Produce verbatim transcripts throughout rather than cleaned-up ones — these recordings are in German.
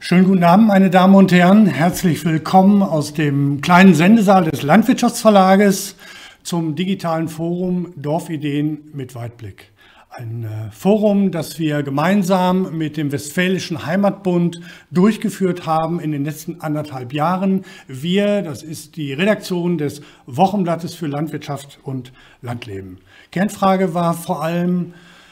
Schönen guten Abend, meine Damen und Herren. Herzlich willkommen aus dem kleinen Sendesaal des Landwirtschaftsverlages zum digitalen Forum Dorfideen mit Weitblick. Ein äh, Forum, das wir gemeinsam mit dem Westfälischen Heimatbund durchgeführt haben in den letzten anderthalb Jahren. Wir, das ist die Redaktion des Wochenblattes für Landwirtschaft und Landleben. Kernfrage war vor allem,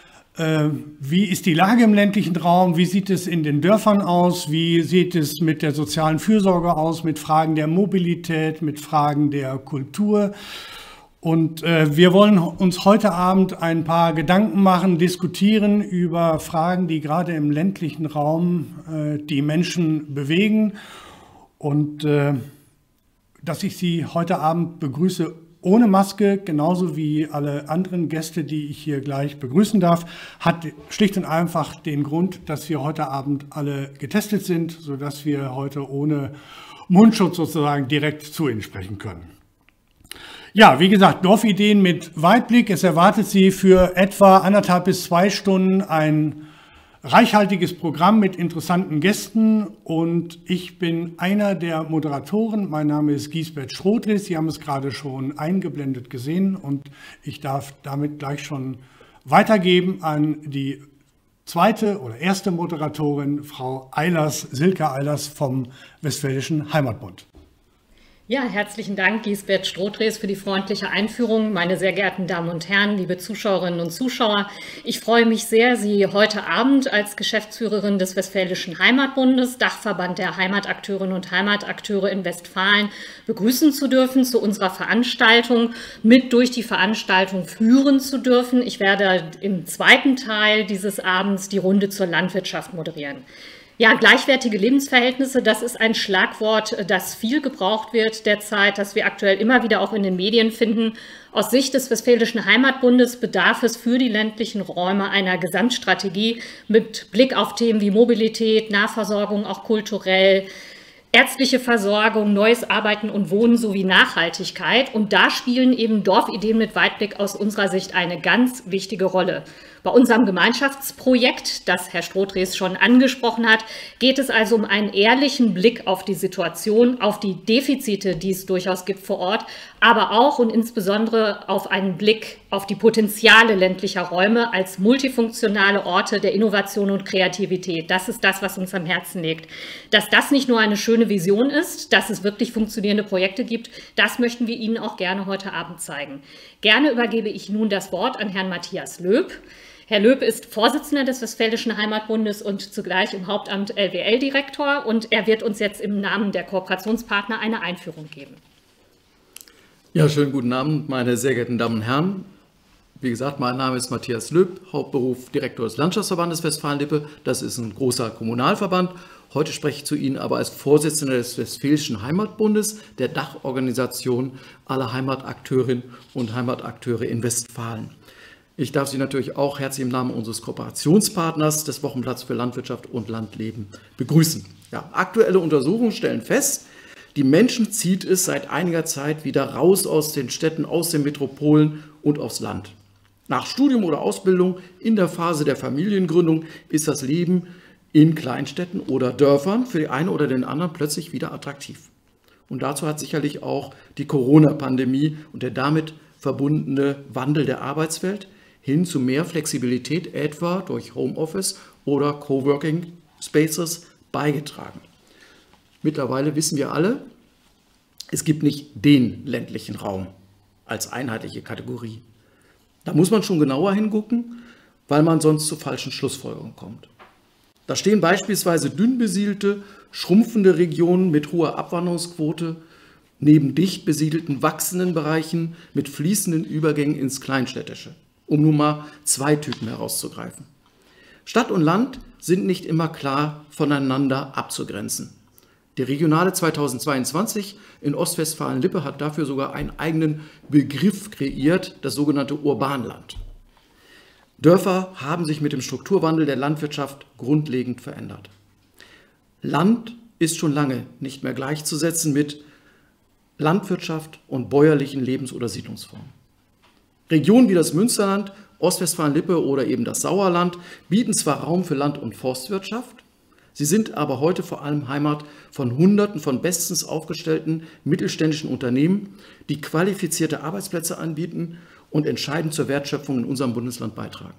wie ist die Lage im ländlichen Raum? Wie sieht es in den Dörfern aus? Wie sieht es mit der sozialen Fürsorge aus? Mit Fragen der Mobilität, mit Fragen der Kultur? Und äh, wir wollen uns heute Abend ein paar Gedanken machen, diskutieren über Fragen, die gerade im ländlichen Raum äh, die Menschen bewegen. Und äh, dass ich Sie heute Abend begrüße ohne Maske, genauso wie alle anderen Gäste, die ich hier gleich begrüßen darf, hat schlicht und einfach den Grund, dass wir heute Abend alle getestet sind, sodass wir heute ohne Mundschutz sozusagen direkt zu Ihnen sprechen können. Ja, wie gesagt, Dorfideen mit Weitblick. Es erwartet Sie für etwa anderthalb bis zwei Stunden ein reichhaltiges Programm mit interessanten Gästen und ich bin einer der Moderatoren. Mein Name ist Giesbert Strotris. Sie haben es gerade schon eingeblendet gesehen und ich darf damit gleich schon weitergeben an die zweite oder erste Moderatorin, Frau Eilers, Silke Eilers vom Westfälischen Heimatbund. Ja, herzlichen Dank, Giesbert Strotris, für die freundliche Einführung. Meine sehr geehrten Damen und Herren, liebe Zuschauerinnen und Zuschauer, ich freue mich sehr, Sie heute Abend als Geschäftsführerin des Westfälischen Heimatbundes, Dachverband der Heimatakteurinnen und Heimatakteure in Westfalen, begrüßen zu dürfen zu unserer Veranstaltung, mit durch die Veranstaltung führen zu dürfen. Ich werde im zweiten Teil dieses Abends die Runde zur Landwirtschaft moderieren. Ja, gleichwertige Lebensverhältnisse, das ist ein Schlagwort, das viel gebraucht wird derzeit, das wir aktuell immer wieder auch in den Medien finden. Aus Sicht des Westfälischen Heimatbundes bedarf es für die ländlichen Räume einer Gesamtstrategie mit Blick auf Themen wie Mobilität, Nahversorgung, auch kulturell, ärztliche Versorgung, neues Arbeiten und Wohnen sowie Nachhaltigkeit. Und da spielen eben Dorfideen mit Weitblick aus unserer Sicht eine ganz wichtige Rolle. Bei unserem Gemeinschaftsprojekt, das Herr Strotris schon angesprochen hat, geht es also um einen ehrlichen Blick auf die Situation, auf die Defizite, die es durchaus gibt vor Ort, aber auch und insbesondere auf einen Blick auf die Potenziale ländlicher Räume als multifunktionale Orte der Innovation und Kreativität. Das ist das, was uns am Herzen liegt. Dass das nicht nur eine schöne Vision ist, dass es wirklich funktionierende Projekte gibt, das möchten wir Ihnen auch gerne heute Abend zeigen. Gerne übergebe ich nun das Wort an Herrn Matthias Löb. Herr Löb ist Vorsitzender des Westfälischen Heimatbundes und zugleich im Hauptamt L W L-Direktor und er wird uns jetzt im Namen der Kooperationspartner eine Einführung geben. Ja, schönen guten Abend, meine sehr geehrten Damen und Herren. Wie gesagt, mein Name ist Matthias Löb, Hauptberuf Direktor des Landschaftsverbandes Westfalen-Lippe. Das ist ein großer Kommunalverband. Heute spreche ich zu Ihnen aber als Vorsitzender des Westfälischen Heimatbundes, der Dachorganisation aller Heimatakteurinnen und Heimatakteure in Westfalen. Ich darf Sie natürlich auch herzlich im Namen unseres Kooperationspartners des Wochenblatts für Landwirtschaft und Landleben begrüßen. Ja, aktuelle Untersuchungen stellen fest, die Menschen zieht es seit einiger Zeit wieder raus aus den Städten, aus den Metropolen und aufs Land. Nach Studium oder Ausbildung in der Phase der Familiengründung ist das Leben in Kleinstädten oder Dörfern für die eine oder den anderen plötzlich wieder attraktiv. Und dazu hat sicherlich auch die Corona-Pandemie und der damit verbundene Wandel der Arbeitswelt hin zu mehr Flexibilität, etwa durch Homeoffice oder Coworking Spaces, beigetragen. Mittlerweile wissen wir alle, es gibt nicht den ländlichen Raum als einheitliche Kategorie. Da muss man schon genauer hingucken, weil man sonst zu falschen Schlussfolgerungen kommt. Da stehen beispielsweise dünn besiedelte, schrumpfende Regionen mit hoher Abwanderungsquote neben dicht besiedelten, wachsenden Bereichen mit fließenden Übergängen ins Kleinstädtische, um nun mal zwei Typen herauszugreifen. Stadt und Land sind nicht immer klar voneinander abzugrenzen. Die Regionale zweitausendzweiundzwanzig in Ostwestfalen-Lippe hat dafür sogar einen eigenen Begriff kreiert, das sogenannte Urbanland. Dörfer haben sich mit dem Strukturwandel der Landwirtschaft grundlegend verändert. Land ist schon lange nicht mehr gleichzusetzen mit Landwirtschaft und bäuerlichen Lebens- oder Siedlungsformen. Regionen wie das Münsterland, Ostwestfalen-Lippe oder eben das Sauerland bieten zwar Raum für Land- und Forstwirtschaft, Sie sind aber heute vor allem Heimat von Hunderten von bestens aufgestellten mittelständischen Unternehmen, die qualifizierte Arbeitsplätze anbieten und entscheidend zur Wertschöpfung in unserem Bundesland beitragen.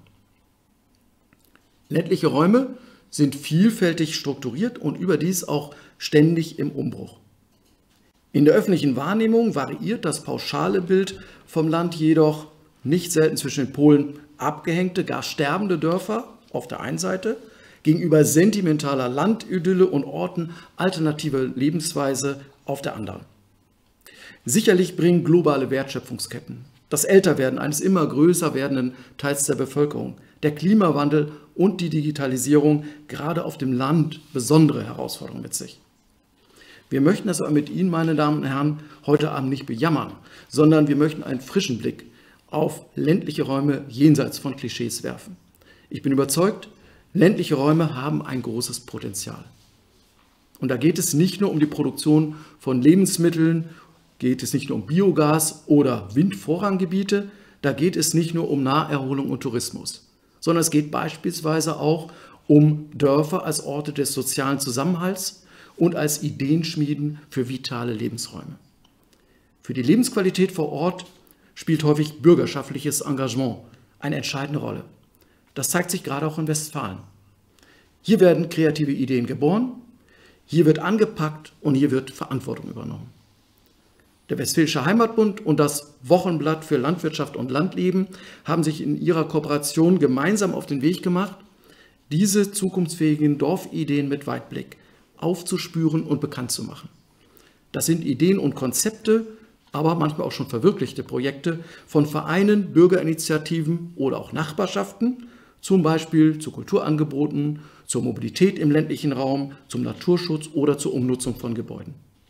Ländliche Räume sind vielfältig strukturiert und überdies auch ständig im Umbruch. In der öffentlichen Wahrnehmung variiert das pauschale Bild vom Land jedoch nicht selten zwischen den Polen abgehängte, gar sterbende Dörfer auf der einen Seite gegenüber sentimentaler Landidylle und Orten alternativer Lebensweise auf der anderen. Sicherlich bringen globale Wertschöpfungsketten, das Älterwerden eines immer größer werdenden Teils der Bevölkerung, der Klimawandel und die Digitalisierung gerade auf dem Land besondere Herausforderungen mit sich. Wir möchten das aber mit Ihnen, meine Damen und Herren, heute Abend nicht bejammern, sondern wir möchten einen frischen Blick auf ländliche Räume jenseits von Klischees werfen. Ich bin überzeugt, ländliche Räume haben ein großes Potenzial. Und da geht es nicht nur um die Produktion von Lebensmitteln, geht es nicht nur um Biogas oder Windvorranggebiete, da geht es nicht nur um Naherholung und Tourismus, sondern es geht beispielsweise auch um Dörfer als Orte des sozialen Zusammenhalts und als Ideenschmieden für vitale Lebensräume. Für die Lebensqualität vor Ort spielt häufig bürgerschaftliches Engagement eine entscheidende Rolle. Das zeigt sich gerade auch in Westfalen. Hier werden kreative Ideen geboren, hier wird angepackt und hier wird Verantwortung übernommen. Der Westfälische Heimatbund und das Wochenblatt für Landwirtschaft und Landleben haben sich in ihrer Kooperation gemeinsam auf den Weg gemacht, diese zukunftsfähigen Dorfideen mit Weitblick aufzuspüren und bekannt zu machen. Das sind Ideen und Konzepte, aber manchmal auch schon verwirklichte Projekte von Vereinen, Bürgerinitiativen oder auch Nachbarschaften, zum Beispiel zu Kulturangeboten, zur Mobilität im ländlichen Raum, zum Naturschutz oder zur Umnutzung von Gebäuden.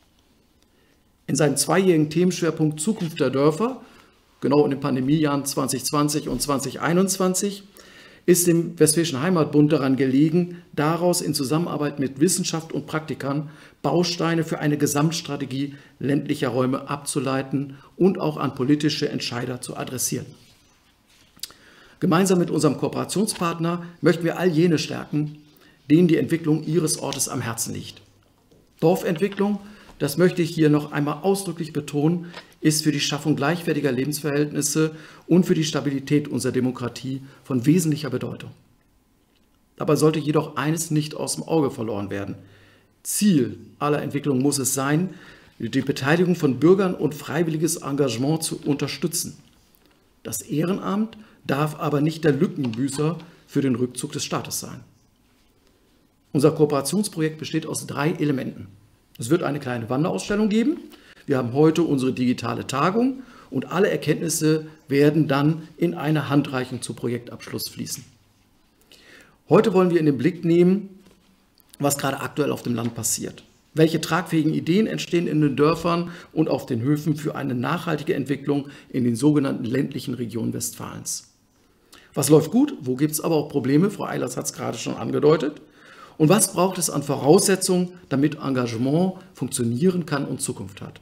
In seinem zweijährigen Themenschwerpunkt Zukunft der Dörfer, genau in den Pandemiejahren zwanzig zwanzig und zwanzig einundzwanzig, ist dem Westfälischen Heimatbund daran gelegen, daraus in Zusammenarbeit mit Wissenschaft und Praktikern Bausteine für eine Gesamtstrategie ländlicher Räume abzuleiten und auch an politische Entscheider zu adressieren. Gemeinsam mit unserem Kooperationspartner möchten wir all jene stärken, denen die Entwicklung ihres Ortes am Herzen liegt. Dorfentwicklung, das möchte ich hier noch einmal ausdrücklich betonen, ist für die Schaffung gleichwertiger Lebensverhältnisse und für die Stabilität unserer Demokratie von wesentlicher Bedeutung. Dabei sollte jedoch eines nicht aus dem Auge verloren werden. Ziel aller Entwicklung muss es sein, die Beteiligung von Bürgern und freiwilliges Engagement zu unterstützen. Das Ehrenamt darf aber nicht der Lückenbüßer für den Rückzug des Staates sein. Unser Kooperationsprojekt besteht aus drei Elementen. Es wird eine kleine Wanderausstellung geben. Wir haben heute unsere digitale Tagung und alle Erkenntnisse werden dann in eine Handreichung zu Projektabschluss fließen. Heute wollen wir in den Blick nehmen, was gerade aktuell auf dem Land passiert. Welche tragfähigen Ideen entstehen in den Dörfern und auf den Höfen für eine nachhaltige Entwicklung in den sogenannten ländlichen Regionen Westfalens? Was läuft gut? Wo gibt es aber auch Probleme? Frau Eilers hat es gerade schon angedeutet. Und was braucht es an Voraussetzungen, damit Engagement funktionieren kann und Zukunft hat?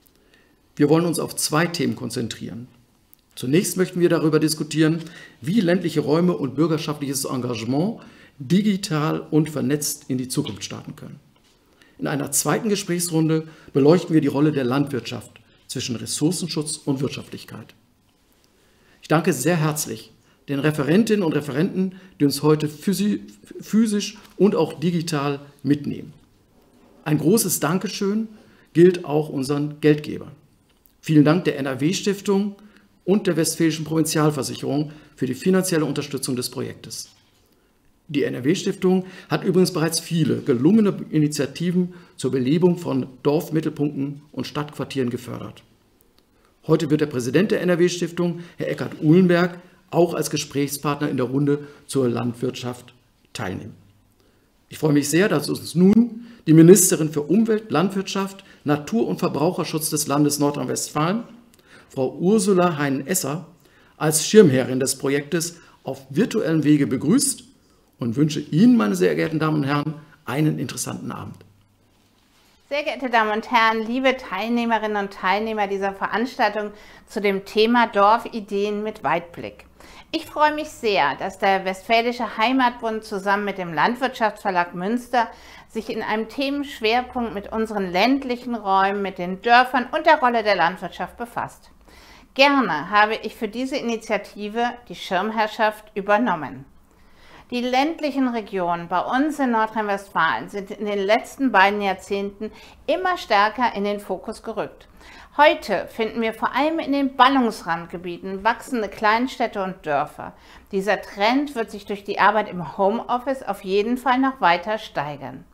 Wir wollen uns auf zwei Themen konzentrieren. Zunächst möchten wir darüber diskutieren, wie ländliche Räume und bürgerschaftliches Engagement digital und vernetzt in die Zukunft starten können. In einer zweiten Gesprächsrunde beleuchten wir die Rolle der Landwirtschaft zwischen Ressourcenschutz und Wirtschaftlichkeit. Ich danke sehr herzlich den Referentinnen und Referenten, die uns heute physisch und auch digital mitnehmen. Ein großes Dankeschön gilt auch unseren Geldgebern. Vielen Dank der N R W-Stiftung und der Westfälischen Provinzialversicherung für die finanzielle Unterstützung des Projektes. Die N R W-Stiftung hat übrigens bereits viele gelungene Initiativen zur Belebung von Dorfmittelpunkten und Stadtquartieren gefördert. Heute wird der Präsident der N R W-Stiftung, Herr Eckhard Uhlenberg, auch als Gesprächspartner in der Runde zur Landwirtschaft teilnehmen. Ich freue mich sehr, dass uns nun die Ministerin für Umwelt, Landwirtschaft, Natur- und Verbraucherschutz des Landes Nordrhein-Westfalen, Frau Ursula Heinen-Esser, als Schirmherrin des Projektes auf virtuellem Wege begrüßt und wünsche Ihnen, meine sehr geehrten Damen und Herren, einen interessanten Abend. Sehr geehrte Damen und Herren, liebe Teilnehmerinnen und Teilnehmer dieser Veranstaltung zu dem Thema Dorfideen mit Weitblick. Ich freue mich sehr, dass der Westfälische Heimatbund zusammen mit dem Landwirtschaftsverlag Münster sich in einem Themenschwerpunkt mit unseren ländlichen Räumen, mit den Dörfern und der Rolle der Landwirtschaft befasst. Gerne habe ich für diese Initiative die Schirmherrschaft übernommen. Die ländlichen Regionen bei uns in Nordrhein-Westfalen sind in den letzten beiden Jahrzehnten immer stärker in den Fokus gerückt. Heute finden wir vor allem in den Ballungsrandgebieten wachsende Kleinstädte und Dörfer. Dieser Trend wird sich durch die Arbeit im Homeoffice auf jeden Fall noch weiter steigern.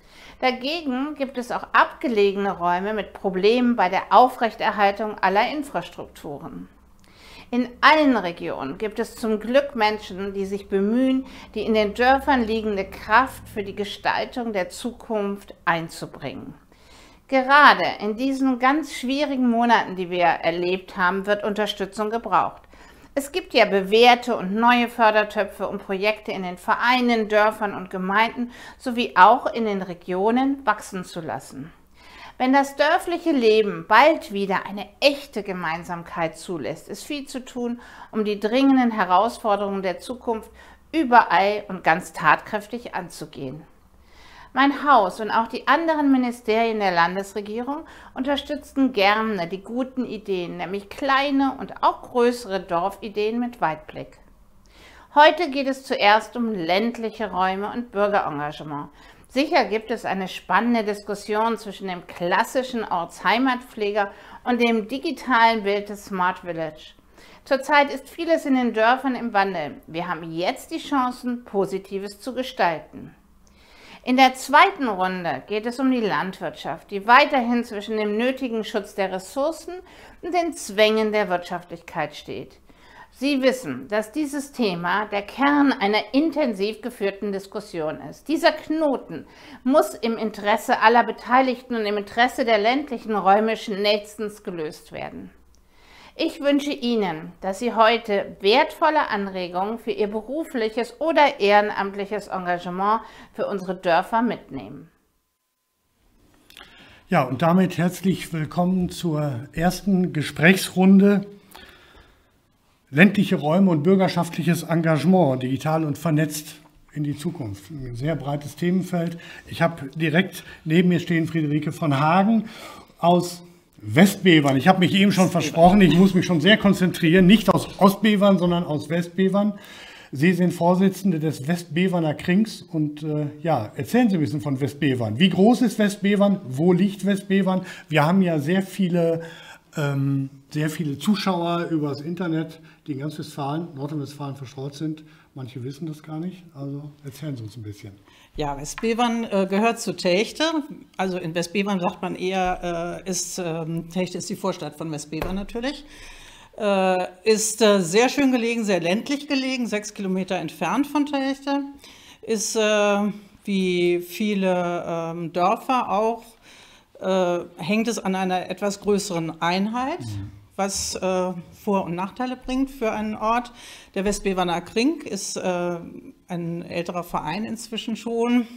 Dagegen gibt es auch abgelegene Räume mit Problemen bei der Aufrechterhaltung aller Infrastrukturen. In allen Regionen gibt es zum Glück Menschen, die sich bemühen, die in den Dörfern liegende Kraft für die Gestaltung der Zukunft einzubringen. Gerade in diesen ganz schwierigen Monaten, die wir erlebt haben, wird Unterstützung gebraucht. Es gibt ja bewährte und neue Fördertöpfe, um Projekte in den Vereinen, Dörfern und Gemeinden sowie auch in den Regionen wachsen zu lassen. Wenn das dörfliche Leben bald wieder eine echte Gemeinsamkeit zulässt, ist viel zu tun, um die dringenden Herausforderungen der Zukunft überall und ganz tatkräftig anzugehen. Mein Haus und auch die anderen Ministerien der Landesregierung unterstützten gerne die guten Ideen, nämlich kleine und auch größere Dorfideen mit Weitblick. Heute geht es zuerst um ländliche Räume und Bürgerengagement. Sicher gibt es eine spannende Diskussion zwischen dem klassischen Ortsheimatpfleger und dem digitalen Bild des Smart Village. Zurzeit ist vieles in den Dörfern im Wandel. Wir haben jetzt die Chancen, Positives zu gestalten. In der zweiten Runde geht es um die Landwirtschaft, die weiterhin zwischen dem nötigen Schutz der Ressourcen und den Zwängen der Wirtschaftlichkeit steht. Sie wissen, dass dieses Thema der Kern einer intensiv geführten Diskussion ist. Dieser Knoten muss im Interesse aller Beteiligten und im Interesse der ländlichen Räume schnellstens gelöst werden. Ich wünsche Ihnen, dass Sie heute wertvolle Anregungen für Ihr berufliches oder ehrenamtliches Engagement für unsere Dörfer mitnehmen. Ja, und damit herzlich willkommen zur ersten Gesprächsrunde ländliche Räume und bürgerschaftliches Engagement, digital und vernetzt in die Zukunft. Ein sehr breites Themenfeld. Ich habe direkt neben mir stehen Friederike von Hagen aus Westbevern. Ich habe mich eben schon versprochen, ich muss mich schon sehr konzentrieren, nicht aus Ostbevern, sondern aus Westbevern. Sie sind Vorsitzende des Westbeverner Krings und äh, ja, erzählen Sie ein bisschen von Westbevern. Wie groß ist Westbevern? Wo liegt Westbevern? Wir haben ja sehr viele ähm, sehr viele Zuschauer übers Internet, die in ganz Westfalen, Nordrhein-Westfalen verstreut sind. Manche wissen das gar nicht, also erzählen Sie uns ein bisschen. Ja, Westbevern äh, gehört zu Telchte. Also in Westbevern sagt man eher, äh, ist, äh, Telchte ist die Vorstadt von Westbevern natürlich. Äh, ist äh, sehr schön gelegen, sehr ländlich gelegen, sechs Kilometer entfernt von Telchte. Ist äh, wie viele ähm, Dörfer auch, äh, hängt es an einer etwas größeren Einheit. Mhm. Was äh, Vor- und Nachteile bringt für einen Ort. Der Westbeverner Kring ist äh, ein älterer Verein inzwischen schon,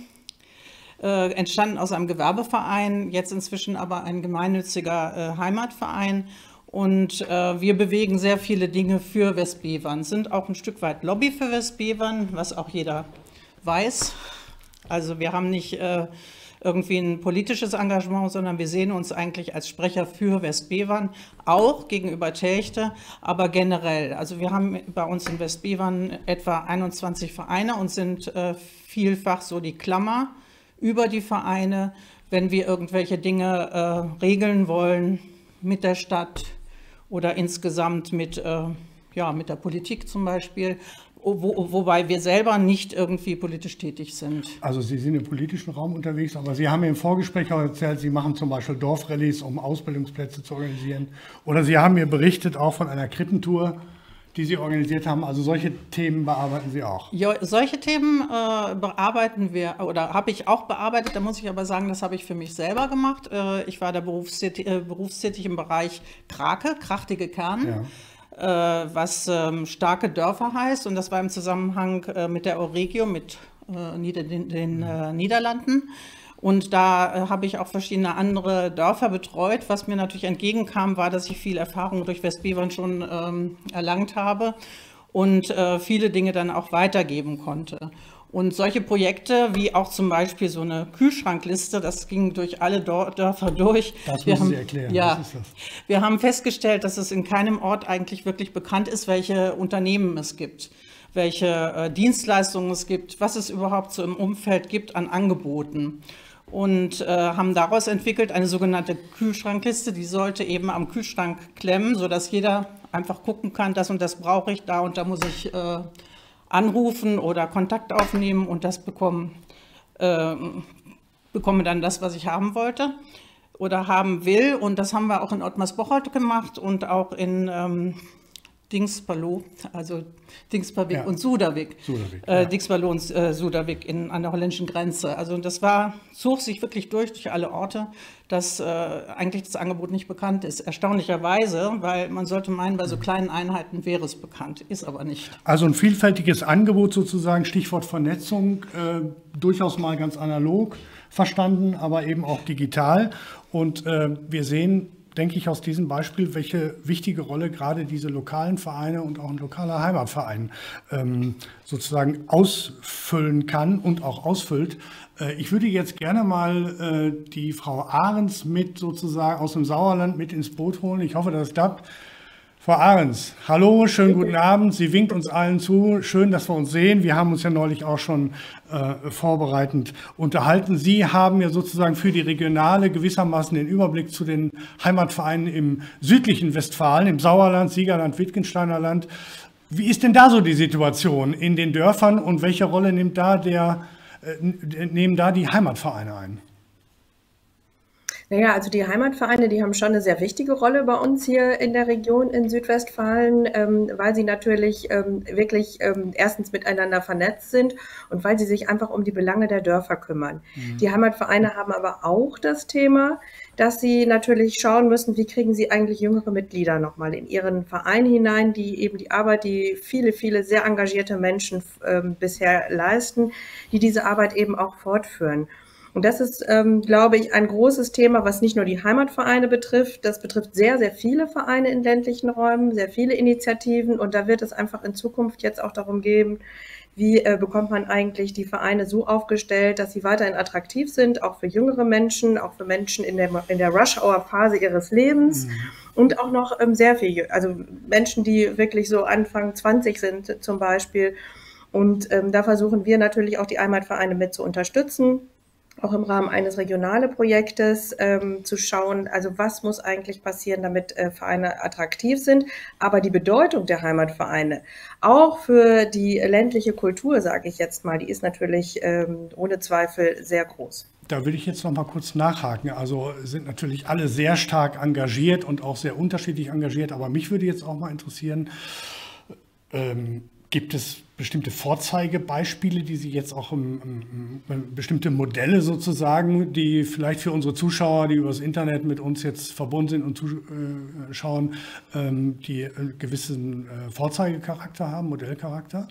äh, entstanden aus einem Gewerbeverein, jetzt inzwischen aber ein gemeinnütziger äh, Heimatverein. Und äh, wir bewegen sehr viele Dinge für Westbevern, sind auch ein Stück weit Lobby für Westbevern, was auch jeder weiß. Also wir haben nicht äh, irgendwie ein politisches Engagement, sondern wir sehen uns eigentlich als Sprecher für Westbevern, auch gegenüber Telchte, aber generell. Also wir haben bei uns in Westbevern etwa einundzwanzig Vereine und sind äh, vielfach so die Klammer über die Vereine, wenn wir irgendwelche Dinge äh, regeln wollen mit der Stadt oder insgesamt mit, äh, ja, mit der Politik zum Beispiel. Wo, wobei wir selber nicht irgendwie politisch tätig sind. Also Sie sind im politischen Raum unterwegs, aber Sie haben mir im Vorgespräch auch erzählt, Sie machen zum Beispiel Dorfrallyes, um Ausbildungsplätze zu organisieren. Oder Sie haben mir berichtet auch von einer Krippentour, die Sie organisiert haben. Also solche Themen bearbeiten Sie auch? Ja, solche Themen äh, bearbeiten wir oder habe ich auch bearbeitet. Da muss ich aber sagen, das habe ich für mich selber gemacht. Äh, ich war da berufstätig, äh, berufstätig im Bereich Krake, krachtige Kern. Ja. Was ähm, starke Dörfer heißt, und das war im Zusammenhang äh, mit der Euregio, mit äh, Nieder den, den äh, Niederlanden. Und da äh, habe ich auch verschiedene andere Dörfer betreut. Was mir natürlich entgegenkam, war, dass ich viel Erfahrung durch Westbevern schon ähm, erlangt habe und äh, viele Dinge dann auch weitergeben konnte. Und solche Projekte, wie auch zum Beispiel so eine Kühlschrankliste, das ging durch alle Dörfer durch. Das wir müssen haben, Sie erklären. Ja, Was ist das? Wir haben festgestellt, dass es in keinem Ort eigentlich wirklich bekannt ist, welche Unternehmen es gibt, welche äh, Dienstleistungen es gibt, was es überhaupt so im Umfeld gibt an Angeboten. Und äh, haben daraus entwickelt eine sogenannte Kühlschrankliste, die sollte eben am Kühlschrank klemmen, sodass jeder einfach gucken kann, das und das brauche ich, da und da muss ich äh, anrufen oder Kontakt aufnehmen und das bekommen, äh, bekomme dann das, was ich haben wollte oder haben will. Und das haben wir auch in Ottmarsbocholt gemacht und auch in ähm, Dingsbalo, also Dingsperweg Ja. und Suderweg. Suderweg, äh, ja. Dingsbalo und äh, Suderweg in, an der holländischen Grenze. Also das war, zog sich wirklich durch, durch alle Orte, dass äh, eigentlich das Angebot nicht bekannt ist. Erstaunlicherweise, weil man sollte meinen, bei so kleinen Einheiten wäre es bekannt, ist aber nicht. Also ein vielfältiges Angebot sozusagen, Stichwort Vernetzung, äh, durchaus mal ganz analog verstanden, aber eben auch digital. Und äh, wir sehen, denke ich, aus diesem Beispiel, welche wichtige Rolle gerade diese lokalen Vereine und auch ein lokaler Heimatverein ähm, sozusagen ausfüllen kann und auch ausfüllt. Äh, ich würde jetzt gerne mal äh, die Frau Ahrens mit sozusagen aus dem Sauerland mit ins Boot holen. Ich hoffe, das klappt. Frau Ahrens, hallo, schönen guten Abend. Sie winkt uns allen zu. Schön, dass wir uns sehen. Wir haben uns ja neulich auch schon äh, vorbereitend unterhalten. Sie haben ja sozusagen für die Regionale gewissermaßen den Überblick zu den Heimatvereinen im südlichen Westfalen, im Sauerland, Siegerland, Wittgensteiner Land. Wie ist denn da so die Situation in den Dörfern und welche Rolle nimmt da der, äh, nehmen da die Heimatvereine ein? Naja, also die Heimatvereine, die haben schon eine sehr wichtige Rolle bei uns hier in der Region in Südwestfalen, ähm, weil sie natürlich ähm, wirklich ähm, erstens miteinander vernetzt sind und weil sie sich einfach um die Belange der Dörfer kümmern. Mhm. Die Heimatvereine haben aber auch das Thema, dass sie natürlich schauen müssen, wie kriegen sie eigentlich jüngere Mitglieder nochmal in ihren Verein hinein, die eben die Arbeit, die viele, viele sehr engagierte Menschen ähm, bisher leisten, die diese Arbeit eben auch fortführen. Und das ist, ähm, glaube ich, ein großes Thema, was nicht nur die Heimatvereine betrifft. Das betrifft sehr, sehr viele Vereine in ländlichen Räumen, sehr viele Initiativen. Und da wird es einfach in Zukunft jetzt auch darum gehen, wie äh, bekommt man eigentlich die Vereine so aufgestellt, dass sie weiterhin attraktiv sind, auch für jüngere Menschen, auch für Menschen in der, in der Rush-Hour-Phase ihres Lebens. Mhm. Und auch noch ähm, sehr viel, also Menschen, die wirklich so Anfang zwanzig sind zum Beispiel. Und ähm, da versuchen wir natürlich auch die Heimatvereine mit zu unterstützen, auch im Rahmen eines regionalen Projektes ähm, zu schauen, also was muss eigentlich passieren, damit äh, Vereine attraktiv sind. Aber die Bedeutung der Heimatvereine, auch für die ländliche Kultur, sage ich jetzt mal, die ist natürlich ähm, ohne Zweifel sehr groß. Da will ich jetzt noch mal kurz nachhaken. Also sind natürlich alle sehr stark engagiert und auch sehr unterschiedlich engagiert. Aber mich würde jetzt auch mal interessieren, ähm, gibt es bestimmte Vorzeigebeispiele, die Sie jetzt auch im, im, im, bestimmte Modelle sozusagen, die vielleicht für unsere Zuschauer, die übers Internet mit uns jetzt verbunden sind und zuschauen, ähm, die einen gewissen äh, Vorzeigecharakter haben, Modellcharakter?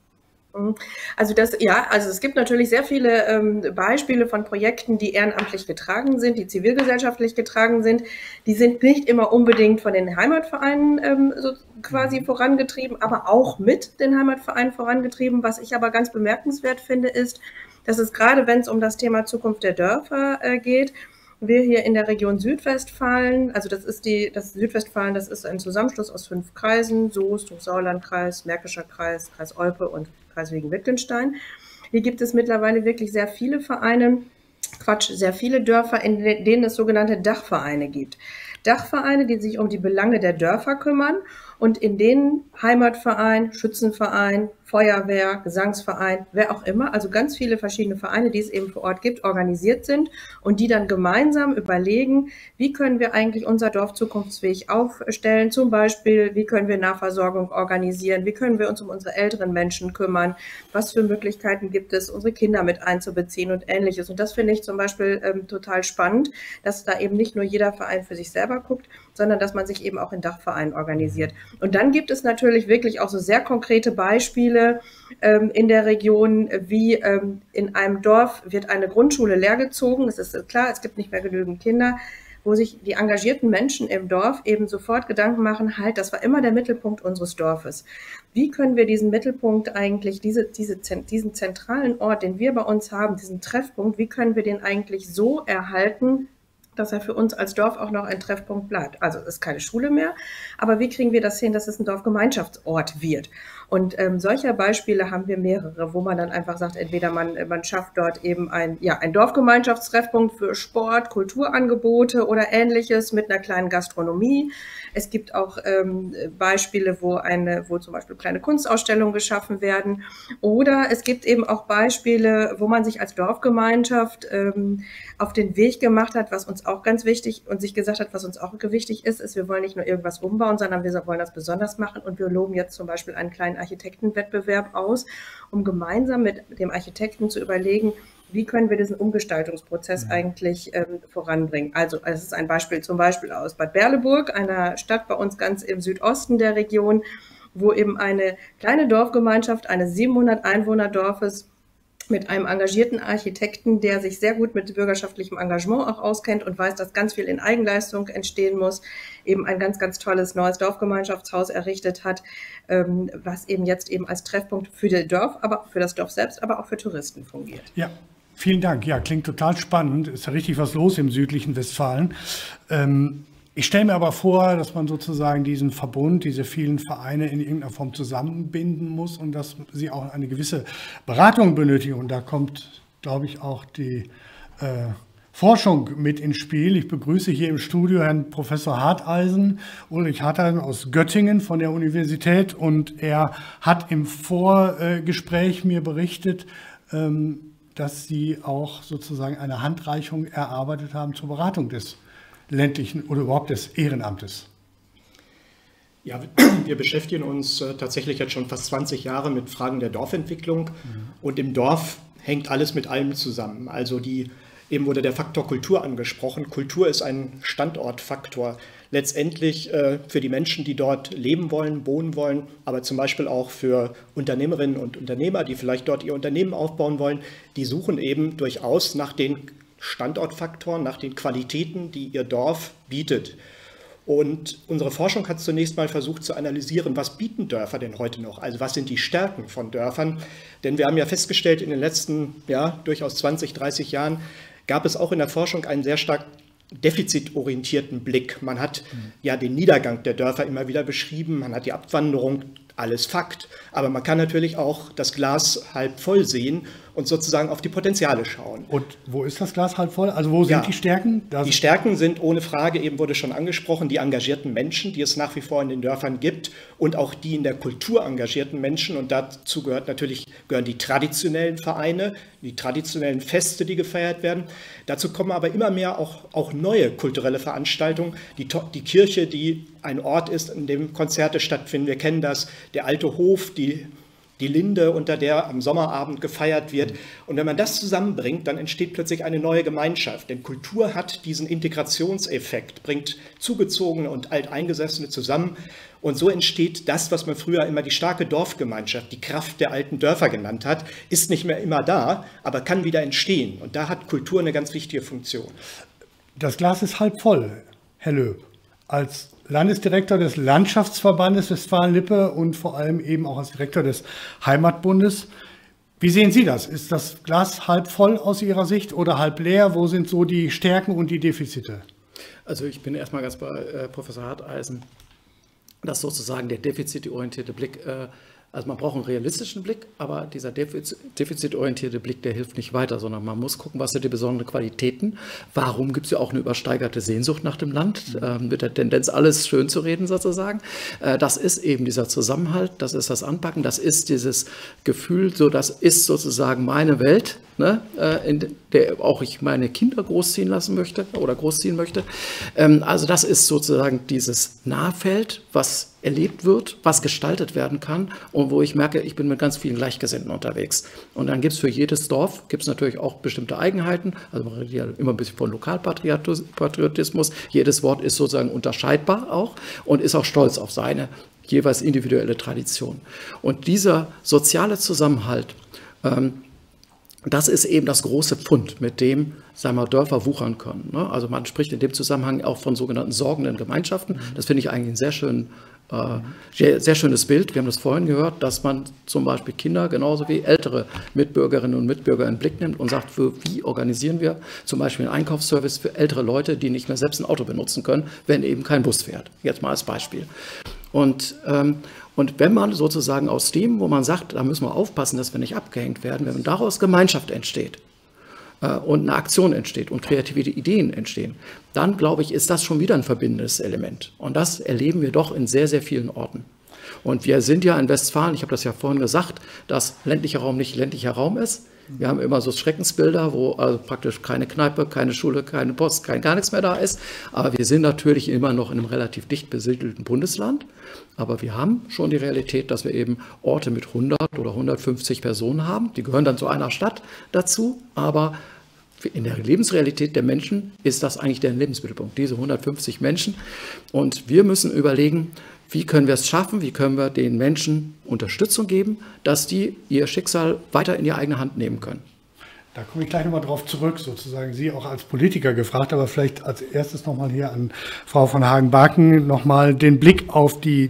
Also das, ja, also es gibt natürlich sehr viele ähm, Beispiele von Projekten, die ehrenamtlich getragen sind, die zivilgesellschaftlich getragen sind. Die sind nicht immer unbedingt von den Heimatvereinen ähm, so quasi mhm. vorangetrieben, aber auch mit den Heimatvereinen vorangetrieben. Was ich aber ganz bemerkenswert finde, ist, dass es gerade, wenn es um das Thema Zukunft der Dörfer äh, geht, wir hier in der Region Südwestfalen, also das ist die, das Südwestfalen, das ist ein Zusammenschluss aus fünf Kreisen, Soest, Hochsauerlandkreis, Märkischer Kreis, Kreis Olpe und Kreis Wittgenstein. Hier gibt es mittlerweile wirklich sehr viele Vereine, Quatsch, sehr viele Dörfer, in denen es sogenannte Dachvereine gibt. Dachvereine, die sich um die Belange der Dörfer kümmern und in denen Heimatverein, Schützenverein, Feuerwehr, Gesangsverein, wer auch immer, also ganz viele verschiedene Vereine, die es eben vor Ort gibt, organisiert sind und die dann gemeinsam überlegen, wie können wir eigentlich unser Dorf zukunftsfähig aufstellen, zum Beispiel, wie können wir Nahversorgung organisieren, wie können wir uns um unsere älteren Menschen kümmern, was für Möglichkeiten gibt es, unsere Kinder mit einzubeziehen und Ähnliches. Und das finde ich zum Beispiel ähm, total spannend, dass da eben nicht nur jeder Verein für sich selber selber guckt, sondern dass man sich eben auch in Dachvereinen organisiert. Und dann gibt es natürlich wirklich auch so sehr konkrete Beispiele ähm, in der Region, wie ähm, in einem Dorf wird eine Grundschule leergezogen. Es ist klar, es gibt nicht mehr genügend Kinder, wo sich die engagierten Menschen im Dorf eben sofort Gedanken machen, halt, das war immer der Mittelpunkt unseres Dorfes. Wie können wir diesen Mittelpunkt eigentlich, diese, diese, diesen zentralen Ort, den wir bei uns haben, diesen Treffpunkt, wie können wir den eigentlich so erhalten, dass er für uns als Dorf auch noch ein Treffpunkt bleibt? Also es ist keine Schule mehr, aber wie kriegen wir das hin, dass es ein Dorfgemeinschaftsort wird? Und ähm, solcher Beispiele haben wir mehrere, wo man dann einfach sagt, entweder man, man schafft dort eben ein, ja, ein Dorfgemeinschaftstreffpunkt für Sport, Kulturangebote oder Ähnliches mit einer kleinen Gastronomie. Es gibt auch ähm, Beispiele, wo, eine, wo zum Beispiel kleine Kunstausstellungen geschaffen werden. Oder es gibt eben auch Beispiele, wo man sich als Dorfgemeinschaft ähm, auf den Weg gemacht hat, was uns auch ganz wichtig und sich gesagt hat, was uns auch wichtig ist, ist, wir wollen nicht nur irgendwas umbauen, sondern wir wollen das besonders machen. Und wir loben jetzt zum Beispiel einen kleinen Architektenwettbewerb aus, um gemeinsam mit dem Architekten zu überlegen, wie können wir diesen Umgestaltungsprozess eigentlich ähm, voranbringen. Also es ist ein Beispiel zum Beispiel aus Bad Berleburg, einer Stadt bei uns ganz im Südosten der Region, wo eben eine kleine Dorfgemeinschaft eines siebenhundert Einwohner Dorfes mit einem engagierten Architekten, der sich sehr gut mit bürgerschaftlichem Engagement auch auskennt und weiß, dass ganz viel in Eigenleistung entstehen muss, eben ein ganz, ganz tolles neues Dorfgemeinschaftshaus errichtet hat, was eben jetzt eben als Treffpunkt für das Dorf, aber für das Dorf selbst, aber auch für Touristen fungiert. Ja, vielen Dank. Ja, klingt total spannend. Ist ja richtig was los im südlichen Westfalen. Ähm Ich stelle mir aber vor, dass man sozusagen diesen Verbund, diese vielen Vereine in irgendeiner Form zusammenbinden muss und dass sie auch eine gewisse Beratung benötigen. Und da kommt, glaube ich, auch die äh, Forschung mit ins Spiel. Ich begrüße hier im Studio Herrn Professor Harteisen, Ulrich Harteisen aus Göttingen von der Universität. Und er hat im Vorgespräch mir berichtet, ähm, dass Sie auch sozusagen eine Handreichung erarbeitet haben zur Beratung des ländlichen oder überhaupt des Ehrenamtes. Ja, wir beschäftigen uns äh, tatsächlich jetzt schon fast zwanzig Jahre mit Fragen der Dorfentwicklung. Mhm. Und im Dorf hängt alles mit allem zusammen. Also die, eben wurde der Faktor Kultur angesprochen. Kultur ist ein Standortfaktor. Letztendlich äh, für die Menschen, die dort leben wollen, wohnen wollen, aber zum Beispiel auch für Unternehmerinnen und Unternehmer, die vielleicht dort ihr Unternehmen aufbauen wollen, die suchen eben durchaus nach den Standortfaktoren, nach den Qualitäten, die ihr Dorf bietet. Und unsere Forschung hat zunächst mal versucht zu analysieren, was bieten Dörfer denn heute noch? Also was sind die Stärken von Dörfern? Denn wir haben ja festgestellt, in den letzten ja, durchaus zwanzig, dreißig Jahren gab es auch in der Forschung einen sehr stark defizitorientierten Blick. Man hat ja den Niedergang der Dörfer immer wieder beschrieben, man hat die Abwanderung, alles Fakt. Aber man kann natürlich auch das Glas halb voll sehen und sozusagen auf die Potenziale schauen. Und wo ist das Glas halb voll? Also wo sind ja, die Stärken? Das die Stärken sind ohne Frage, eben wurde schon angesprochen, die engagierten Menschen, die es nach wie vor in den Dörfern gibt und auch die in der Kultur engagierten Menschen. Und dazu gehört natürlich gehören die traditionellen Vereine, die traditionellen Feste, die gefeiert werden. Dazu kommen aber immer mehr auch, auch neue kulturelle Veranstaltungen. Die, die Kirche, die ein Ort ist, in dem Konzerte stattfinden. Wir kennen das, der alte Hof, die, die Linde, unter der am Sommerabend gefeiert wird. Und wenn man das zusammenbringt, dann entsteht plötzlich eine neue Gemeinschaft. Denn Kultur hat diesen Integrationseffekt, bringt Zugezogene und Alteingesessene zusammen. Und so entsteht das, was man früher immer die starke Dorfgemeinschaft, die Kraft der alten Dörfer genannt hat, ist nicht mehr immer da, aber kann wieder entstehen. Und da hat Kultur eine ganz wichtige Funktion. Das Glas ist halb voll, Herr Löb. Als Landesdirektor des Landschaftsverbandes Westfalen-Lippe und vor allem eben auch als Direktor des Heimatbundes. Wie sehen Sie das? Ist das Glas halb voll aus Ihrer Sicht oder halb leer? Wo sind so die Stärken und die Defizite? Also ich bin erstmal ganz bei äh, Professor Harteisen, dass sozusagen der defizitorientierte Blick, äh, also man braucht einen realistischen Blick, aber dieser Defiz defizitorientierte Blick, der hilft nicht weiter, sondern man muss gucken, was sind die besonderen Qualitäten. Warum gibt es ja auch eine übersteigerte Sehnsucht nach dem Land, äh, mit der Tendenz, alles schön zu reden sozusagen. Äh, das ist eben dieser Zusammenhalt, das ist das Anpacken, das ist dieses Gefühl, so das ist sozusagen meine Welt, ne, äh, in der auch ich meine Kinder großziehen lassen möchte oder großziehen möchte. Ähm, also das ist sozusagen dieses Nahfeld, was erlebt wird, was gestaltet werden kann und wo ich merke, ich bin mit ganz vielen Gleichgesinnten unterwegs. Und dann gibt es für jedes Dorf, gibt es natürlich auch bestimmte Eigenheiten, also man redet ja immer ein bisschen von Lokalpatriotismus, jedes Wort ist sozusagen unterscheidbar auch und ist auch stolz auf seine jeweils individuelle Tradition. Und dieser soziale Zusammenhalt, ähm, das ist eben das große Pfund, mit dem, sagen wir, Dörfer wuchern können. Ne? Also man spricht in dem Zusammenhang auch von sogenannten sorgenden Gemeinschaften. Das finde ich eigentlich ein sehr, schön, äh, sehr, sehr schönes Bild. Wir haben das vorhin gehört, dass man zum Beispiel Kinder genauso wie ältere Mitbürgerinnen und Mitbürger in den Blick nimmt und sagt, für, wie organisieren wir zum Beispiel einen Einkaufsservice für ältere Leute, die nicht mehr selbst ein Auto benutzen können, wenn eben kein Bus fährt. Jetzt mal als Beispiel. Und, ähm, und wenn man sozusagen aus dem, wo man sagt, da müssen wir aufpassen, dass wir nicht abgehängt werden, wenn daraus Gemeinschaft entsteht äh, und eine Aktion entsteht und kreative Ideen entstehen, dann glaube ich, ist das schon wieder ein verbindendes Element. Und das erleben wir doch in sehr, sehr vielen Orten. Und wir sind ja in Westfalen, ich habe das ja vorhin gesagt, dass ländlicher Raum nicht ländlicher Raum ist. Wir haben immer so Schreckensbilder, wo also praktisch keine Kneipe, keine Schule, keine Post, kein gar nichts mehr da ist. Aber wir sind natürlich immer noch in einem relativ dicht besiedelten Bundesland. Aber wir haben schon die Realität, dass wir eben Orte mit hundert oder hundertfünfzig Personen haben. Die gehören dann zu einer Stadt dazu. Aber in der Lebensrealität der Menschen ist das eigentlich der Lebensmittelpunkt, diese hundertfünfzig Menschen. Und wir müssen überlegen, wie können wir es schaffen, wie können wir den Menschen Unterstützung geben, dass die ihr Schicksal weiter in die eigene Hand nehmen können. Da komme ich gleich nochmal drauf zurück, sozusagen Sie auch als Politiker gefragt, aber vielleicht als erstes nochmal hier an Frau von Hagen-Barken nochmal den Blick auf die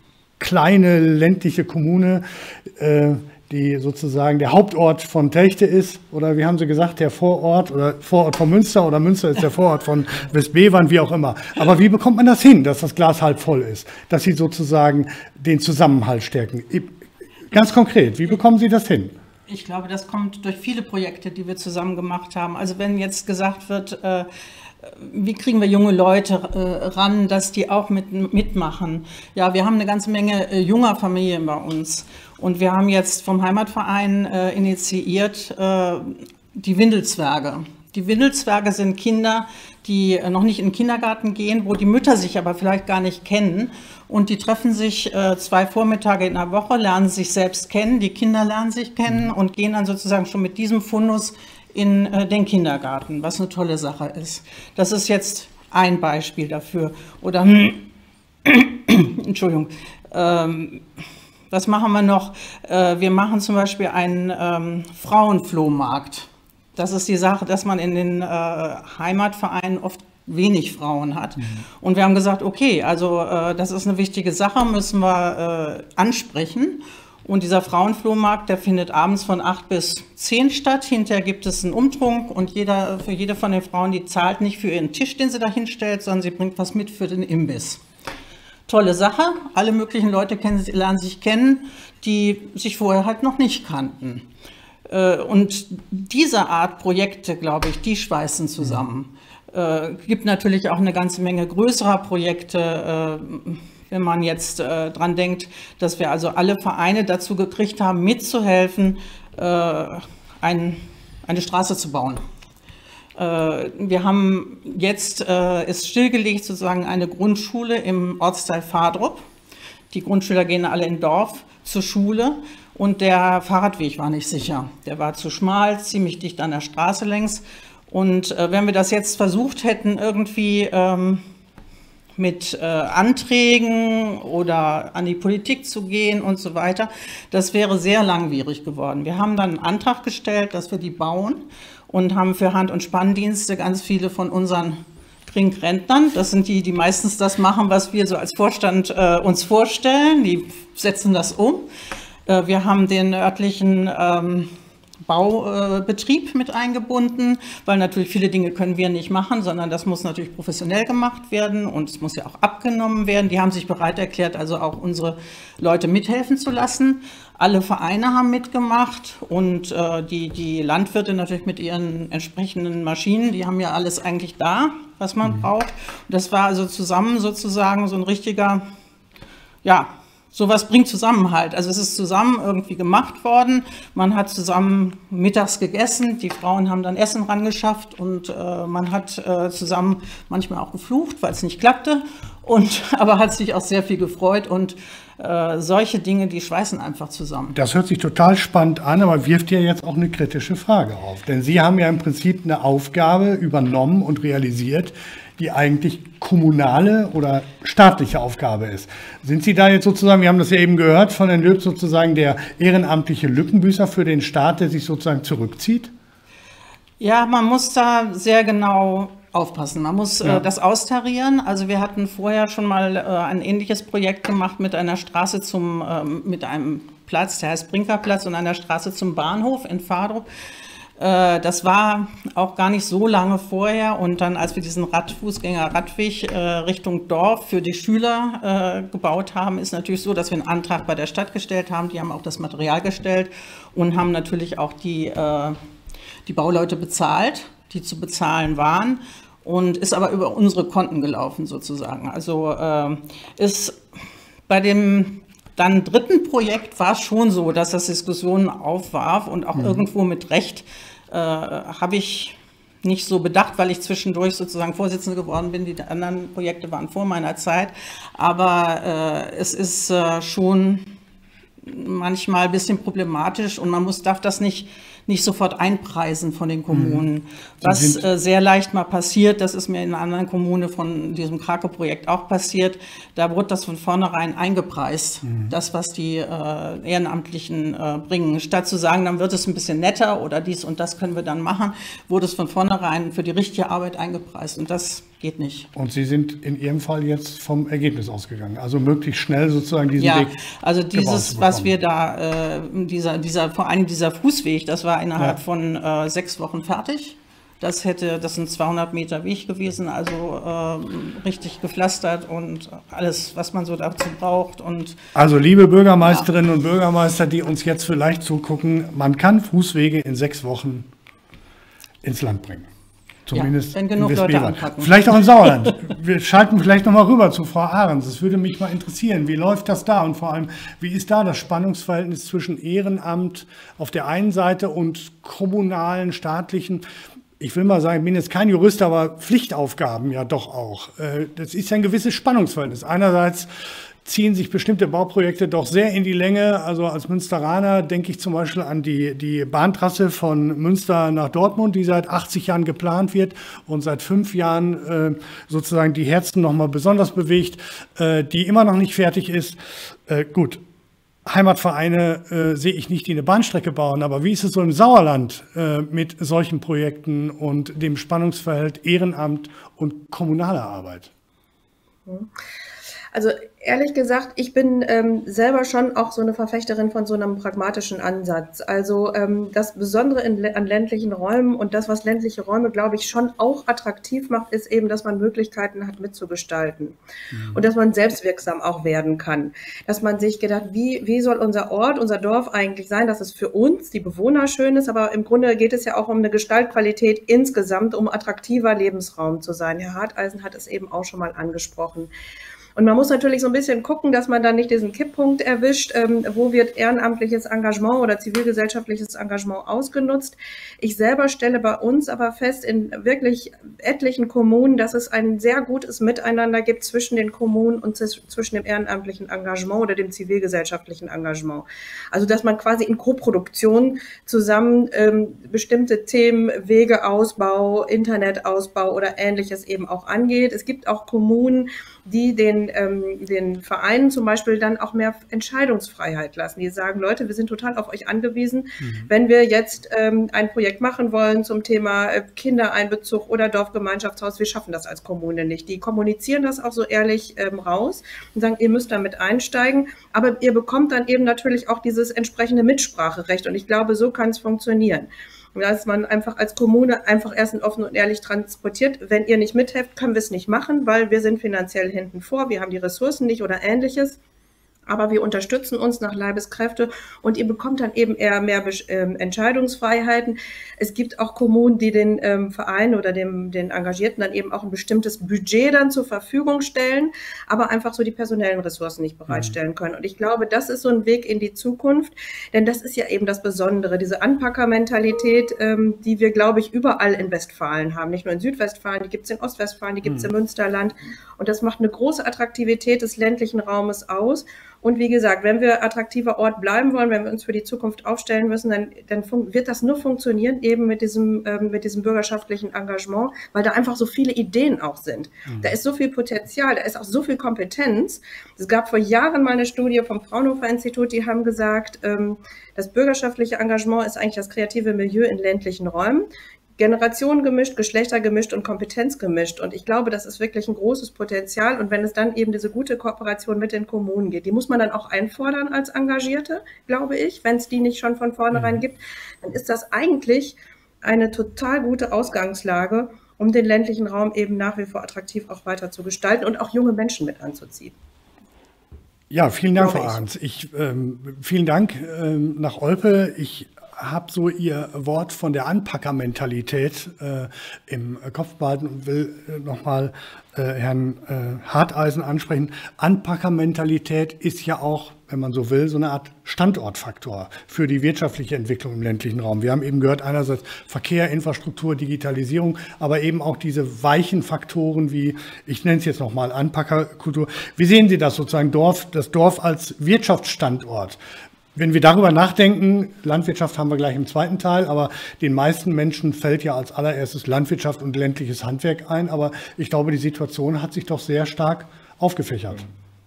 kleine ländliche Kommune, äh, die sozusagen der Hauptort von Telchte ist, oder wie haben Sie gesagt, der Vorort oder Vorort von Münster oder Münster ist der Vorort von Westbevern, wie auch immer. Aber wie bekommt man das hin, dass das Glas halb voll ist, dass Sie sozusagen den Zusammenhalt stärken? Ganz konkret, wie bekommen Sie das hin? Ich glaube, das kommt durch viele Projekte, die wir zusammen gemacht haben. Also wenn jetzt gesagt wird, äh, wie kriegen wir junge Leute äh, ran, dass die auch mit, mitmachen? Ja, wir haben eine ganze Menge äh, junger Familien bei uns. Und wir haben jetzt vom Heimatverein äh, initiiert äh, die Windelzwerge. Die Windelzwerge sind Kinder, die äh, noch nicht in den Kindergarten gehen, wo die Mütter sich aber vielleicht gar nicht kennen. Und die treffen sich äh, zwei Vormittage in der Woche, lernen sich selbst kennen, die Kinder lernen sich kennen und gehen dann sozusagen schon mit diesem Fundus in äh, den Kindergarten, was eine tolle Sache ist. Das ist jetzt ein Beispiel dafür. Oder, Entschuldigung, ähm, was machen wir noch? Äh, wir machen zum Beispiel einen ähm, Frauenflohmarkt. Das ist die Sache, dass man in den äh, Heimatvereinen oft wenig Frauen hat. Mhm. Und wir haben gesagt, okay, also äh, das ist eine wichtige Sache, müssen wir äh, ansprechen. Und dieser Frauenflohmarkt, der findet abends von acht bis zehn statt. Hinterher gibt es einen Umtrunk und jeder, für jede von den Frauen, die zahlt nicht für ihren Tisch, den sie da hinstellt, sondern sie bringt was mit für den Imbiss. Tolle Sache. Alle möglichen Leute kennen, lernen sich kennen, die sich vorher halt noch nicht kannten. Und diese Art Projekte, glaube ich, die schweißen zusammen. Es mhm. gibt natürlich auch eine ganze Menge größerer Projekte, wenn man jetzt äh, dran denkt, dass wir also alle Vereine dazu gekriegt haben, mitzuhelfen, äh, ein, eine Straße zu bauen. Äh, wir haben jetzt, äh, ist stillgelegt sozusagen eine Grundschule im Ortsteil Fahrdrup. Die Grundschüler gehen alle im Dorf zur Schule und der Fahrradweg war nicht sicher. Der war zu schmal, ziemlich dicht an der Straße längs. Und äh, wenn wir das jetzt versucht hätten, irgendwie ähm, mit äh, Anträgen oder an die Politik zu gehen und so weiter. Das wäre sehr langwierig geworden. Wir haben dann einen Antrag gestellt, dass wir die bauen und haben für Hand- und Spanndienste ganz viele von unseren Trinkrentnern, das sind die, die meistens das machen, was wir so als Vorstand äh, uns vorstellen, die setzen das um. Äh, wir haben den örtlichen ähm, Baubetrieb mit eingebunden, weil natürlich viele Dinge können wir nicht machen, sondern das muss natürlich professionell gemacht werden und es muss ja auch abgenommen werden. Die haben sich bereit erklärt, also auch unsere Leute mithelfen zu lassen. Alle Vereine haben mitgemacht und äh, die, die Landwirte natürlich mit ihren entsprechenden Maschinen, die haben ja alles eigentlich da, was man mhm. braucht. Und das war also zusammen sozusagen so ein richtiger, ja, sowas bringt Zusammenhalt. Also es ist zusammen irgendwie gemacht worden. Man hat zusammen mittags gegessen. Die Frauen haben dann Essen rangeschafft und äh, man hat äh, zusammen manchmal auch geflucht, weil es nicht klappte. Und aber hat sich auch sehr viel gefreut und äh, solche Dinge, die schweißen einfach zusammen. Das hört sich total spannend an, aber wirft ja jetzt auch eine kritische Frage auf. Denn Sie haben ja im Prinzip eine Aufgabe übernommen und realisiert, die eigentlich kommunale oder staatliche Aufgabe ist. Sind Sie da jetzt sozusagen, wir haben das ja eben gehört von Herrn Löb, sozusagen der ehrenamtliche Lückenbüßer für den Staat, der sich sozusagen zurückzieht? Ja, man muss da sehr genau aufpassen. Man muss ja. äh, das austarieren. Also wir hatten vorher schon mal äh, ein ähnliches Projekt gemacht mit einer Straße zum, äh, mit einem Platz, der heißt Brinkerplatz, und einer Straße zum Bahnhof in Fahrdruck. Äh, das war auch gar nicht so lange vorher. Und dann, als wir diesen Radfußgänger-Radweg äh, Richtung Dorf für die Schüler äh, gebaut haben, ist natürlich so, dass wir einen Antrag bei der Stadt gestellt haben. Die haben auch das Material gestellt und haben natürlich auch die, äh, die Bauleute bezahlt, die zu bezahlen waren, und ist aber über unsere Konten gelaufen sozusagen. Also äh, ist bei dem dann dritten Projekt war es schon so, dass das Diskussionen aufwarf und auch mhm. irgendwo mit Recht äh, habe ich nicht so bedacht, weil ich zwischendurch sozusagen Vorsitzende geworden bin. Die anderen Projekte waren vor meiner Zeit, aber äh, es ist äh, schon manchmal ein bisschen problematisch und man muss, darf das nicht nicht sofort einpreisen von den Kommunen. Mhm. Was äh, sehr leicht mal passiert, das ist mir in einer anderen Kommune von diesem Krake-Projekt auch passiert, da wurde das von vornherein eingepreist, mhm. das, was die äh, Ehrenamtlichen äh, bringen. Statt zu sagen, dann wird es ein bisschen netter oder dies und das können wir dann machen, wurde es von vornherein für die richtige Arbeit eingepreist und das geht nicht. Und Sie sind in Ihrem Fall jetzt vom Ergebnis ausgegangen, also möglichst schnell sozusagen diesen ja, Weg. Also dieses, was wir da, äh, dieser, dieser, vor allem dieser Fußweg, das war innerhalb ja. von äh, sechs Wochen fertig. Das hätte, das sind zweihundert Meter Weg gewesen, also äh, richtig gepflastert und alles, was man so dazu braucht. Und also liebe Bürgermeisterinnen ja. und Bürgermeister, die uns jetzt vielleicht zugucken, man kann Fußwege in sechs Wochen ins Land bringen. Zumindest ja, wenn genug Leute anpacken. Vielleicht auch im Sauerland. Wir schalten vielleicht noch mal rüber zu Frau Ahrens. Das würde mich mal interessieren. Wie läuft das da? Und vor allem, wie ist da das Spannungsverhältnis zwischen Ehrenamt auf der einen Seite und kommunalen, staatlichen, ich will mal sagen, ich bin jetzt kein Jurist, aber Pflichtaufgaben ja doch auch. Das ist ja ein gewisses Spannungsverhältnis. Einerseits ziehen sich bestimmte Bauprojekte doch sehr in die Länge. Also als Münsteraner denke ich zum Beispiel an die, die Bahntrasse von Münster nach Dortmund, die seit achtzig Jahren geplant wird und seit fünf Jahren äh, sozusagen die Herzen noch mal besonders bewegt, äh, die immer noch nicht fertig ist. Äh, gut, Heimatvereine äh, sehe ich nicht, die eine Bahnstrecke bauen, aber wie ist es so im Sauerland äh, mit solchen Projekten und dem Spannungsfeld Ehrenamt und kommunale Arbeit? Also ehrlich gesagt, ich bin ähm, selber schon auch so eine Verfechterin von so einem pragmatischen Ansatz. Also ähm, das Besondere in, an ländlichen Räumen und das, was ländliche Räume, glaube ich, schon auch attraktiv macht, ist eben, dass man Möglichkeiten hat, mitzugestalten. Mhm. Und dass man selbstwirksam auch werden kann. Dass man sich gedacht, wie, wie soll unser Ort, unser Dorf eigentlich sein, dass es für uns, die Bewohner, schön ist, aber im Grunde geht es ja auch um eine Gestaltqualität insgesamt, um attraktiver Lebensraum zu sein. Herr Harteisen hat es eben auch schon mal angesprochen. Und man muss natürlich so ein bisschen gucken, dass man dann nicht diesen Kipppunkt erwischt, ähm, wo wird ehrenamtliches Engagement oder zivilgesellschaftliches Engagement ausgenutzt. Ich selber stelle bei uns aber fest, in wirklich etlichen Kommunen, dass es ein sehr gutes Miteinander gibt zwischen den Kommunen und zwischen dem ehrenamtlichen Engagement oder dem zivilgesellschaftlichen Engagement. Also dass man quasi in Koproduktion zusammen ähm, bestimmte Themen, Wegeausbau, Internetausbau oder Ähnliches eben auch angeht. Es gibt auch Kommunen, die den, ähm, den Vereinen zum Beispiel dann auch mehr Entscheidungsfreiheit lassen. Die sagen, Leute, wir sind total auf euch angewiesen. Mhm. Wenn wir jetzt ähm, ein Projekt machen wollen zum Thema äh, Kindereinbezug oder Dorfgemeinschaftshaus, wir schaffen das als Kommune nicht. Die kommunizieren das auch so ehrlich ähm, raus und sagen, ihr müsst damit einsteigen, aber ihr bekommt dann eben natürlich auch dieses entsprechende Mitspracherecht und ich glaube, so kann es funktionieren. Dass man einfach als Kommune einfach erst offen und ehrlich transportiert, wenn ihr nicht mithelft, können wir es nicht machen, weil wir sind finanziell hinten vor, wir haben die Ressourcen nicht oder Ähnliches. aber wir unterstützen uns nach Leibeskräfte und ihr bekommt dann eben eher mehr ähm, Entscheidungsfreiheiten. Es gibt auch Kommunen, die den ähm, Vereinen oder dem, den Engagierten dann eben auch ein bestimmtes Budget dann zur Verfügung stellen, aber einfach so die personellen Ressourcen nicht bereitstellen können. Und ich glaube, das ist so ein Weg in die Zukunft, denn das ist ja eben das Besondere, diese Anpackermentalität, ähm, die wir, glaube ich, überall in Westfalen haben. Nicht nur in Südwestfalen, die gibt es in Ostwestfalen, die gibt es im Münsterland. Und das macht eine große Attraktivität des ländlichen Raumes aus. Und wie gesagt, wenn wir attraktiver Ort bleiben wollen, wenn wir uns für die Zukunft aufstellen müssen, dann, dann wird das nur funktionieren eben mit diesem, ähm, mit diesem bürgerschaftlichen Engagement, weil da einfach so viele Ideen auch sind. Mhm. Da ist so viel Potenzial, da ist auch so viel Kompetenz. Es gab vor Jahren mal eine Studie vom Fraunhofer Institut, die haben gesagt, ähm, das bürgerschaftliche Engagement ist eigentlich das kreative Milieu in ländlichen Räumen. Generationen gemischt, Geschlechter gemischt und Kompetenz gemischt. Und ich glaube, das ist wirklich ein großes Potenzial. Und wenn es dann eben diese gute Kooperation mit den Kommunen geht, die muss man dann auch einfordern als Engagierte, glaube ich. Wenn es die nicht schon von vornherein mhm. gibt, dann ist das eigentlich eine total gute Ausgangslage, um den ländlichen Raum eben nach wie vor attraktiv auch weiter zu gestalten und auch junge Menschen mit anzuziehen. Ja, vielen Dank, Frau Arns. Ich, ähm, vielen Dank ähm, nach Olpe. Ich habe so Ihr Wort von der Anpackermentalität äh, im Kopf behalten und will äh, nochmal äh, Herrn äh, Harteisen ansprechen. Anpackermentalität ist ja auch, wenn man so will, so eine Art Standortfaktor für die wirtschaftliche Entwicklung im ländlichen Raum. Wir haben eben gehört, einerseits Verkehr, Infrastruktur, Digitalisierung, aber eben auch diese weichen Faktoren wie, ich nenne es jetzt nochmal Anpackerkultur. Wie sehen Sie das sozusagen, Dorf, das Dorf als Wirtschaftsstandort? Wenn wir darüber nachdenken, Landwirtschaft haben wir gleich im zweiten Teil, aber den meisten Menschen fällt ja als allererstes Landwirtschaft und ländliches Handwerk ein. Aber ich glaube, die Situation hat sich doch sehr stark aufgefächert.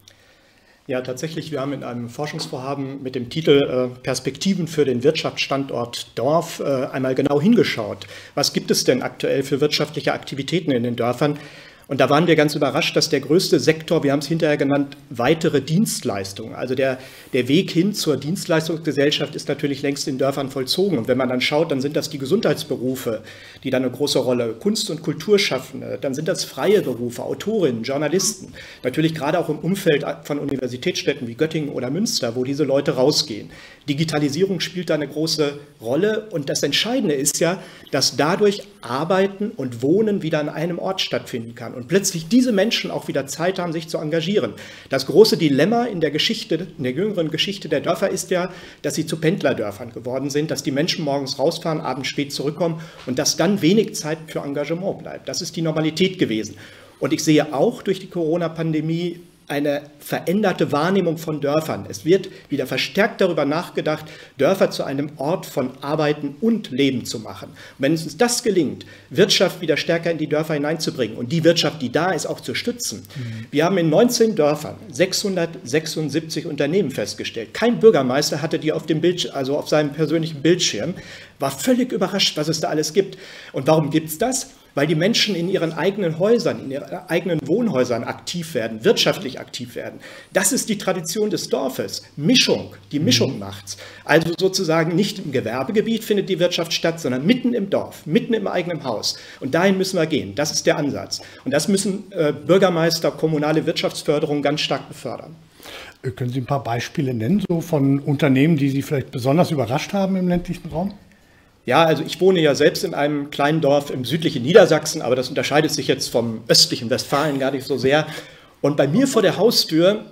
Ja, tatsächlich, wir haben in einem Forschungsvorhaben mit dem Titel äh, Perspektiven für den Wirtschaftsstandort Dorf äh, einmal genau hingeschaut. Was gibt es denn aktuell für wirtschaftliche Aktivitäten in den Dörfern? Und da waren wir ganz überrascht, dass der größte Sektor, wir haben es hinterher genannt, weitere Dienstleistungen. Also der, der Weg hin zur Dienstleistungsgesellschaft ist natürlich längst in Dörfern vollzogen. Und wenn man dann schaut, dann sind das die Gesundheitsberufe, die dann eine große Rolle, Kunst- und Kulturschaffende, dann sind das freie Berufe, Autorinnen, Journalisten. Natürlich gerade auch im Umfeld von Universitätsstädten wie Göttingen oder Münster, wo diese Leute rausgehen. Digitalisierung spielt da eine große Rolle. Und das Entscheidende ist ja, dass dadurch Arbeiten und Wohnen wieder an einem Ort stattfinden kann. Und plötzlich diese Menschen auch wieder Zeit haben, sich zu engagieren. Das große Dilemma in der Geschichte, in der jüngeren Geschichte der Dörfer ist ja, dass sie zu Pendlerdörfern geworden sind, dass die Menschen morgens rausfahren, abends spät zurückkommen und dass dann wenig Zeit für Engagement bleibt. Das ist die Normalität gewesen. Und ich sehe auch durch die Corona-Pandemie eine veränderte Wahrnehmung von Dörfern. Es wird wieder verstärkt darüber nachgedacht, Dörfer zu einem Ort von Arbeiten und Leben zu machen. Und wenn uns das gelingt, Wirtschaft wieder stärker in die Dörfer hineinzubringen und die Wirtschaft, die da ist, auch zu stützen. Mhm. Wir haben in neunzehn Dörfern sechshundertsechsundsiebzig Unternehmen festgestellt. Kein Bürgermeister hatte die auf dem Bildschirm, also auf seinem persönlichen Bildschirm, war völlig überrascht, was es da alles gibt. Und warum gibt es das? Weil die Menschen in ihren eigenen Häusern, in ihren eigenen Wohnhäusern aktiv werden, wirtschaftlich aktiv werden. Das ist die Tradition des Dorfes. Mischung, die Mischung macht's. Also sozusagen nicht im Gewerbegebiet findet die Wirtschaft statt, sondern mitten im Dorf, mitten im eigenen Haus. Und dahin müssen wir gehen. Das ist der Ansatz. Und das müssen äh, Bürgermeister, kommunale Wirtschaftsförderung ganz stark befördern. Können Sie ein paar Beispiele nennen, so von Unternehmen, die Sie vielleicht besonders überrascht haben im ländlichen Raum? Ja, also ich wohne ja selbst in einem kleinen Dorf im südlichen Niedersachsen, aber das unterscheidet sich jetzt vom östlichen Westfalen gar nicht so sehr. Und bei mir vor der Haustür,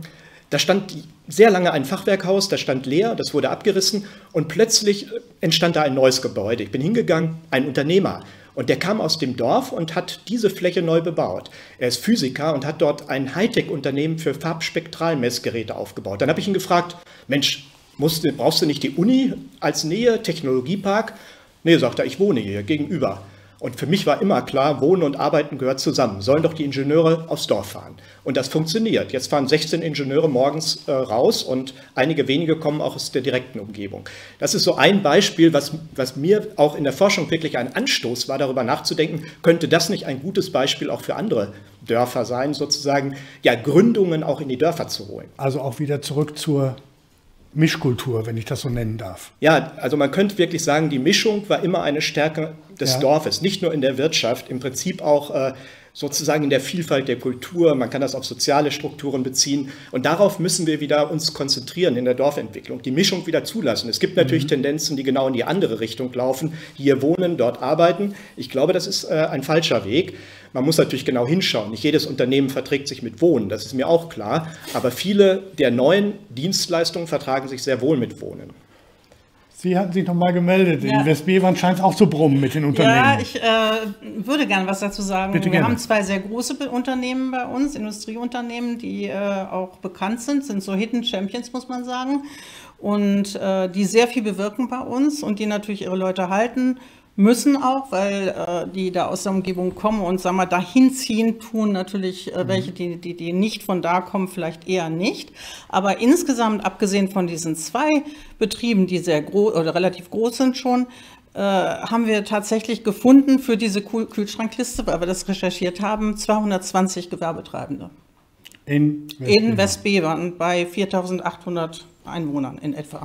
da stand sehr lange ein Fachwerkhaus, das stand leer, das wurde abgerissen und plötzlich entstand da ein neues Gebäude. Ich bin hingegangen, ein Unternehmer. Und der kam aus dem Dorf und hat diese Fläche neu bebaut. Er ist Physiker und hat dort ein Hightech-Unternehmen für Farbspektralmessgeräte aufgebaut. Dann habe ich ihn gefragt, Mensch, Musst, brauchst du nicht die Uni als Nähe, Technologiepark? Nee, sagt er, ich wohne hier gegenüber. Und für mich war immer klar, Wohnen und Arbeiten gehört zusammen. Sollen doch die Ingenieure aufs Dorf fahren. Und das funktioniert. Jetzt fahren sechzehn Ingenieure morgens äh, raus und einige wenige kommen auch aus der direkten Umgebung. Das ist so ein Beispiel, was, was mir auch in der Forschung wirklich ein Anstoß war, darüber nachzudenken, könnte das nicht ein gutes Beispiel auch für andere Dörfer sein, sozusagen ja, Gründungen auch in die Dörfer zu holen. Also auch wieder zurück zur Mischkultur, wenn ich das so nennen darf. Ja, also man könnte wirklich sagen, die Mischung war immer eine Stärke des ja. Dorfes, nicht nur in der Wirtschaft, im Prinzip auch äh, sozusagen in der Vielfalt der Kultur, man kann das auf soziale Strukturen beziehen und darauf müssen wir wieder uns konzentrieren in der Dorfentwicklung, die Mischung wieder zulassen. Es gibt natürlich mhm. Tendenzen, die genau in die andere Richtung laufen, hier wohnen, dort arbeiten. Ich glaube, das ist äh, ein falscher Weg. Man muss natürlich genau hinschauen. Nicht jedes Unternehmen verträgt sich mit Wohnen, das ist mir auch klar, aber viele der neuen Dienstleistungen vertragen sich sehr wohl mit Wohnen. Sie hatten sich noch mal gemeldet. Ja. In Westbevern scheint es auch zu brummen mit den Unternehmen. Ja, ich äh, würde gerne was dazu sagen. Bitte Wir gerne. haben zwei sehr große Unternehmen bei uns, Industrieunternehmen, die äh, auch bekannt sind, sind so Hidden Champions, muss man sagen, und äh, die sehr viel bewirken bei uns und die natürlich ihre Leute halten müssen auch, weil äh, die da aus der Umgebung kommen und sagen wir, dahin ziehen tun natürlich äh, welche, die, die, die nicht von da kommen, vielleicht eher nicht. Aber insgesamt, abgesehen von diesen zwei Betrieben, die sehr groß oder relativ groß sind schon, äh, haben wir tatsächlich gefunden für diese Kühl Kühlschrankliste, weil wir das recherchiert haben, zweihundertzwanzig Gewerbetreibende. In Westbevern, in Westbevern bei viertausendachthundert Einwohnern in etwa.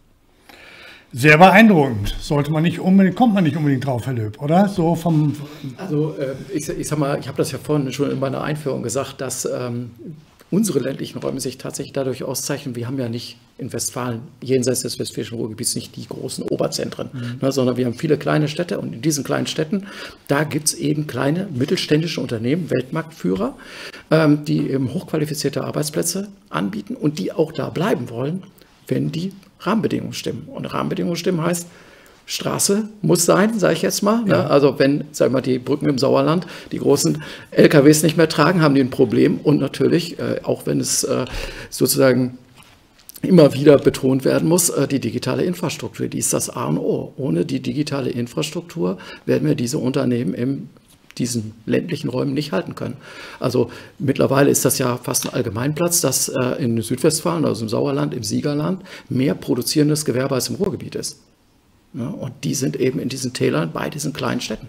Sehr beeindruckend. Sollte man nicht unbedingt, kommt man nicht unbedingt drauf, Herr Löb, oder? So vom Also äh, ich, ich sag mal, ich habe das ja vorhin schon in meiner Einführung gesagt, dass ähm, unsere ländlichen Räume sich tatsächlich dadurch auszeichnen. Wir haben ja nicht in Westfalen, jenseits des westfälischen Ruhrgebiets, nicht die großen Oberzentren, mhm. ne, sondern wir haben viele kleine Städte und in diesen kleinen Städten, da gibt es eben kleine mittelständische Unternehmen, Weltmarktführer, ähm, die eben hochqualifizierte Arbeitsplätze anbieten und die auch da bleiben wollen, wenn die Rahmenbedingungen stimmen. Und Rahmenbedingungen stimmen heißt, Straße muss sein, sage ich jetzt mal. Ja. Ne? Also wenn, sagen wir mal, die Brücken im Sauerland die großen L K Ws nicht mehr tragen, haben die ein Problem. Und natürlich, äh, auch wenn es äh, sozusagen immer wieder betont werden muss, äh, die digitale Infrastruktur, die ist das A und O. Ohne die digitale Infrastruktur werden wir diese Unternehmen im diesen ländlichen Räumen nicht halten können. Also mittlerweile ist das ja fast ein Allgemeinplatz, dass äh, in Südwestfalen, also im Sauerland, im Siegerland, mehr produzierendes Gewerbe als im Ruhrgebiet ist. Ja, und die sind eben in diesen Tälern bei diesen kleinen Städten.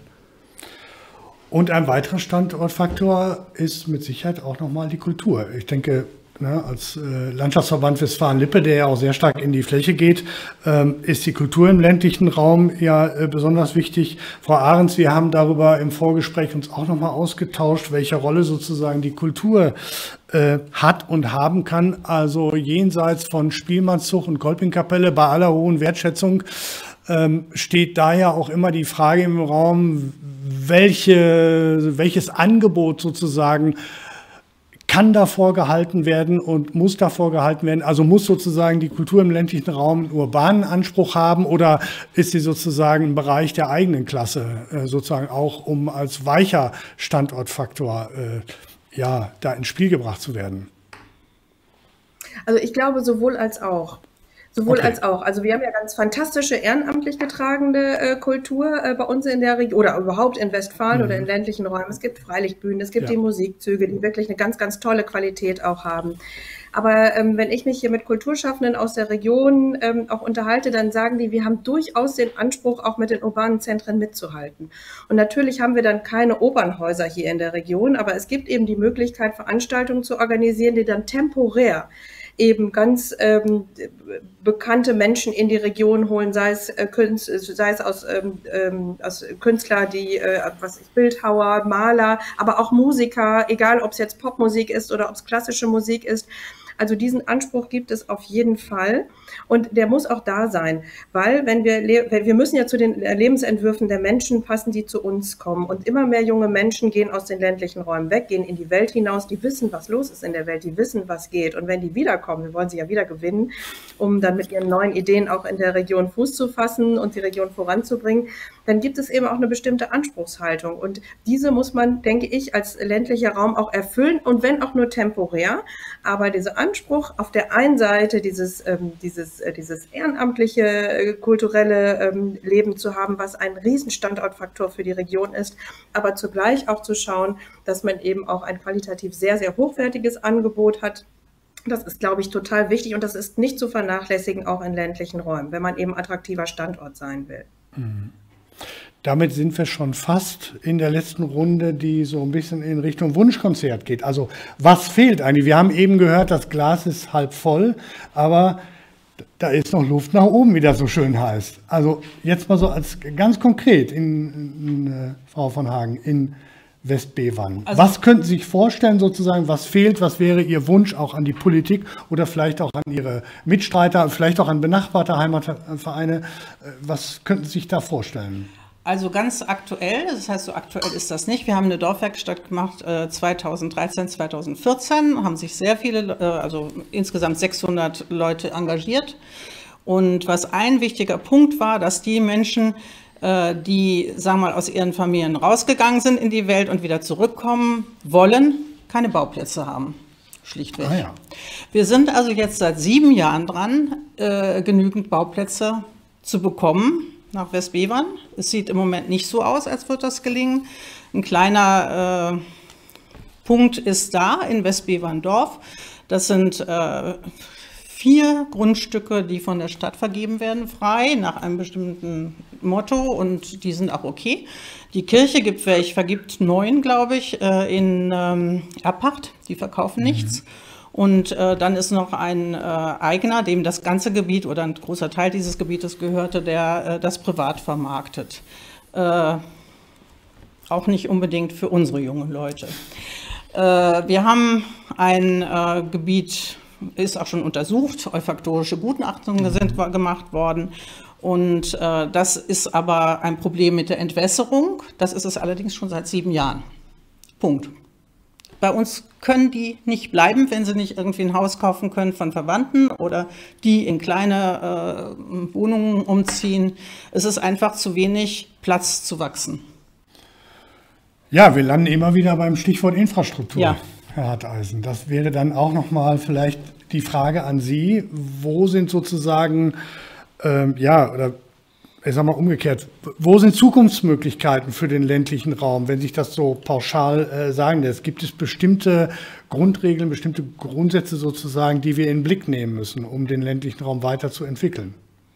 Und ein weiterer Standortfaktor ist mit Sicherheit auch nochmal die Kultur. Ich denke, ne, als äh, Landschaftsverband Westfalen-Lippe, der ja auch sehr stark in die Fläche geht, ähm, ist die Kultur im ländlichen Raum ja äh, besonders wichtig. Frau Ahrens, wir haben darüber im Vorgespräch uns auch nochmal ausgetauscht, welche Rolle sozusagen die Kultur äh, hat und haben kann. Also jenseits von Spielmannszug und Kolpingkapelle, bei aller hohen Wertschätzung, ähm, steht da ja auch immer die Frage im Raum, welche, welches Angebot sozusagen kann davor gehalten werden und muss davor gehalten werden? Also muss sozusagen die Kultur im ländlichen Raum einen urbanen Anspruch haben oder ist sie sozusagen im Bereich der eigenen Klasse äh, sozusagen auch, um als weicher Standortfaktor äh, ja, da ins Spiel gebracht zu werden? Also ich glaube sowohl als auch. Sowohl Okay. als auch. Also wir haben ja ganz fantastische ehrenamtlich getragene äh, Kultur äh, bei uns in der Region oder überhaupt in Westfalen Mhm. oder in ländlichen Räumen. Es gibt Freilichtbühnen, es gibt Ja. die Musikzüge, die wirklich eine ganz, ganz tolle Qualität auch haben. Aber ähm, wenn ich mich hier mit Kulturschaffenden aus der Region ähm, auch unterhalte, dann sagen die, wir haben durchaus den Anspruch, auch mit den urbanen Zentren mitzuhalten. Und natürlich haben wir dann keine Opernhäuser hier in der Region, aber es gibt eben die Möglichkeit, Veranstaltungen zu organisieren, die dann temporär eben ganz ähm, bekannte Menschen in die Region holen, sei es, äh, Künst, sei es aus, ähm, aus Künstler, die, äh, was ich, Bildhauer, Maler, aber auch Musiker, egal ob es jetzt Popmusik ist oder ob es klassische Musik ist. Also diesen Anspruch gibt es auf jeden Fall und der muss auch da sein, weil wenn wir, wir müssen ja zu den Lebensentwürfen der Menschen passen, die zu uns kommen und immer mehr junge Menschen gehen aus den ländlichen Räumen weg, gehen in die Welt hinaus, die wissen, was los ist in der Welt, die wissen, was geht und wenn die wiederkommen, wir wollen sie ja wieder gewinnen, um dann mit ihren neuen Ideen auch in der Region Fuß zu fassen und die Region voranzubringen, dann gibt es eben auch eine bestimmte Anspruchshaltung und diese muss man, denke ich, als ländlicher Raum auch erfüllen und wenn auch nur temporär, aber diese Anspruch auf der einen Seite dieses, ähm, dieses, äh, dieses ehrenamtliche, äh, kulturelle ähm, Leben zu haben, was ein Riesenstandortfaktor für die Region ist, aber zugleich auch zu schauen, dass man eben auch ein qualitativ sehr, sehr hochwertiges Angebot hat. Das ist, glaube ich, total wichtig und das ist nicht zu vernachlässigen, auch in ländlichen Räumen, wenn man eben attraktiver Standort sein will. Mhm. Damit sind wir schon fast in der letzten Runde, die so ein bisschen in Richtung Wunschkonzert geht. Also was fehlt eigentlich? Wir haben eben gehört, das Glas ist halb voll, aber da ist noch Luft nach oben, wie das so schön heißt. Also jetzt mal so als ganz konkret, in, in, in, Frau von Hagen, in Westbevern. Also, was könnten Sie sich vorstellen sozusagen, was fehlt, was wäre Ihr Wunsch auch an die Politik oder vielleicht auch an Ihre Mitstreiter, vielleicht auch an benachbarte Heimatvereine? Was könnten Sie sich da vorstellen? Also ganz aktuell, das heißt so aktuell ist das nicht. Wir haben eine Dorfwerkstatt gemacht äh, zweitausenddreizehn, zweitausendvierzehn, haben sich sehr viele, äh, also insgesamt sechshundert Leute engagiert. Und was ein wichtiger Punkt war, dass die Menschen, äh, die, sagen wir mal, aus ihren Familien rausgegangen sind in die Welt und wieder zurückkommen wollen, keine Bauplätze haben. Schlichtweg. Ah, ja. Wir sind also jetzt seit sieben Jahren dran, äh, genügend Bauplätze zu bekommen nach Westbevern. Es sieht im Moment nicht so aus, als würde das gelingen. Ein kleiner äh, Punkt ist da in Westbeverndorf. Das sind äh, vier Grundstücke, die von der Stadt vergeben werden, frei, nach einem bestimmten Motto, und die sind auch okay. Die Kirche gibt welche, vergibt neun, glaube ich, äh, in ähm, Erbpacht, die verkaufen mhm. nichts. Und äh, dann ist noch ein äh, Eigner, dem das ganze Gebiet oder ein großer Teil dieses Gebietes gehörte, der äh, das privat vermarktet. Äh, auch nicht unbedingt für unsere jungen Leute. Äh, wir haben ein äh, Gebiet, ist auch schon untersucht, olfaktorische Gutachtungen sind gemacht worden. Und äh, das ist aber ein Problem mit der Entwässerung. Das ist es allerdings schon seit sieben Jahren. Punkt. Bei uns können die nicht bleiben, wenn sie nicht irgendwie ein Haus kaufen können von Verwandten oder die in kleine äh, Wohnungen umziehen. Es ist einfach zu wenig Platz zu wachsen. Ja, wir landen immer wieder beim Stichwort Infrastruktur, ja. Herr Harteisen. Das wäre dann auch nochmal vielleicht die Frage an Sie. Wo sind sozusagen, ähm, ja, oder ich sage mal umgekehrt, wo sind Zukunftsmöglichkeiten für den ländlichen Raum, wenn sich das so pauschal äh, sagen lässt? Gibt es bestimmte Grundregeln, bestimmte Grundsätze sozusagen, die wir in den Blick nehmen müssen, um den ländlichen Raum weiterzuentwickeln?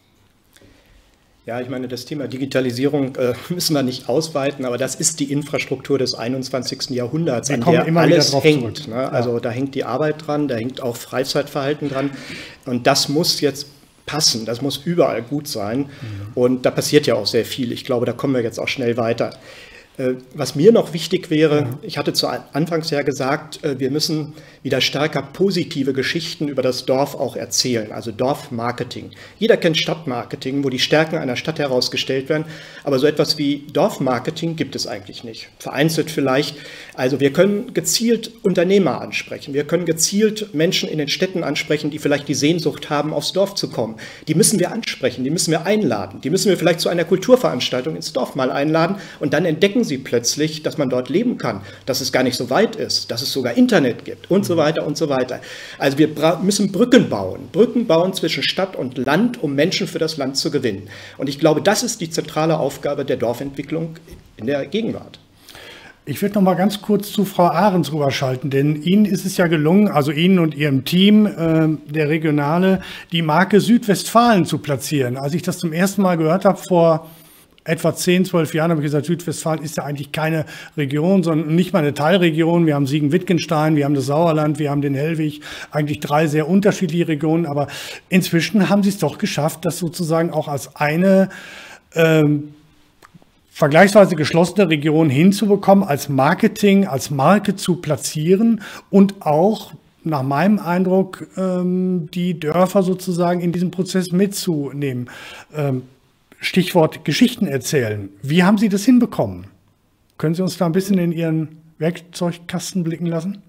Ja, ich meine, das Thema Digitalisierung äh, müssen wir nicht ausweiten, aber das ist die Infrastruktur des einundzwanzigsten Jahrhunderts, wir an kommen der immer alles wieder drauf hängt. zurück. Ne? Ja. Also da hängt die Arbeit dran, da hängt auch Freizeitverhalten dran, und das muss jetzt passen, das muss überall gut sein, mhm. und da passiert ja auch sehr viel. Ich glaube, da kommen wir jetzt auch schnell weiter. Was mir noch wichtig wäre, ich hatte zu Anfangs ja gesagt, wir müssen wieder stärker positive Geschichten über das Dorf auch erzählen, also Dorfmarketing. Jeder kennt Stadtmarketing, wo die Stärken einer Stadt herausgestellt werden, aber so etwas wie Dorfmarketing gibt es eigentlich nicht. Vereinzelt vielleicht. Also wir können gezielt Unternehmer ansprechen, wir können gezielt Menschen in den Städten ansprechen, die vielleicht die Sehnsucht haben, aufs Dorf zu kommen. Die müssen wir ansprechen, die müssen wir einladen, die müssen wir vielleicht zu einer Kulturveranstaltung ins Dorf mal einladen, und dann entdecken sie plötzlich, dass man dort leben kann, dass es gar nicht so weit ist, dass es sogar Internet gibt und so weiter und so weiter. Also wir müssen Brücken bauen, Brücken bauen zwischen Stadt und Land, um Menschen für das Land zu gewinnen. Und ich glaube, das ist die zentrale Aufgabe der Dorfentwicklung in der Gegenwart. Ich würde noch mal ganz kurz zu Frau Ahrens rüberschalten, denn Ihnen ist es ja gelungen, also Ihnen und Ihrem Team, äh, der Regionale, die Marke Südwestfalen zu platzieren. Als ich das zum ersten Mal gehört habe vor etwa zehn, zwölf Jahren, habe ich gesagt, Südwestfalen ist ja eigentlich keine Region, sondern nicht mal eine Teilregion. Wir haben Siegen-Wittgenstein, wir haben das Sauerland, wir haben den Hellwig, eigentlich drei sehr unterschiedliche Regionen. Aber inzwischen haben Sie es doch geschafft, das sozusagen auch als eine ähm, vergleichsweise geschlossene Region hinzubekommen, als Marketing, als Marke zu platzieren und auch nach meinem Eindruck ähm, die Dörfer sozusagen in diesem Prozess mitzunehmen. Ähm, Stichwort Geschichten erzählen. Wie haben Sie das hinbekommen? Können Sie uns da ein bisschen in Ihren Werkzeugkasten blicken lassen?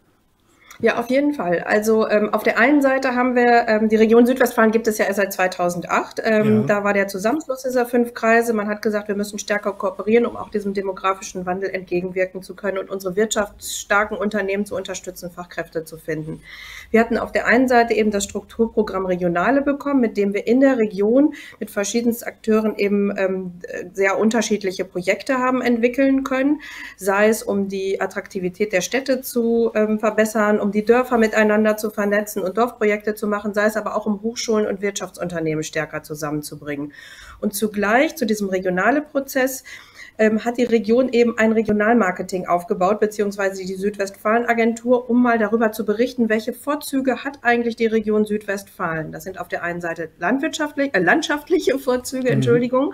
Ja, auf jeden Fall. Also ähm, auf der einen Seite haben wir, ähm, die Region Südwestfalen gibt es ja erst seit zweitausendacht. Ähm, ja. Da war der Zusammenschluss dieser fünf Kreise. Man hat gesagt, wir müssen stärker kooperieren, um auch diesem demografischen Wandel entgegenwirken zu können und unsere wirtschaftsstarken Unternehmen zu unterstützen, Fachkräfte zu finden. Wir hatten auf der einen Seite eben das Strukturprogramm Regionale bekommen, mit dem wir in der Region mit verschiedensten Akteuren eben ähm, sehr unterschiedliche Projekte haben entwickeln können, sei es um die Attraktivität der Städte zu ähm, verbessern, um die Dörfer miteinander zu vernetzen und Dorfprojekte zu machen, sei es aber auch um Hochschulen und Wirtschaftsunternehmen stärker zusammenzubringen. Und zugleich zu diesem regionalen Prozess ähm, hat die Region eben ein Regionalmarketing aufgebaut, beziehungsweise die Südwestfalen-Agentur, um mal darüber zu berichten, welche Vorzüge hat eigentlich die Region Südwestfalen. Das sind auf der einen Seite landwirtschaftlich, äh, landschaftliche Vorzüge, mhm. Entschuldigung,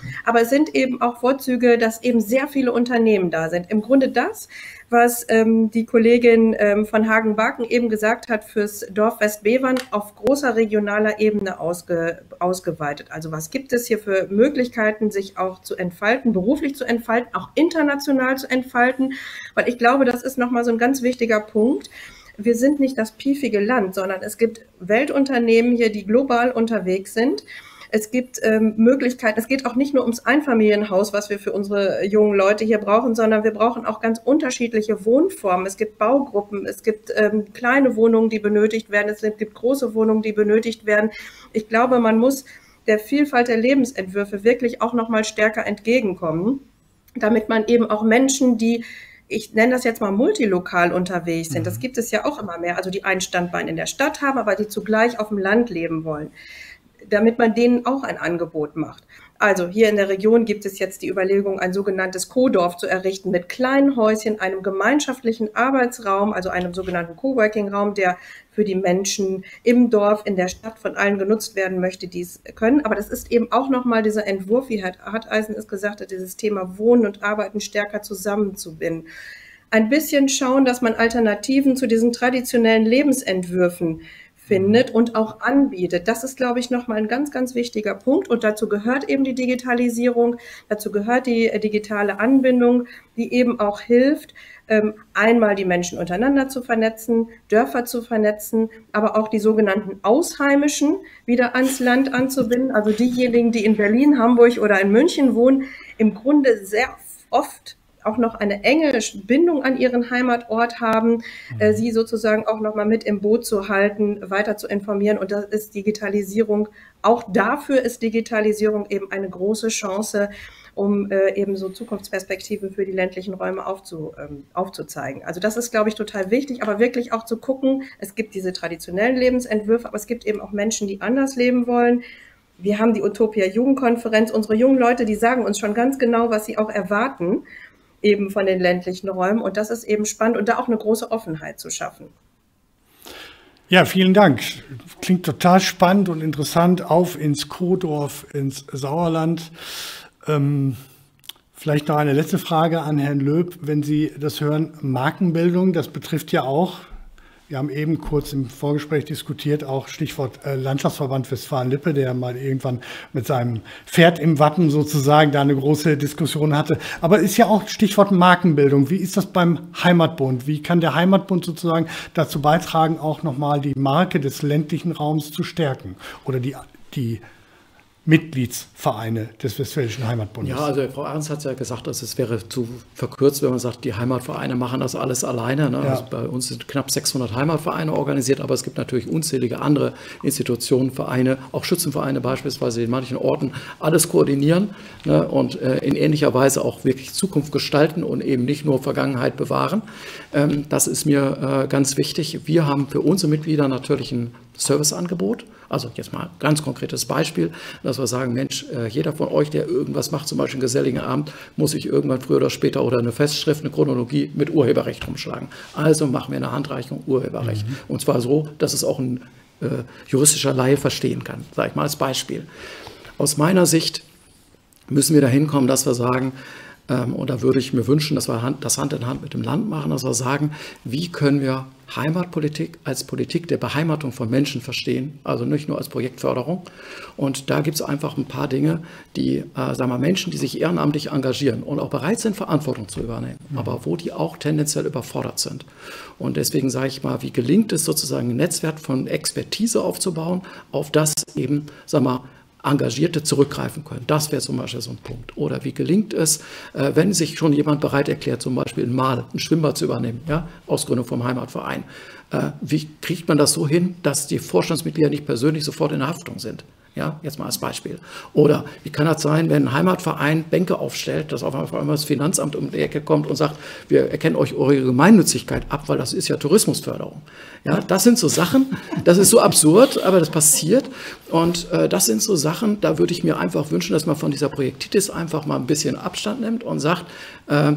aber es sind eben auch Vorzüge, dass eben sehr viele Unternehmen da sind. Im Grunde das, was ähm, die Kollegin ähm, von Hagen-Barken eben gesagt hat, fürs Dorf Westbevern auf großer regionaler Ebene ausge, ausgeweitet. Also was gibt es hier für Möglichkeiten, sich auch zu entfalten, beruflich zu entfalten, auch international zu entfalten, weil ich glaube, das ist nochmal so ein ganz wichtiger Punkt. Wir sind nicht das piefige Land, sondern es gibt Weltunternehmen hier, die global unterwegs sind. Es gibt ähm, Möglichkeiten, es geht auch nicht nur ums Einfamilienhaus, was wir für unsere jungen Leute hier brauchen, sondern wir brauchen auch ganz unterschiedliche Wohnformen. Es gibt Baugruppen, es gibt ähm, kleine Wohnungen, die benötigt werden, es gibt große Wohnungen, die benötigt werden. Ich glaube, man muss der Vielfalt der Lebensentwürfe wirklich auch noch mal stärker entgegenkommen, damit man eben auch Menschen, die, ich nenne das jetzt mal multilokal unterwegs sind, das gibt es ja auch immer mehr, also die ein Standbein in der Stadt haben, aber die zugleich auf dem Land leben wollen, damit man denen auch ein Angebot macht. Also hier in der Region gibt es jetzt die Überlegung, ein sogenanntes Co-Dorf zu errichten mit kleinen Häuschen, einem gemeinschaftlichen Arbeitsraum, also einem sogenannten Coworking-Raum, der für die Menschen im Dorf, in der Stadt von allen genutzt werden möchte, die es können. Aber das ist eben auch nochmal dieser Entwurf, wie Herr Harteisen es gesagt hat, dieses Thema Wohnen und Arbeiten stärker zusammenzubinden. Ein bisschen schauen, dass man Alternativen zu diesen traditionellen Lebensentwürfen findet und auch anbietet. Das ist, glaube ich, nochmal ein ganz, ganz wichtiger Punkt. Und dazu gehört eben die Digitalisierung, dazu gehört die digitale Anbindung, die eben auch hilft, einmal die Menschen untereinander zu vernetzen, Dörfer zu vernetzen, aber auch die sogenannten Ausheimischen wieder ans Land anzubinden. Also diejenigen, die in Berlin, Hamburg oder in München wohnen, im Grunde sehr oft auch noch eine enge Bindung an ihren Heimatort haben, äh, sie sozusagen auch noch mal mit im Boot zu halten, weiter zu informieren. Und das ist Digitalisierung, auch dafür ist Digitalisierung eben eine große Chance, um äh, eben so Zukunftsperspektiven für die ländlichen Räume aufzu, ähm, aufzuzeigen. Also das ist, glaube ich, total wichtig, aber wirklich auch zu gucken, es gibt diese traditionellen Lebensentwürfe, aber es gibt eben auch Menschen, die anders leben wollen. Wir haben die Utopia Jugendkonferenz, unsere jungen Leute, die sagen uns schon ganz genau, was sie auch erwarten, eben von den ländlichen Räumen. Und das ist eben spannend und da auch eine große Offenheit zu schaffen. Ja, vielen Dank. Klingt total spannend und interessant. Auf ins Co-Dorf, ins Sauerland. Ähm, vielleicht noch eine letzte Frage an Herrn Löb. Wenn Sie das hören, Markenbildung, das betrifft ja auch, wir haben eben kurz im Vorgespräch diskutiert, auch Stichwort äh, Landschaftsverband Westfalen-Lippe, der mal irgendwann mit seinem Pferd im Wappen sozusagen da eine große Diskussion hatte. Aber ist ja auch Stichwort Markenbildung. Wie ist das beim Heimatbund? Wie kann der Heimatbund sozusagen dazu beitragen, auch nochmal die Marke des ländlichen Raums zu stärken? Oder die, die Mitgliedsvereine des Westfälischen Heimatbundes. Ja, also Frau Ernst hat ja gesagt, dass es wäre zu verkürzt, wenn man sagt, die Heimatvereine machen das alles alleine. Ne? Ja. Also bei uns sind knapp sechshundert Heimatvereine organisiert, aber es gibt natürlich unzählige andere Institutionen, Vereine, auch Schützenvereine beispielsweise, die in manchen Orten alles koordinieren, ne? Und äh, in ähnlicher Weise auch wirklich Zukunft gestalten und eben nicht nur Vergangenheit bewahren. Ähm, das ist mir äh, ganz wichtig. Wir haben für unsere Mitglieder natürlich ein Serviceangebot. Also jetzt mal ein ganz konkretes Beispiel, dass wir sagen, Mensch, jeder von euch, der irgendwas macht, zum Beispiel einen geselligen Abend, muss sich irgendwann früher oder später oder eine Festschrift, eine Chronologie mit Urheberrecht rumschlagen. Also machen wir eine Handreichung Urheberrecht. Mhm. Und zwar so, dass es auch ein äh, juristischer Laie verstehen kann. Sage ich mal als Beispiel. Aus meiner Sicht müssen wir dahin kommen, dass wir sagen, ähm, und da würde ich mir wünschen, dass wir Hand, das Hand in Hand mit dem Land machen, dass wir sagen, wie können wir Heimatpolitik als Politik der Beheimatung von Menschen verstehen, also nicht nur als Projektförderung. Und da gibt es einfach ein paar Dinge, die, äh, sagen wir, Menschen, die sich ehrenamtlich engagieren und auch bereit sind, Verantwortung zu übernehmen, mhm. aber wo die auch tendenziell überfordert sind. Und deswegen sage ich mal, wie gelingt es sozusagen, ein Netzwerk von Expertise aufzubauen, auf das eben, sagen wir, Engagierte zurückgreifen können. Das wäre zum Beispiel so ein Punkt. Oder wie gelingt es, äh, wenn sich schon jemand bereit erklärt, zum Beispiel in Mahl ein Schwimmbad zu übernehmen, ja, Ausgründung vom Heimatverein. Äh, wie kriegt man das so hin, dass die Vorstandsmitglieder nicht persönlich sofort in der Haftung sind? Ja, jetzt mal als Beispiel. Oder wie kann das sein, wenn ein Heimatverein Bänke aufstellt, dass auf einmal das Finanzamt um die Ecke kommt und sagt, wir erkennen euch eure Gemeinnützigkeit ab, weil das ist ja Tourismusförderung. Ja, das sind so Sachen, das ist so absurd, aber das passiert. Und äh, das sind so Sachen, da würde ich mir einfach wünschen, dass man von dieser Projektitis einfach mal ein bisschen Abstand nimmt und sagt, äh,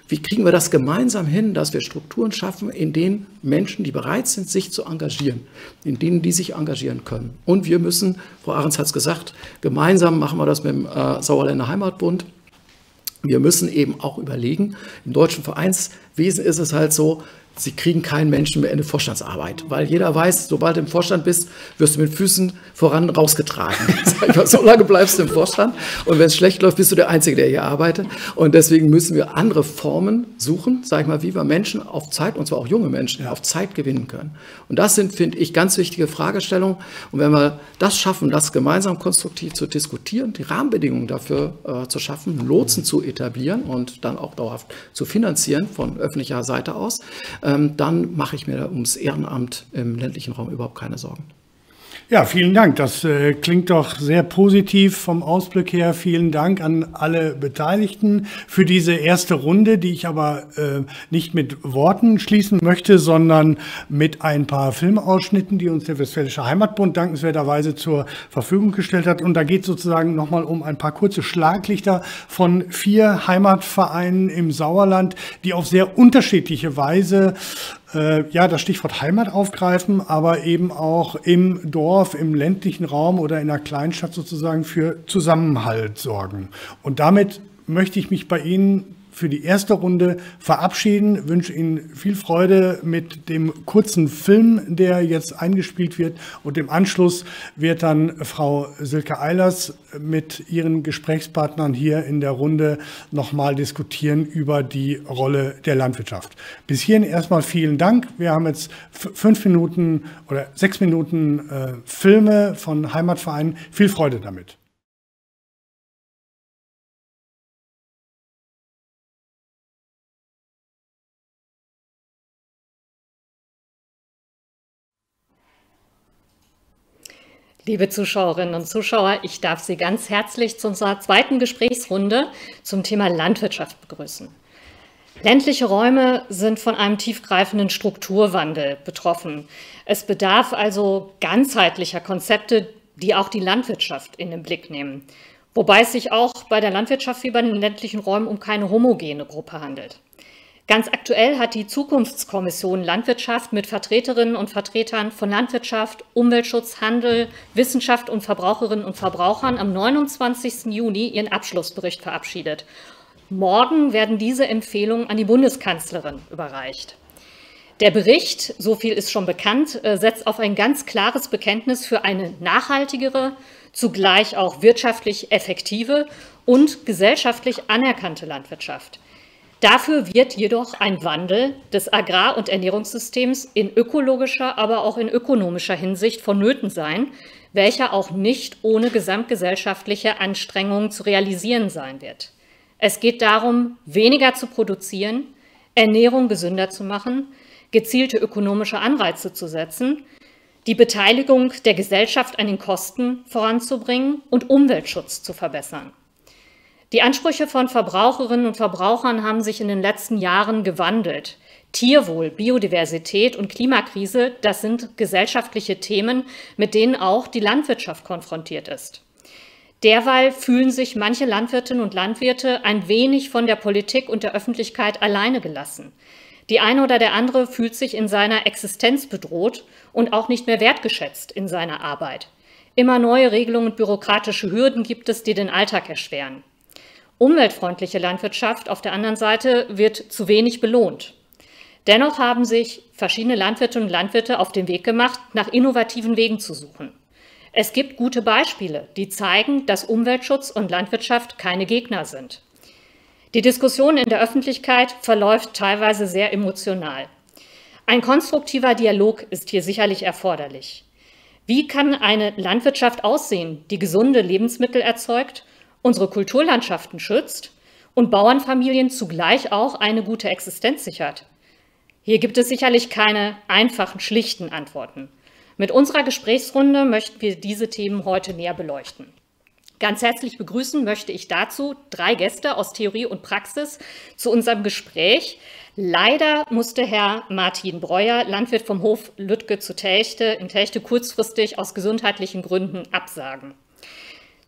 wie kriegen wir das gemeinsam hin, dass wir Strukturen schaffen, in denen Menschen, die bereit sind, sich zu engagieren, in denen die sich engagieren können. Und wir müssen, Frau Ahrens hat es gesagt, gemeinsam machen wir das mit dem äh, Sauerländer Heimatbund. Wir müssen eben auch überlegen, im deutschen Vereinswesen ist es halt so, Sie kriegen keinen Menschen mehr in eine Vorstandsarbeit, weil jeder weiß, sobald du im Vorstand bist, wirst du mit Füßen voran rausgetragen. So lange bleibst du im Vorstand und wenn es schlecht läuft, bist du der Einzige, der hier arbeitet. Und deswegen müssen wir andere Formen suchen, sag ich mal, wie wir Menschen auf Zeit, und zwar auch junge Menschen, ja. auf Zeit gewinnen können. Und das sind, finde ich, ganz wichtige Fragestellungen. Und wenn wir das schaffen, das gemeinsam konstruktiv zu diskutieren, die Rahmenbedingungen dafür äh, zu schaffen, Lotsen zu etablieren und dann auch dauerhaft zu finanzieren von öffentlicher Seite aus, dann mache ich mir ums Ehrenamt im ländlichen Raum überhaupt keine Sorgen. Ja, vielen Dank. Das äh, klingt doch sehr positiv vom Ausblick her. Vielen Dank an alle Beteiligten für diese erste Runde, die ich aber äh, nicht mit Worten schließen möchte, sondern mit ein paar Filmausschnitten, die uns der Westfälische Heimatbund dankenswerterweise zur Verfügung gestellt hat. Und da geht es sozusagen nochmal um ein paar kurze Schlaglichter von vier Heimatvereinen im Sauerland, die auf sehr unterschiedliche Weise ja, das Stichwort Heimat aufgreifen, aber eben auch im Dorf, im ländlichen Raum oder in einer Kleinstadt sozusagen für Zusammenhalt sorgen. Und damit möchte ich mich bei Ihnen für die erste Runde verabschieden, wünsche Ihnen viel Freude mit dem kurzen Film, der jetzt eingespielt wird. Und im Anschluss wird dann Frau Silke Eilers mit ihren Gesprächspartnern hier in der Runde nochmal diskutieren über die Rolle der Landwirtschaft. Bis hierhin erstmal vielen Dank. Wir haben jetzt fünf Minuten oder sechs Minuten äh, Filme von Heimatvereinen. Viel Freude damit. Liebe Zuschauerinnen und Zuschauer, ich darf Sie ganz herzlich zu unserer zweiten Gesprächsrunde zum Thema Landwirtschaft begrüßen. Ländliche Räume sind von einem tiefgreifenden Strukturwandel betroffen. Es bedarf also ganzheitlicher Konzepte, die auch die Landwirtschaft in den Blick nehmen. Wobei es sich auch bei der Landwirtschaft wie bei den ländlichen Räumen um keine homogene Gruppe handelt. Ganz aktuell hat die Zukunftskommission Landwirtschaft mit Vertreterinnen und Vertretern von Landwirtschaft, Umweltschutz, Handel, Wissenschaft und Verbraucherinnen und Verbrauchern am neunundzwanzigsten Juni ihren Abschlussbericht verabschiedet. Morgen werden diese Empfehlungen an die Bundeskanzlerin überreicht. Der Bericht, so viel ist schon bekannt, setzt auf ein ganz klares Bekenntnis für eine nachhaltigere, zugleich auch wirtschaftlich effektive und gesellschaftlich anerkannte Landwirtschaft. Dafür wird jedoch ein Wandel des Agrar- und Ernährungssystems in ökologischer, aber auch in ökonomischer Hinsicht vonnöten sein, welcher auch nicht ohne gesamtgesellschaftliche Anstrengungen zu realisieren sein wird. Es geht darum, weniger zu produzieren, Ernährung gesünder zu machen, gezielte ökonomische Anreize zu setzen, die Beteiligung der Gesellschaft an den Kosten voranzubringen und Umweltschutz zu verbessern. Die Ansprüche von Verbraucherinnen und Verbrauchern haben sich in den letzten Jahren gewandelt. Tierwohl, Biodiversität und Klimakrise, das sind gesellschaftliche Themen, mit denen auch die Landwirtschaft konfrontiert ist. Derweil fühlen sich manche Landwirtinnen und Landwirte ein wenig von der Politik und der Öffentlichkeit alleine gelassen. Die eine oder der andere fühlt sich in seiner Existenz bedroht und auch nicht mehr wertgeschätzt in seiner Arbeit. Immer neue Regelungen und bürokratische Hürden gibt es, die den Alltag erschweren. Umweltfreundliche Landwirtschaft auf der anderen Seite wird zu wenig belohnt. Dennoch haben sich verschiedene Landwirtinnen und Landwirte auf den Weg gemacht, nach innovativen Wegen zu suchen. Es gibt gute Beispiele, die zeigen, dass Umweltschutz und Landwirtschaft keine Gegner sind. Die Diskussion in der Öffentlichkeit verläuft teilweise sehr emotional. Ein konstruktiver Dialog ist hier sicherlich erforderlich. Wie kann eine Landwirtschaft aussehen, die gesunde Lebensmittel erzeugt, unsere Kulturlandschaften schützt und Bauernfamilien zugleich auch eine gute Existenz sichert? Hier gibt es sicherlich keine einfachen, schlichten Antworten. Mit unserer Gesprächsrunde möchten wir diese Themen heute näher beleuchten. Ganz herzlich begrüßen möchte ich dazu drei Gäste aus Theorie und Praxis zu unserem Gespräch. Leider musste Herr Martin Breuer, Landwirt vom Hof Lüttke zu Telchte, in Telchte kurzfristig aus gesundheitlichen Gründen absagen.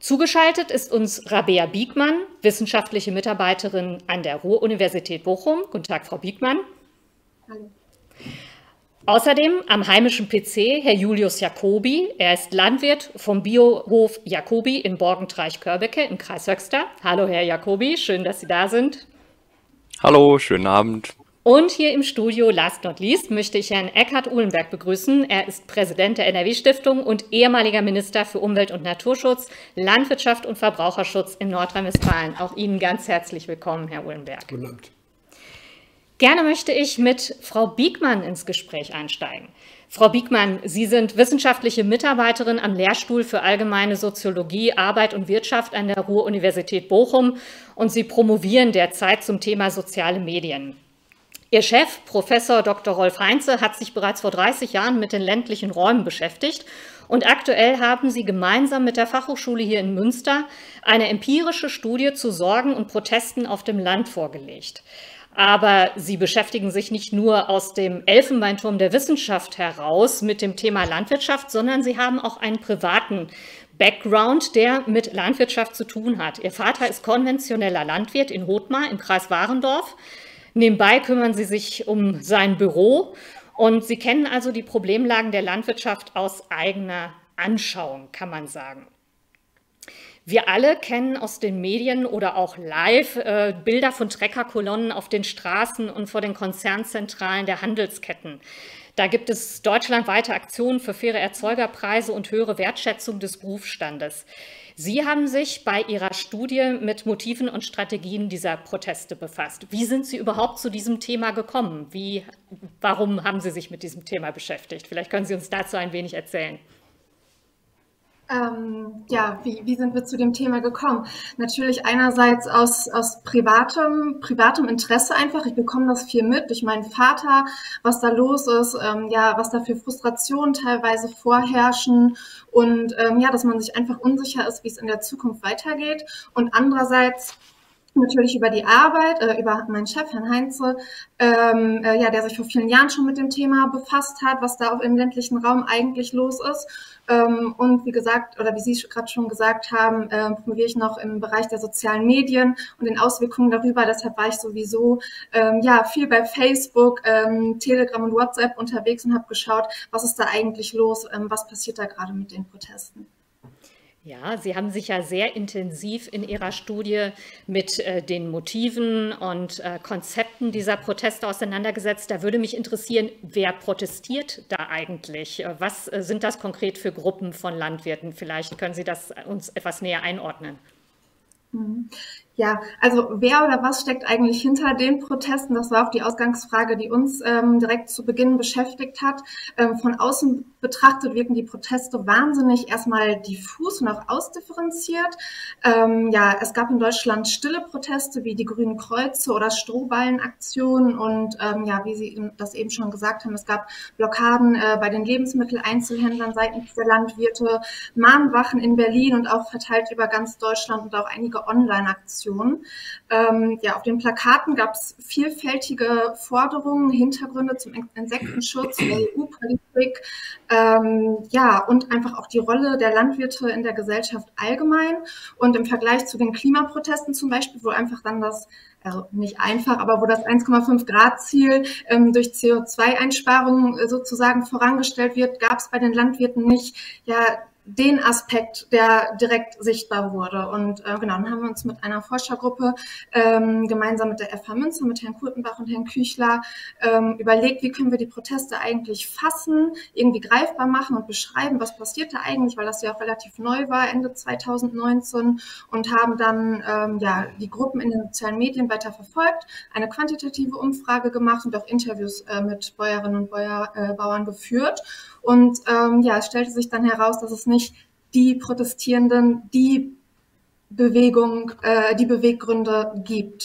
Zugeschaltet ist uns Rabea Biegmann, wissenschaftliche Mitarbeiterin an der Ruhr-Universität Bochum. Guten Tag, Frau Biegmann. Hallo. Außerdem am heimischen P C Herr Julius Jacobi. Er ist Landwirt vom Biohof Jacobi in Borgentreich-Körbecke im Kreis Höxter. Hallo, Herr Jacobi, schön, dass Sie da sind. Hallo, schönen Abend. Und hier im Studio, last not least, möchte ich Herrn Eckhard Uhlenberg begrüßen. Er ist Präsident der N R W-Stiftung und ehemaliger Minister für Umwelt- und Naturschutz, Landwirtschaft und Verbraucherschutz in Nordrhein-Westfalen. Auch Ihnen ganz herzlich willkommen, Herr Uhlenberg. Guten Abend. Gerne möchte ich mit Frau Biegmann ins Gespräch einsteigen. Frau Biegmann, Sie sind wissenschaftliche Mitarbeiterin am Lehrstuhl für Allgemeine Soziologie, Arbeit und Wirtschaft an der Ruhr-Universität Bochum und Sie promovieren derzeit zum Thema soziale Medien. Ihr Chef, Professor Doktor Rolf Heinze, hat sich bereits vor dreißig Jahren mit den ländlichen Räumen beschäftigt und aktuell haben Sie gemeinsam mit der Fachhochschule hier in Münster eine empirische Studie zu Sorgen und Protesten auf dem Land vorgelegt. Aber Sie beschäftigen sich nicht nur aus dem Elfenbeinturm der Wissenschaft heraus mit dem Thema Landwirtschaft, sondern Sie haben auch einen privaten Background, der mit Landwirtschaft zu tun hat. Ihr Vater ist konventioneller Landwirt in Hothmar im Kreis Warendorf. Nebenbei kümmern Sie sich um sein Büro und Sie kennen also die Problemlagen der Landwirtschaft aus eigener Anschauung, kann man sagen. Wir alle kennen aus den Medien oder auch live äh, Bilder von Treckerkolonnen auf den Straßen und vor den Konzernzentralen der Handelsketten. Da gibt es deutschlandweite Aktionen für faire Erzeugerpreise und höhere Wertschätzung des Berufsstandes. Sie haben sich bei Ihrer Studie mit Motiven und Strategien dieser Proteste befasst. Wie sind Sie überhaupt zu diesem Thema gekommen? Wie, warum haben Sie sich mit diesem Thema beschäftigt? Vielleicht können Sie uns dazu ein wenig erzählen. Ähm, ja, wie, wie sind wir zu dem Thema gekommen? Natürlich einerseits aus, aus privatem, privatem Interesse einfach. Ich bekomme das viel mit durch meinen Vater, was da los ist, ähm, ja, was da für Frustrationen teilweise vorherrschen und ähm, ja, dass man sich einfach unsicher ist, wie es in der Zukunft weitergeht. Und andererseits natürlich über die Arbeit, äh, über meinen Chef, Herrn Heinze, ähm, äh, ja, der sich vor vielen Jahren schon mit dem Thema befasst hat, was da auch im ländlichen Raum eigentlich los ist. Ähm, und wie gesagt, oder wie Sie gerade schon gesagt haben, äh, promoviere ich noch im Bereich der sozialen Medien und den Auswirkungen darüber. Deshalb war ich sowieso ähm, ja viel bei Facebook, ähm, Telegram und WhatsApp unterwegs und habe geschaut, was ist da eigentlich los, ähm, was passiert da gerade mit den Protesten. Ja, Sie haben sich ja sehr intensiv in Ihrer Studie mit äh, den Motiven und äh, Konzepten dieser Proteste auseinandergesetzt. Da würde mich interessieren, wer protestiert da eigentlich? Was äh, sind das konkret für Gruppen von Landwirten? Vielleicht können Sie das uns etwas näher einordnen. Mhm. Ja, also wer oder was steckt eigentlich hinter den Protesten? Das war auch die Ausgangsfrage, die uns ähm, direkt zu Beginn beschäftigt hat. Ähm, von außen betrachtet wirken die Proteste wahnsinnig erstmal diffus und auch ausdifferenziert. Ähm, ja, es gab in Deutschland stille Proteste wie die Grünen Kreuze oder Strohballenaktionen und ähm, ja, wie Sie das eben schon gesagt haben, es gab Blockaden äh, bei den Lebensmitteleinzelhändlern seitens der Landwirte, Mahnwachen in Berlin und auch verteilt über ganz Deutschland und auch einige Online-Aktionen. Ähm, ja, auf den Plakaten gab es vielfältige Forderungen, Hintergründe zum Insektenschutz, der E U-Politik, ähm, ja, und einfach auch die Rolle der Landwirte in der Gesellschaft allgemein. Und im Vergleich zu den Klimaprotesten zum Beispiel, wo einfach dann das, also nicht einfach, aber wo das eins Komma fünf Grad Ziel ähm, durch C O zwei Einsparungen äh, sozusagen vorangestellt wird, gab es bei den Landwirten nicht, ja, den Aspekt, der direkt sichtbar wurde. Und äh, genau, dann haben wir uns mit einer Forschergruppe ähm, gemeinsam mit der F H Münster, mit Herrn Kurtenbach und Herrn Küchler ähm, überlegt, wie können wir die Proteste eigentlich fassen, irgendwie greifbar machen und beschreiben, was passiert da eigentlich, weil das ja auch relativ neu war, Ende zweitausendneunzehn, und haben dann ähm, ja die Gruppen in den sozialen Medien weiter verfolgt, eine quantitative Umfrage gemacht und auch Interviews äh, mit Bäuerinnen und Bäuer, äh, Bauern geführt. Und ähm, ja, es stellte sich dann heraus, dass es nicht die Protestierenden, die Bewegung, äh, die Beweggründe gibt.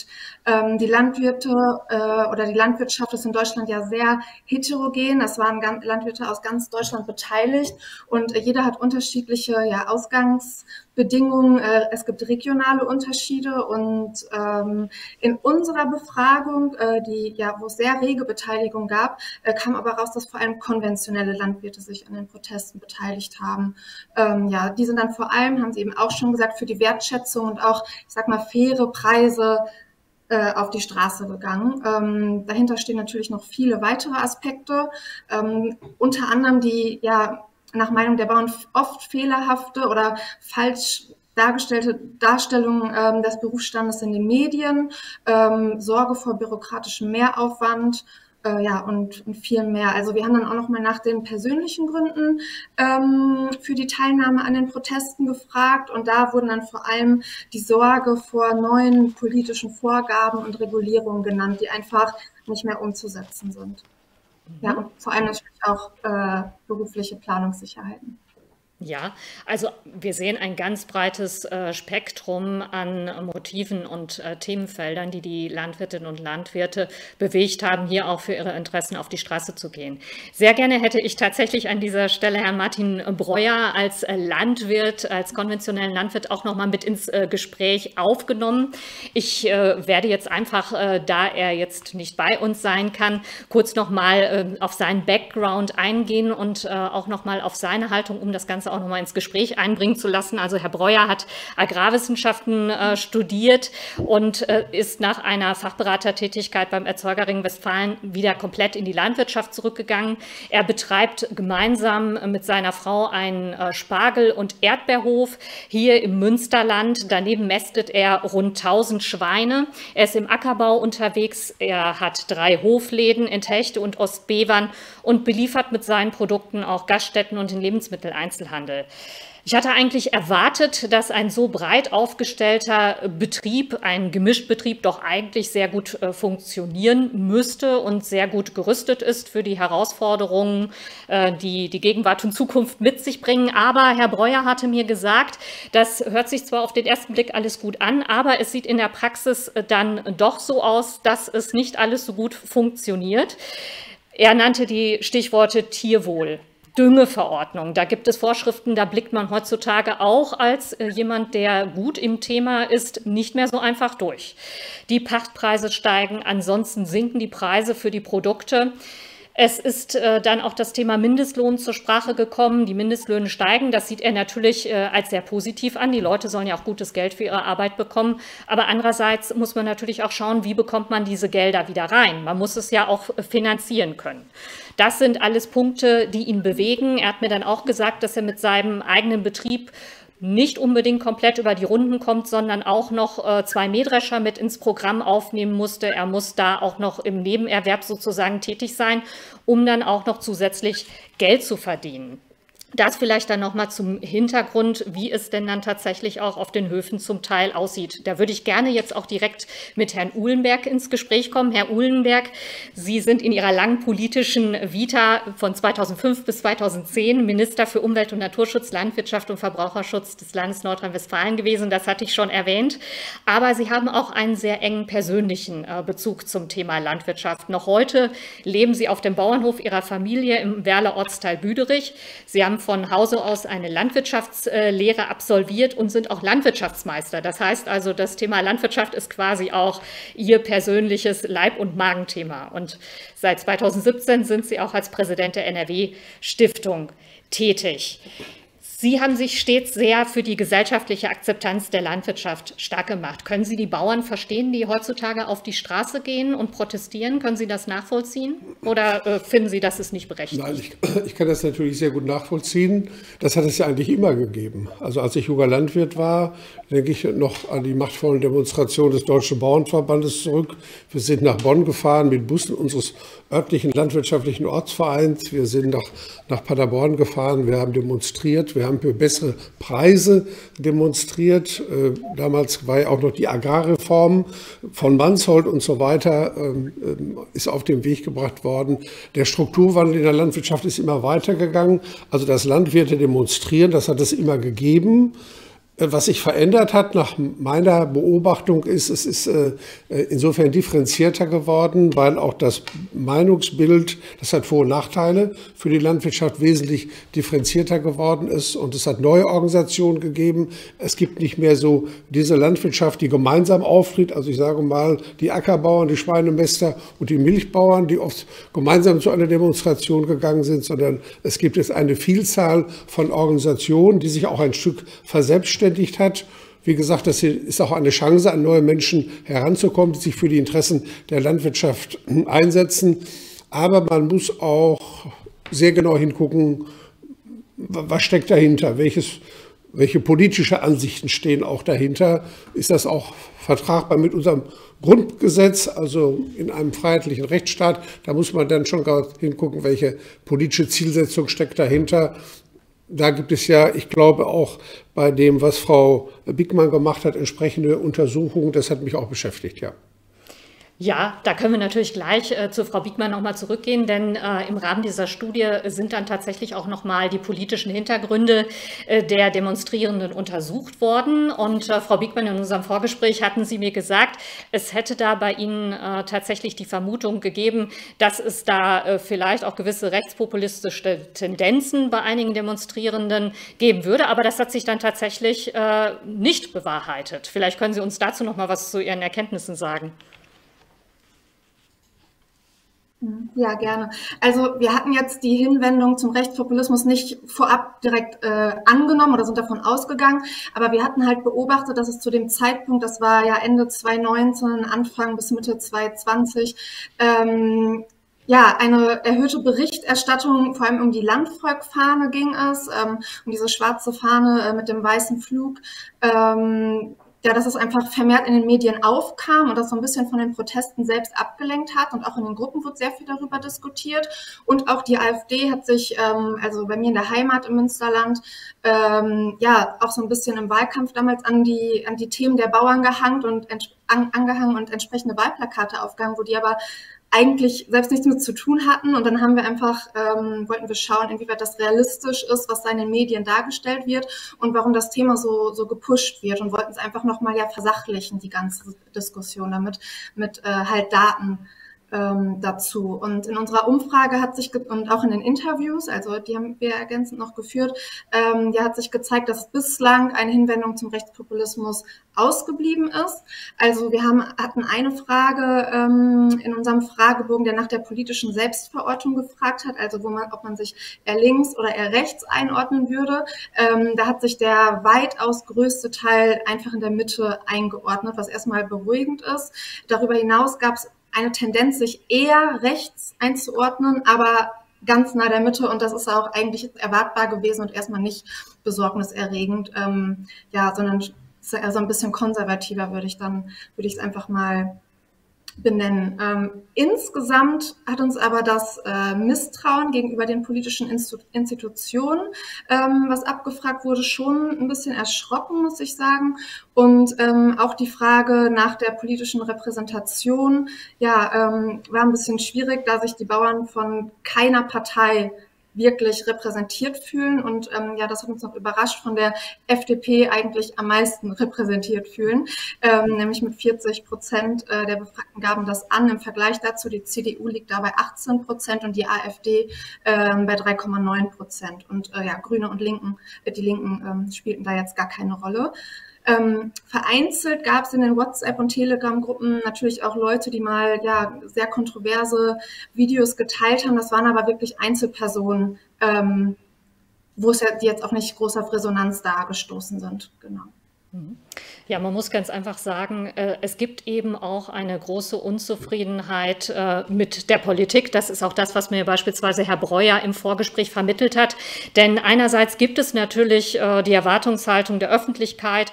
Ähm, die Landwirte äh, oder die Landwirtschaft ist in Deutschland ja sehr heterogen. Es waren ganz, Landwirte aus ganz Deutschland beteiligt und äh, jeder hat unterschiedliche ja, Ausgangsbedingungen. Äh, es gibt regionale Unterschiede und ähm, in unserer Befragung, äh, die ja, wo es sehr rege Beteiligung gab, äh, kam aber raus, dass vor allem konventionelle Landwirte sich an den Protesten beteiligt haben. Ähm, ja, die sind dann vor allem, haben Sie eben auch schon gesagt, für die Wertschätzung und auch, ich sag mal, faire Preise äh, auf die Straße gegangen. Ähm, dahinter stehen natürlich noch viele weitere Aspekte, ähm, unter anderem die, ja, nach Meinung der Bauern oft fehlerhafte oder falsch dargestellte Darstellung ähm, des Berufsstandes in den Medien, ähm, Sorge vor bürokratischem Mehraufwand, äh, ja, und, und viel mehr. Also wir haben dann auch noch mal nach den persönlichen Gründen ähm, für die Teilnahme an den Protesten gefragt und da wurden dann vor allem die Sorge vor neuen politischen Vorgaben und Regulierungen genannt, die einfach nicht mehr umzusetzen sind. Mhm. Ja, und vor allem natürlich auch äh, berufliche Planungssicherheiten. Ja, also wir sehen ein ganz breites äh, Spektrum an Motiven und äh, Themenfeldern, die die Landwirtinnen und Landwirte bewegt haben, hier auch für ihre Interessen auf die Straße zu gehen. Sehr gerne hätte ich tatsächlich an dieser Stelle Herrn Martin Breuer als äh, Landwirt, als konventionellen Landwirt auch noch mal mit ins äh, Gespräch aufgenommen. Ich äh, werde jetzt einfach, äh, da er jetzt nicht bei uns sein kann, kurz noch mal äh, auf seinen Background eingehen und äh, auch noch mal auf seine Haltung, um das Ganze auch noch mal ins Gespräch einbringen zu lassen. Also Herr Breuer hat Agrarwissenschaften äh, studiert und äh, ist nach einer Fachberatertätigkeit beim Erzeugerring Westfalen wieder komplett in die Landwirtschaft zurückgegangen. Er betreibt gemeinsam mit seiner Frau einen äh, Spargel- und Erdbeerhof hier im Münsterland. Daneben mästet er rund tausend Schweine. Er ist im Ackerbau unterwegs. Er hat drei Hofläden in Techte und Ostbevern und beliefert mit seinen Produkten auch Gaststätten und den Lebensmitteleinzelhandel. Ich hatte eigentlich erwartet, dass ein so breit aufgestellter Betrieb, ein Gemischtbetrieb, doch eigentlich sehr gut äh, funktionieren müsste und sehr gut gerüstet ist für die Herausforderungen, äh, die die Gegenwart und Zukunft mit sich bringen. Aber Herr Breuer hatte mir gesagt, das hört sich zwar auf den ersten Blick alles gut an, aber es sieht in der Praxis dann doch so aus, dass es nicht alles so gut funktioniert. Er nannte die Stichworte Tierwohl. Düngeverordnung. Da gibt es Vorschriften, da blickt man heutzutage auch als äh, jemand, der gut im Thema ist, nicht mehr so einfach durch. Die Pachtpreise steigen, ansonsten sinken die Preise für die Produkte. Es ist äh, dann auch das Thema Mindestlohn zur Sprache gekommen. Die Mindestlöhne steigen. Das sieht er natürlich äh, als sehr positiv an. Die Leute sollen ja auch gutes Geld für ihre Arbeit bekommen. Aber andererseits muss man natürlich auch schauen, wie bekommt man diese Gelder wieder rein. Man muss es ja auch finanzieren können. Das sind alles Punkte, die ihn bewegen. Er hat mir dann auch gesagt, dass er mit seinem eigenen Betrieb nicht unbedingt komplett über die Runden kommt, sondern auch noch äh, zwei Mähdrescher mit ins Programm aufnehmen musste. Er muss da auch noch im Nebenerwerb sozusagen tätig sein, um dann auch noch zusätzlich Geld zu verdienen. Das vielleicht dann noch mal zum Hintergrund, wie es denn dann tatsächlich auch auf den Höfen zum Teil aussieht. Da würde ich gerne jetzt auch direkt mit Herrn Uhlenberg ins Gespräch kommen. Herr Uhlenberg, Sie sind in Ihrer langen politischen Vita von zweitausendfünf bis zweitausendzehn Minister für Umwelt- und Naturschutz, Landwirtschaft und Verbraucherschutz des Landes Nordrhein-Westfalen gewesen. Das hatte ich schon erwähnt. Aber Sie haben auch einen sehr engen persönlichen Bezug zum Thema Landwirtschaft. Noch heute leben Sie auf dem Bauernhof Ihrer Familie im Werler Ortsteil Büderich. Sie haben von Hause aus eine Landwirtschaftslehre absolviert und sind auch Landwirtschaftsmeister. Das heißt also, das Thema Landwirtschaft ist quasi auch Ihr persönliches Leib- und Magenthema. Und seit zweitausendsiebzehn sind Sie auch als Präsident der N R W-Stiftung tätig. Sie haben sich stets sehr für die gesellschaftliche Akzeptanz der Landwirtschaft stark gemacht. Können Sie die Bauern verstehen, die heutzutage auf die Straße gehen und protestieren? Können Sie das nachvollziehen? Oder äh, finden Sie, das ist nicht berechtigt? Nein, ich, ich kann das natürlich sehr gut nachvollziehen. Das hat es ja eigentlich immer gegeben. Also als ich junger Landwirt war, denke ich noch an die machtvollen Demonstrationen des Deutschen Bauernverbandes zurück. Wir sind nach Bonn gefahren mit Bussen unseres örtlichen landwirtschaftlichen Ortsvereins. Wir sind nach, nach Paderborn gefahren. Wir haben demonstriert. Wir haben für bessere Preise demonstriert. Äh, damals war ja auch noch die Agrarreform von Mansholt und so weiter, ähm, ist auf den Weg gebracht worden. Der Strukturwandel in der Landwirtschaft ist immer weitergegangen. Also dass Landwirte demonstrieren, das hat es immer gegeben. Was sich verändert hat nach meiner Beobachtung ist, es ist insofern differenzierter geworden, weil auch das Meinungsbild, das hat Vor- und Nachteile, für die Landwirtschaft wesentlich differenzierter geworden ist. Und es hat neue Organisationen gegeben. Es gibt nicht mehr so diese Landwirtschaft, die gemeinsam auftritt. Also ich sage mal, die Ackerbauern, die Schweinemester und die Milchbauern, die oft gemeinsam zu einer Demonstration gegangen sind, sondern es gibt jetzt eine Vielzahl von Organisationen, die sich auch ein Stück verselbstständigen hat. Wie gesagt, das ist auch eine Chance, an neue Menschen heranzukommen, die sich für die Interessen der Landwirtschaft einsetzen. Aber man muss auch sehr genau hingucken, was steckt dahinter, welches, welche politische Ansichten stehen auch dahinter. Ist das auch vertragbar mit unserem Grundgesetz, also in einem freiheitlichen Rechtsstaat? Da muss man dann schon hingucken, welche politische Zielsetzung steckt dahinter. Da gibt es ja, ich glaube, auch bei dem, was Frau Bickmann gemacht hat, entsprechende Untersuchungen. Das hat mich auch beschäftigt, ja. Ja, da können wir natürlich gleich äh, zu Frau Bickmann nochmal zurückgehen, denn äh, im Rahmen dieser Studie sind dann tatsächlich auch nochmal die politischen Hintergründe äh, der Demonstrierenden untersucht worden. Und äh, Frau Bickmann, in unserem Vorgespräch hatten Sie mir gesagt, es hätte da bei Ihnen äh, tatsächlich die Vermutung gegeben, dass es da äh, vielleicht auch gewisse rechtspopulistische Tendenzen bei einigen Demonstrierenden geben würde. Aber das hat sich dann tatsächlich äh, nicht bewahrheitet. Vielleicht können Sie uns dazu noch mal was zu Ihren Erkenntnissen sagen. Ja, gerne. Also wir hatten jetzt die Hinwendung zum Rechtspopulismus nicht vorab direkt äh, angenommen oder sind davon ausgegangen, aber wir hatten halt beobachtet, dass es zu dem Zeitpunkt, das war ja Ende zwanzig neunzehn, Anfang bis Mitte zwanzig zwanzig, ähm, ja, eine erhöhte Berichterstattung, vor allem um die Landvolk-Fahne ging es, ähm, um diese schwarze Fahne äh, mit dem weißen Flug, ähm, ja, dass es einfach vermehrt in den Medien aufkam und das so ein bisschen von den Protesten selbst abgelenkt hat. Und auch in den Gruppen wird sehr viel darüber diskutiert. Und auch die AfD hat sich, ähm, also bei mir in der Heimat im Münsterland, ähm, ja, auch so ein bisschen im Wahlkampf damals an die, an die Themen der Bauern gehangen und, an, angehangen und entsprechende Wahlplakate aufgehangen, wo die aber eigentlich selbst nichts mit zu tun hatten. Und dann haben wir einfach, ähm, wollten wir schauen, inwieweit das realistisch ist, was da in den Medien dargestellt wird und warum das Thema so, so gepusht wird und wollten es einfach nochmal ja versachlichen, die ganze Diskussion damit, mit äh, halt Daten ähm, dazu. Und in unserer Umfrage hat sich, und auch in den Interviews, also die haben wir ergänzend noch geführt, ähm, ja, hat sich gezeigt, dass bislang eine Hinwendung zum Rechtspopulismus ausgeblieben ist. Also wir haben, hatten eine Frage ähm, in unserem Fragebogen, der nach der politischen Selbstverortung gefragt hat, also wo man, ob man sich eher links oder eher rechts einordnen würde. Ähm, da hat sich der weitaus größte Teil einfach in der Mitte eingeordnet, was erstmal beruhigend ist. Darüber hinaus gab es eine Tendenz, sich eher rechts einzuordnen, aber ganz nah der Mitte, und das ist auch eigentlich erwartbar gewesen und erstmal nicht besorgniserregend, ähm, ja, sondern eher so ein bisschen konservativer, würde ich dann, würde ich es einfach mal benennen. Ähm, insgesamt hat uns aber das äh, Misstrauen gegenüber den politischen Instu Institutionen, ähm, was abgefragt wurde, schon ein bisschen erschrocken, muss ich sagen. Und ähm, auch die Frage nach der politischen Repräsentation, ja, ähm, war ein bisschen schwierig, da sich die Bauern von keiner Partei wirklich repräsentiert fühlen. Und ähm, ja, das hat uns noch überrascht, von der F D P eigentlich am meisten repräsentiert fühlen, ähm, nämlich mit vierzig Prozent äh, der Befragten gaben das an. Im Vergleich dazu, die C D U liegt da bei achtzehn Prozent und die AfD ähm, bei drei Komma neun Prozent. Und äh, ja, Grüne und Linken, äh, die Linken ähm, spielten da jetzt gar keine Rolle. Ähm, vereinzelt gab es in den WhatsApp- und Telegram-Gruppen natürlich auch Leute, die mal ja sehr kontroverse Videos geteilt haben. Das waren aber wirklich Einzelpersonen, ähm, wo es ja die jetzt auch nicht groß auf Resonanz da gestoßen sind. Genau. Ja, man muss ganz einfach sagen, es gibt eben auch eine große Unzufriedenheit mit der Politik. Das ist auch das, was mir beispielsweise Herr Breuer im Vorgespräch vermittelt hat. Denn einerseits gibt es natürlich die Erwartungshaltung der Öffentlichkeit,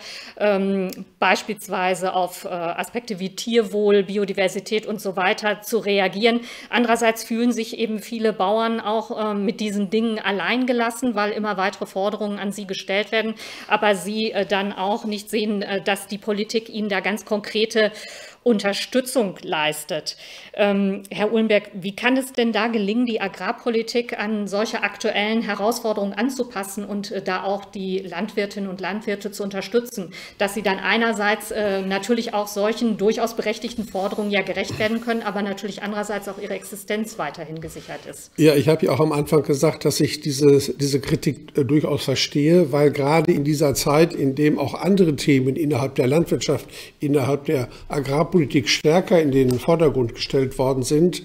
beispielsweise auf Aspekte wie Tierwohl, Biodiversität und so weiter zu reagieren. Andererseits fühlen sich eben viele Bauern auch mit diesen Dingen alleingelassen, weil immer weitere Forderungen an sie gestellt werden, aber sie dann auch nicht sehen, dass die Politik ihnen da ganz konkrete Unterstützung leistet. Ähm, Herr Uhlenberg, wie kann es denn da gelingen, die Agrarpolitik an solche aktuellen Herausforderungen anzupassen und äh, da auch die Landwirtinnen und Landwirte zu unterstützen, dass sie dann einerseits äh, natürlich auch solchen durchaus berechtigten Forderungen ja gerecht werden können, aber natürlich andererseits auch ihre Existenz weiterhin gesichert ist? Ja, ich habe ja auch am Anfang gesagt, dass ich diese, diese Kritik äh, durchaus verstehe, weil gerade in dieser Zeit, in dem auch andere Themen innerhalb der Landwirtschaft, innerhalb der Agrarpolitik stärker in den Vordergrund gestellt worden sind,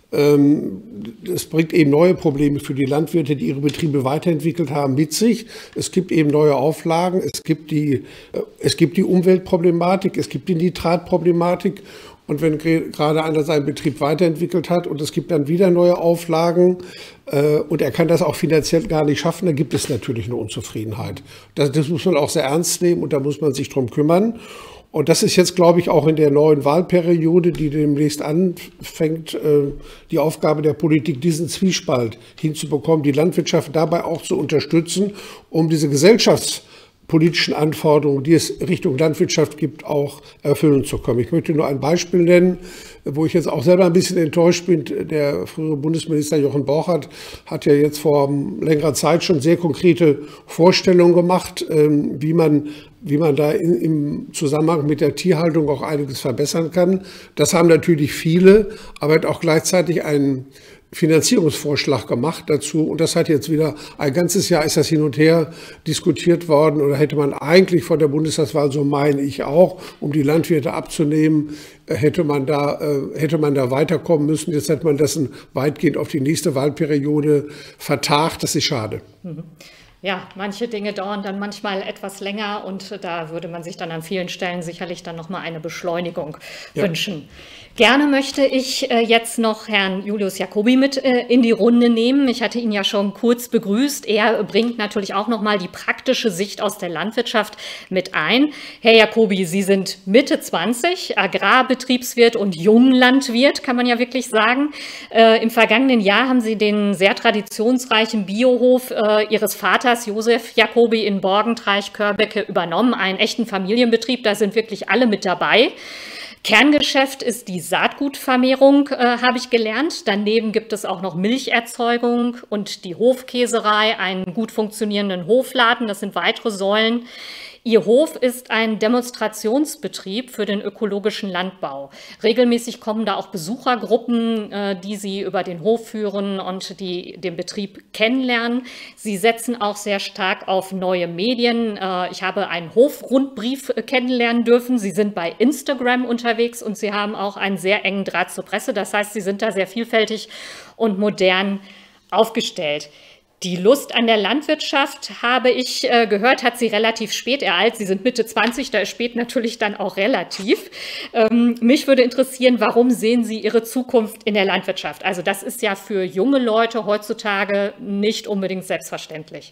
ähm, es bringt eben neue Probleme für die Landwirte, die ihre Betriebe weiterentwickelt haben, mit sich. Es gibt eben neue Auflagen, es gibt die, äh, es gibt die Umweltproblematik, es gibt die Nitratproblematik. Und wenn gerade einer seinen Betrieb weiterentwickelt hat und es gibt dann wieder neue Auflagen äh, und er kann das auch finanziell gar nicht schaffen, dann gibt es natürlich eine Unzufriedenheit. Das, das muss man auch sehr ernst nehmen und da muss man sich drum kümmern. Und das ist jetzt, glaube ich, auch in der neuen Wahlperiode, die demnächst anfängt, äh, die Aufgabe der Politik, diesen Zwiespalt hinzubekommen, die Landwirtschaft dabei auch zu unterstützen, um diese Gesellschafts- politischen Anforderungen, die es Richtung Landwirtschaft gibt, auch erfüllen zu können. Ich möchte nur ein Beispiel nennen, wo ich jetzt auch selber ein bisschen enttäuscht bin. Der frühere Bundesminister Jochen Borchert hat ja jetzt vor längerer Zeit schon sehr konkrete Vorstellungen gemacht, wie man, wie man da in, im Zusammenhang mit der Tierhaltung auch einiges verbessern kann. Das haben natürlich viele, aber hat auch gleichzeitig einen Finanzierungsvorschlag gemacht dazu und das hat jetzt wieder ein ganzes Jahr ist das hin und her diskutiert worden oder hätte man eigentlich vor der Bundestagswahl, so meine ich auch, um die Landwirte abzunehmen, hätte man da, hätte man da weiterkommen müssen. Jetzt hat man das weitgehend auf die nächste Wahlperiode vertagt. Das ist schade. Mhm. Ja, manche Dinge dauern dann manchmal etwas länger und da würde man sich dann an vielen Stellen sicherlich dann nochmal eine Beschleunigung ja. wünschen. Gerne möchte ich jetzt noch Herrn Julius Jacobi mit in die Runde nehmen. Ich hatte ihn ja schon kurz begrüßt. Er bringt natürlich auch nochmal die praktische Sicht aus der Landwirtschaft mit ein. Herr Jacobi, Sie sind Mitte zwanzig, Agrarbetriebswirt und Junglandwirt, kann man ja wirklich sagen. Äh, Im vergangenen Jahr haben Sie den sehr traditionsreichen Biohof äh, Ihres Vaters Josef Jacobi in Borgentreich-Körbecke übernommen, einen echten Familienbetrieb. Da sind wirklich alle mit dabei. Kerngeschäft ist die Saatgutvermehrung, äh, habe ich gelernt. Daneben gibt es auch noch Milcherzeugung und die Hofkäserei, einen gut funktionierenden Hofladen. Das sind weitere Säulen. Ihr Hof ist ein Demonstrationsbetrieb für den ökologischen Landbau. Regelmäßig kommen da auch Besuchergruppen, äh, die Sie über den Hof führen und die den Betrieb kennenlernen. Sie setzen auch sehr stark auf neue Medien. Äh, ich habe einen Hofrundbrief äh, kennenlernen dürfen. Sie sind bei Instagram unterwegs und Sie haben auch einen sehr engen Draht zur Presse. Das heißt, Sie sind da sehr vielfältig und modern aufgestellt. Die Lust an der Landwirtschaft, habe ich äh, gehört, hat Sie relativ spät ereilt. Sie sind Mitte zwanzig, da ist spät natürlich dann auch relativ. Ähm, mich würde interessieren, warum sehen Sie Ihre Zukunft in der Landwirtschaft? Also das ist ja für junge Leute heutzutage nicht unbedingt selbstverständlich.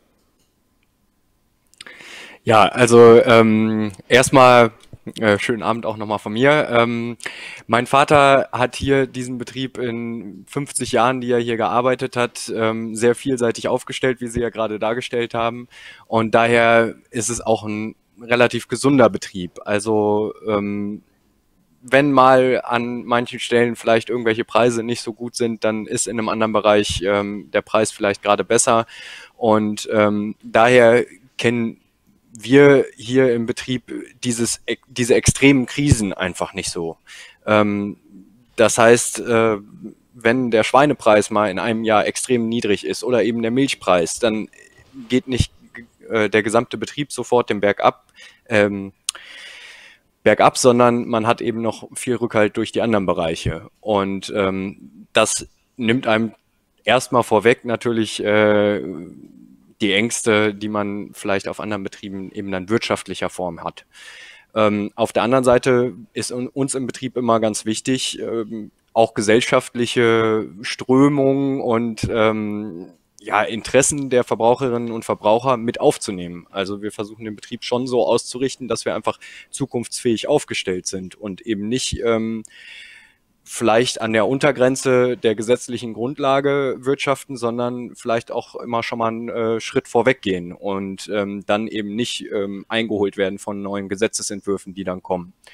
Ja, also ähm, erstmal äh, schönen Abend auch nochmal von mir. Ähm, mein Vater hat hier diesen Betrieb in fünfzig Jahren, die er hier gearbeitet hat, ähm, sehr vielseitig aufgestellt, wie Sie ja gerade dargestellt haben. Und daher ist es auch ein relativ gesunder Betrieb. Also ähm, wenn mal an manchen Stellen vielleicht irgendwelche Preise nicht so gut sind, dann ist in einem anderen Bereich ähm, der Preis vielleicht gerade besser. Und ähm, daher kennen wir hier im Betrieb dieses, diese extremen Krisen einfach nicht so. Ähm, das heißt, äh, wenn der Schweinepreis mal in einem Jahr extrem niedrig ist oder eben der Milchpreis, dann geht nicht äh, der gesamte Betrieb sofort den Berg ab, ähm, bergab, sondern man hat eben noch viel Rückhalt durch die anderen Bereiche. Und ähm, das nimmt einem erstmal vorweg natürlich äh, die Ängste, die man vielleicht auf anderen Betrieben eben dann wirtschaftlicher Form hat. Ähm, auf der anderen Seite ist uns im Betrieb immer ganz wichtig, ähm, auch gesellschaftliche Strömungen und ähm, ja, Interessen der Verbraucherinnen und Verbraucher mit aufzunehmen. Also wir versuchen den Betrieb schon so auszurichten, dass wir einfach zukunftsfähig aufgestellt sind und eben nicht ähm, vielleicht an der Untergrenze der gesetzlichen Grundlage wirtschaften, sondern vielleicht auch immer schon mal einen äh, Schritt vorweggehen und ähm, dann eben nicht ähm, eingeholt werden von neuen Gesetzesentwürfen, die dann kommen.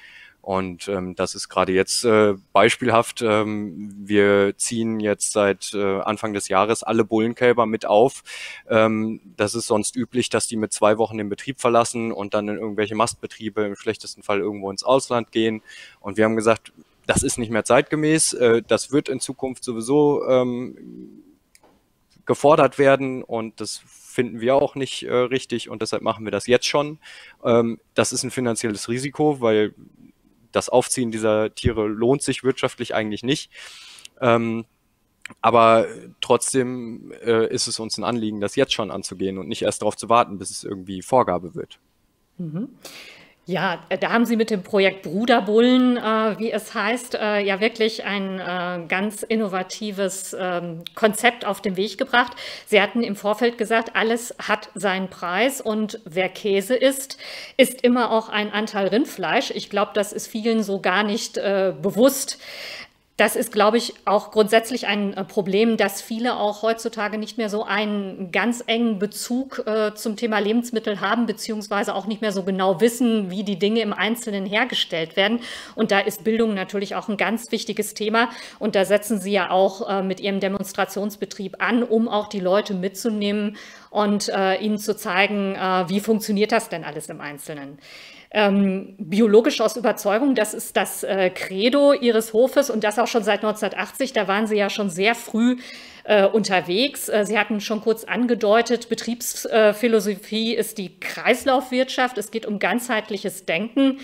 Und ähm, das ist gerade jetzt äh, beispielhaft. Ähm, wir ziehen jetzt seit äh, Anfang des Jahres alle Bullenkälber mit auf. Ähm, das ist sonst üblich, dass die mit zwei Wochen den Betrieb verlassen und dann in irgendwelche Mastbetriebe, im schlechtesten Fall irgendwo ins Ausland gehen. Und wir haben gesagt, das ist nicht mehr zeitgemäß. Äh, das wird in Zukunft sowieso ähm, gefordert werden und das finden wir auch nicht äh, richtig und deshalb machen wir das jetzt schon. Ähm, das ist ein finanzielles Risiko, weil das Aufziehen dieser Tiere lohnt sich wirtschaftlich eigentlich nicht. Ähm, aber trotzdem äh, ist es uns ein Anliegen, das jetzt schon anzugehen und nicht erst darauf zu warten, bis es irgendwie Vorgabe wird. Mhm. Ja, da haben Sie mit dem Projekt Bruderbullen, äh, wie es heißt, äh, ja wirklich ein äh, ganz innovatives ähm, Konzept auf den Weg gebracht. Sie hatten im Vorfeld gesagt, alles hat seinen Preis und wer Käse isst, isst immer auch ein Anteil Rindfleisch. Ich glaube, das ist vielen so gar nicht äh, bewusst. Das ist, glaube ich, auch grundsätzlich ein Problem, dass viele auch heutzutage nicht mehr so einen ganz engen Bezug äh, zum Thema Lebensmittel haben, beziehungsweise auch nicht mehr so genau wissen, wie die Dinge im Einzelnen hergestellt werden. Und da ist Bildung natürlich auch ein ganz wichtiges Thema. Und da setzen Sie ja auch äh, mit Ihrem Demonstrationsbetrieb an, um auch die Leute mitzunehmen und äh, ihnen zu zeigen, äh, wie funktioniert das denn alles im Einzelnen. Ähm, biologisch aus Überzeugung, das ist das äh, Credo Ihres Hofes und das auch schon seit neunzehnhundertachtzig. Da waren Sie ja schon sehr früh äh, unterwegs. Äh, Sie hatten schon kurz angedeutet, Betriebsphilosophie ist die Kreislaufwirtschaft. Es geht um ganzheitliches Denken.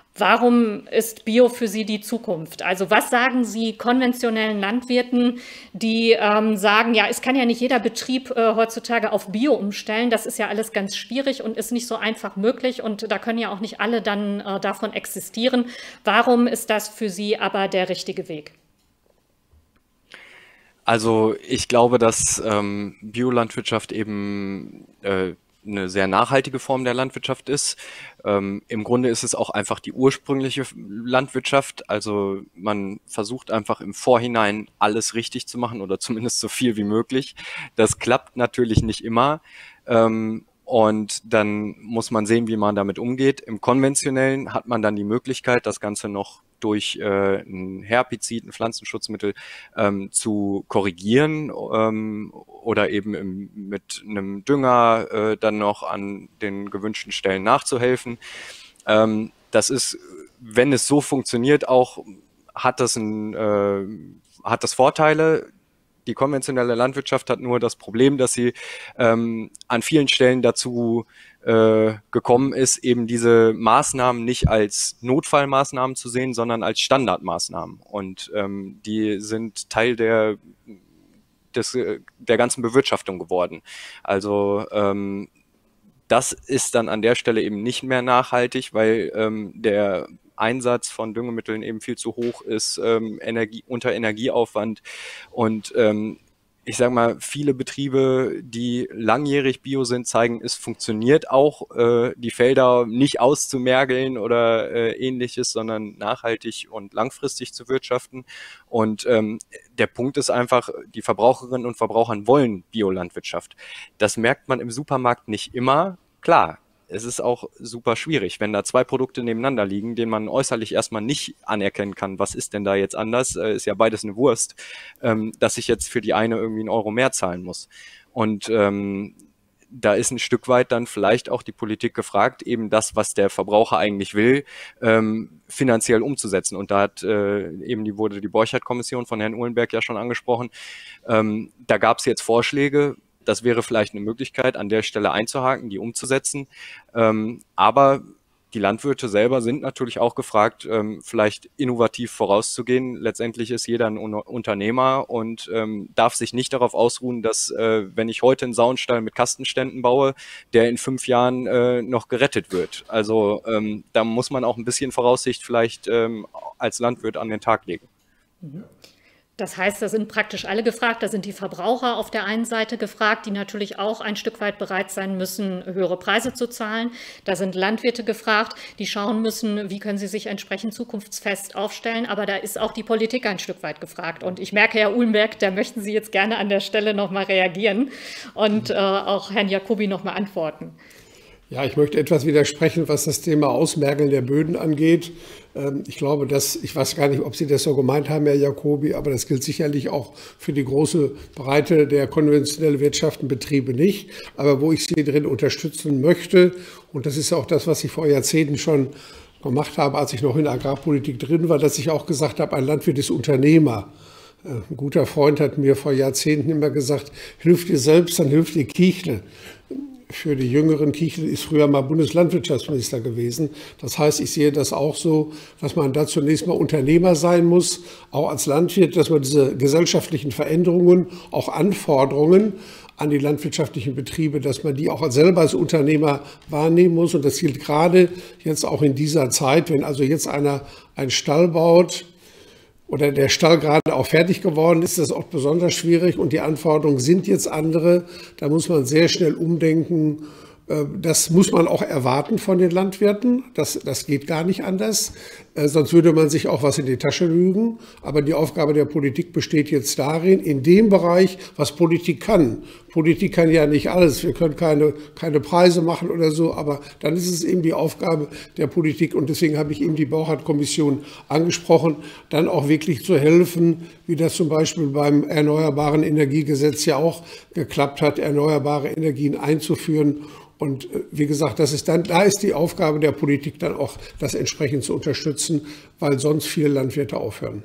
Warum ist Bio für Sie die Zukunft? Also was sagen Sie konventionellen Landwirten, die ähm, sagen, ja, es kann ja nicht jeder Betrieb äh, heutzutage auf Bio umstellen. Das ist ja alles ganz schwierig und ist nicht so einfach möglich und da können ja auch nicht alle dann äh, davon existieren. Warum ist das für Sie aber der richtige Weg? Also ich glaube, dass ähm, Biolandwirtschaft eben äh, eine sehr nachhaltige Form der Landwirtschaft ist. Ähm, im Grunde ist es auch einfach die ursprüngliche Landwirtschaft. Also man versucht einfach im Vorhinein alles richtig zu machen oder zumindest so viel wie möglich. Das klappt natürlich nicht immer. Ähm, und dann muss man sehen, wie man damit umgeht. Im Konventionellen hat man dann die Möglichkeit, das Ganze noch durch äh, ein Herbizid, ein Pflanzenschutzmittel ähm, zu korrigieren ähm, oder eben im, mit einem Dünger äh, dann noch an den gewünschten Stellen nachzuhelfen. Ähm, das ist, wenn es so funktioniert, auch hat das, ein, äh, hat das Vorteile. Die konventionelle Landwirtschaft hat nur das Problem, dass sie ähm, an vielen Stellen dazu äh, gekommen ist, eben diese Maßnahmen nicht als Notfallmaßnahmen zu sehen, sondern als Standardmaßnahmen. Und ähm, die sind Teil der, des, der ganzen Bewirtschaftung geworden. Also ähm, das ist dann an der Stelle eben nicht mehr nachhaltig, weil ähm, der Einsatz von Düngemitteln eben viel zu hoch ist, ähm, Energie, unter Energieaufwand und ähm, ich sage mal, viele Betriebe, die langjährig Bio sind, zeigen, es funktioniert auch, äh, die Felder nicht auszumergeln oder äh, ähnliches, sondern nachhaltig und langfristig zu wirtschaften. Und ähm, der Punkt ist einfach, die Verbraucherinnen und Verbraucher wollen Biolandwirtschaft. Das merkt man im Supermarkt nicht immer. Klar, es ist auch super schwierig, wenn da zwei Produkte nebeneinander liegen, denen man äußerlich erstmal nicht anerkennen kann, was ist denn da jetzt anders, äh, ist ja beides eine Wurst, ähm, dass ich jetzt für die eine irgendwie einen Euro mehr zahlen muss. Und ähm, da ist ein Stück weit dann vielleicht auch die Politik gefragt, eben das, was der Verbraucher eigentlich will, ähm, finanziell umzusetzen. Und da hat äh, eben die wurde die Borchardt-Kommission von Herrn Uhlenberg ja schon angesprochen. Ähm, da gab es jetzt Vorschläge. Das wäre vielleicht eine Möglichkeit, an der Stelle einzuhaken, die umzusetzen. Ähm, aber die Landwirte selber sind natürlich auch gefragt, ähm, vielleicht innovativ vorauszugehen. Letztendlich ist jeder ein Un- Unternehmer und ähm, darf sich nicht darauf ausruhen, dass, äh, wenn ich heute einen Saunstall mit Kastenständen baue, der in fünf Jahren äh, noch gerettet wird. Also ähm, da muss man auch ein bisschen Voraussicht vielleicht ähm, als Landwirt an den Tag legen. Mhm. Das heißt, da sind praktisch alle gefragt. Da sind die Verbraucher auf der einen Seite gefragt, die natürlich auch ein Stück weit bereit sein müssen, höhere Preise zu zahlen. Da sind Landwirte gefragt, die schauen müssen, wie können sie sich entsprechend zukunftsfest aufstellen. Aber da ist auch die Politik ein Stück weit gefragt. Und ich merke, Herr Uhlenberg, da möchten Sie jetzt gerne an der Stelle nochmal reagieren und äh, auch Herrn Jacobi nochmal antworten. Ja, ich möchte etwas widersprechen, was das Thema Ausmergeln der Böden angeht. Ich glaube, dass, ich weiß gar nicht, ob Sie das so gemeint haben, Herr Jacobi, aber das gilt sicherlich auch für die große Breite der konventionellen Wirtschaftenbetriebe nicht. Aber wo ich Sie drin unterstützen möchte, und das ist auch das, was ich vor Jahrzehnten schon gemacht habe, als ich noch in der Agrarpolitik drin war, dass ich auch gesagt habe, ein Landwirt ist Unternehmer. Ein guter Freund hat mir vor Jahrzehnten immer gesagt, hilf dir selbst, dann hilft dir Kiechle. Für die jüngeren, Kiechle ist früher mal Bundeslandwirtschaftsminister gewesen. Das heißt, ich sehe das auch so, dass man da zunächst mal Unternehmer sein muss, auch als Landwirt, dass man diese gesellschaftlichen Veränderungen, auch Anforderungen an die landwirtschaftlichen Betriebe, dass man die auch selber als Unternehmer wahrnehmen muss. Und das gilt gerade jetzt auch in dieser Zeit, wenn also jetzt einer einen Stall baut, oder der Stall gerade auch fertig geworden ist, ist das auch besonders schwierig und die Anforderungen sind jetzt andere. Da muss man sehr schnell umdenken. Das muss man auch erwarten von den Landwirten. Das, das geht gar nicht anders. Sonst würde man sich auch was in die Tasche lügen. Aber die Aufgabe der Politik besteht jetzt darin, in dem Bereich, was Politik kann. Politik kann ja nicht alles. Wir können keine, keine Preise machen oder so. Aber dann ist es eben die Aufgabe der Politik. Und deswegen habe ich eben die Borchardt-Kommission angesprochen, dann auch wirklich zu helfen, wie das zum Beispiel beim Erneuerbaren Energiegesetz ja auch geklappt hat, erneuerbare Energien einzuführen. Und wie gesagt, das ist dann, da ist die Aufgabe der Politik dann auch, das entsprechend zu unterstützen, weil sonst viele Landwirte aufhören.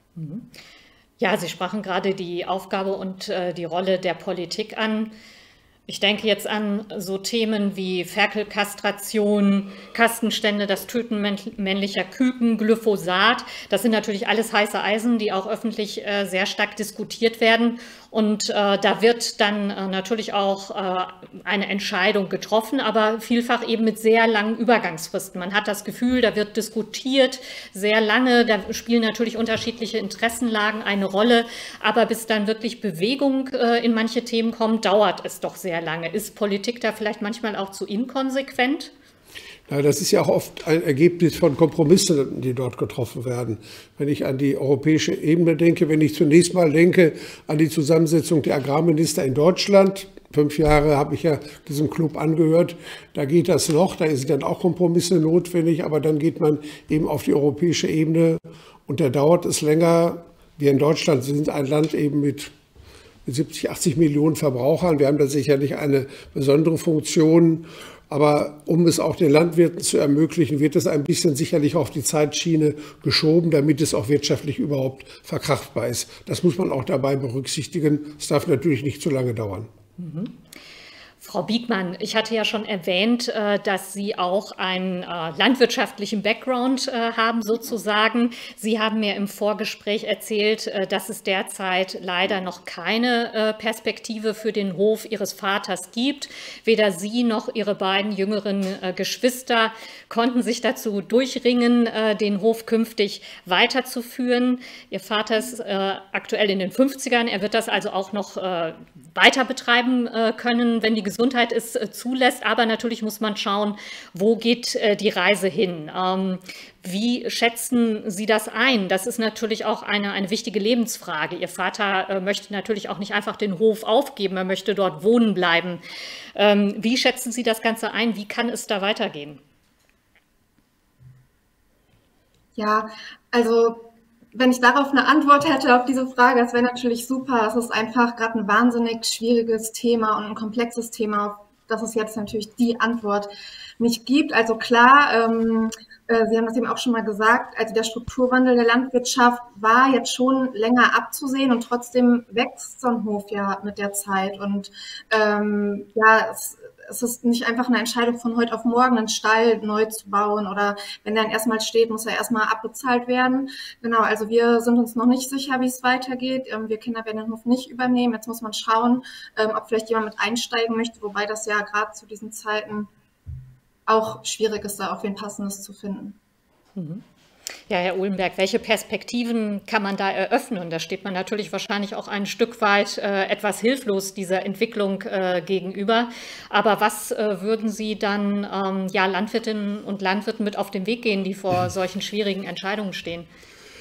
Ja, Sie sprachen gerade die Aufgabe und äh, die Rolle der Politik an. Ich denke jetzt an so Themen wie Ferkelkastration, Kastenstände, das Töten männlicher Küken, Glyphosat. Das sind natürlich alles heiße Eisen, die auch öffentlich äh, sehr stark diskutiert werden. Und äh, da wird dann äh, natürlich auch äh, eine Entscheidung getroffen, aber vielfach eben mit sehr langen Übergangsfristen. Man hat das Gefühl, da wird diskutiert sehr lange, da spielen natürlich unterschiedliche Interessenlagen eine Rolle, aber bis dann wirklich Bewegung äh, in manche Themen kommt, dauert es doch sehr lange. Ist Politik da vielleicht manchmal auch zu inkonsequent? Ja, das ist ja auch oft ein Ergebnis von Kompromissen, die dort getroffen werden. Wenn ich an die europäische Ebene denke, wenn ich zunächst mal denke an die Zusammensetzung der Agrarminister in Deutschland, fünf Jahre habe ich ja diesem Club angehört, da geht das noch, da sind dann auch Kompromisse notwendig, aber dann geht man eben auf die europäische Ebene und da dauert es länger. Wir in Deutschland sind ein Land eben mit siebzig, achtzig Millionen Verbrauchern, wir haben da sicherlich eine besondere Funktion. Aber um es auch den Landwirten zu ermöglichen, wird es ein bisschen sicherlich auf die Zeitschiene geschoben, damit es auch wirtschaftlich überhaupt verkraftbar ist. Das muss man auch dabei berücksichtigen. Es darf natürlich nicht zu lange dauern. Mhm. Frau Biegmann, ich hatte ja schon erwähnt, dass Sie auch einen landwirtschaftlichen Background haben sozusagen. Sie haben mir im Vorgespräch erzählt, dass es derzeit leider noch keine Perspektive für den Hof Ihres Vaters gibt. Weder Sie noch Ihre beiden jüngeren Geschwister konnten sich dazu durchringen, den Hof künftig weiterzuführen. Ihr Vater ist aktuell in den fünfzigern. Er wird das also auch noch weiter betreiben können, wenn die Gesundheit es äh, zulässt, aber natürlich muss man schauen, wo geht äh, die Reise hin. Ähm, wie schätzen Sie das ein? Das ist natürlich auch eine, eine wichtige Lebensfrage. Ihr Vater äh, möchte natürlich auch nicht einfach den Hof aufgeben, er möchte dort wohnen bleiben. Ähm, wie schätzen Sie das Ganze ein? Wie kann es da weitergehen? Ja, also wenn ich darauf eine Antwort hätte auf diese Frage, das wäre natürlich super. Es ist einfach gerade ein wahnsinnig schwieriges Thema und ein komplexes Thema, auf das es jetzt natürlich die Antwort nicht gibt. Also klar, ähm, äh, Sie haben das eben auch schon mal gesagt, also der Strukturwandel der Landwirtschaft war jetzt schon länger abzusehen und trotzdem wächst so ein Hof ja mit der Zeit. Und ähm, ja, es Es ist nicht einfach eine Entscheidung von heute auf morgen, einen Stall neu zu bauen oder wenn der dann erstmal steht, muss er erstmal abbezahlt werden. Genau, also wir sind uns noch nicht sicher, wie es weitergeht. Wir Kinder werden den Hof nicht übernehmen. Jetzt muss man schauen, ob vielleicht jemand mit einsteigen möchte, wobei das ja gerade zu diesen Zeiten auch schwierig ist, da auch wen Passendes zu finden. Mhm. Ja, Herr Uhlenberg, welche Perspektiven kann man da eröffnen? Da steht man natürlich wahrscheinlich auch ein Stück weit äh, etwas hilflos dieser Entwicklung äh, gegenüber. Aber was äh, würden Sie dann ähm, ja, Landwirtinnen und Landwirten mit auf den Weg gehen, die vor solchen schwierigen Entscheidungen stehen?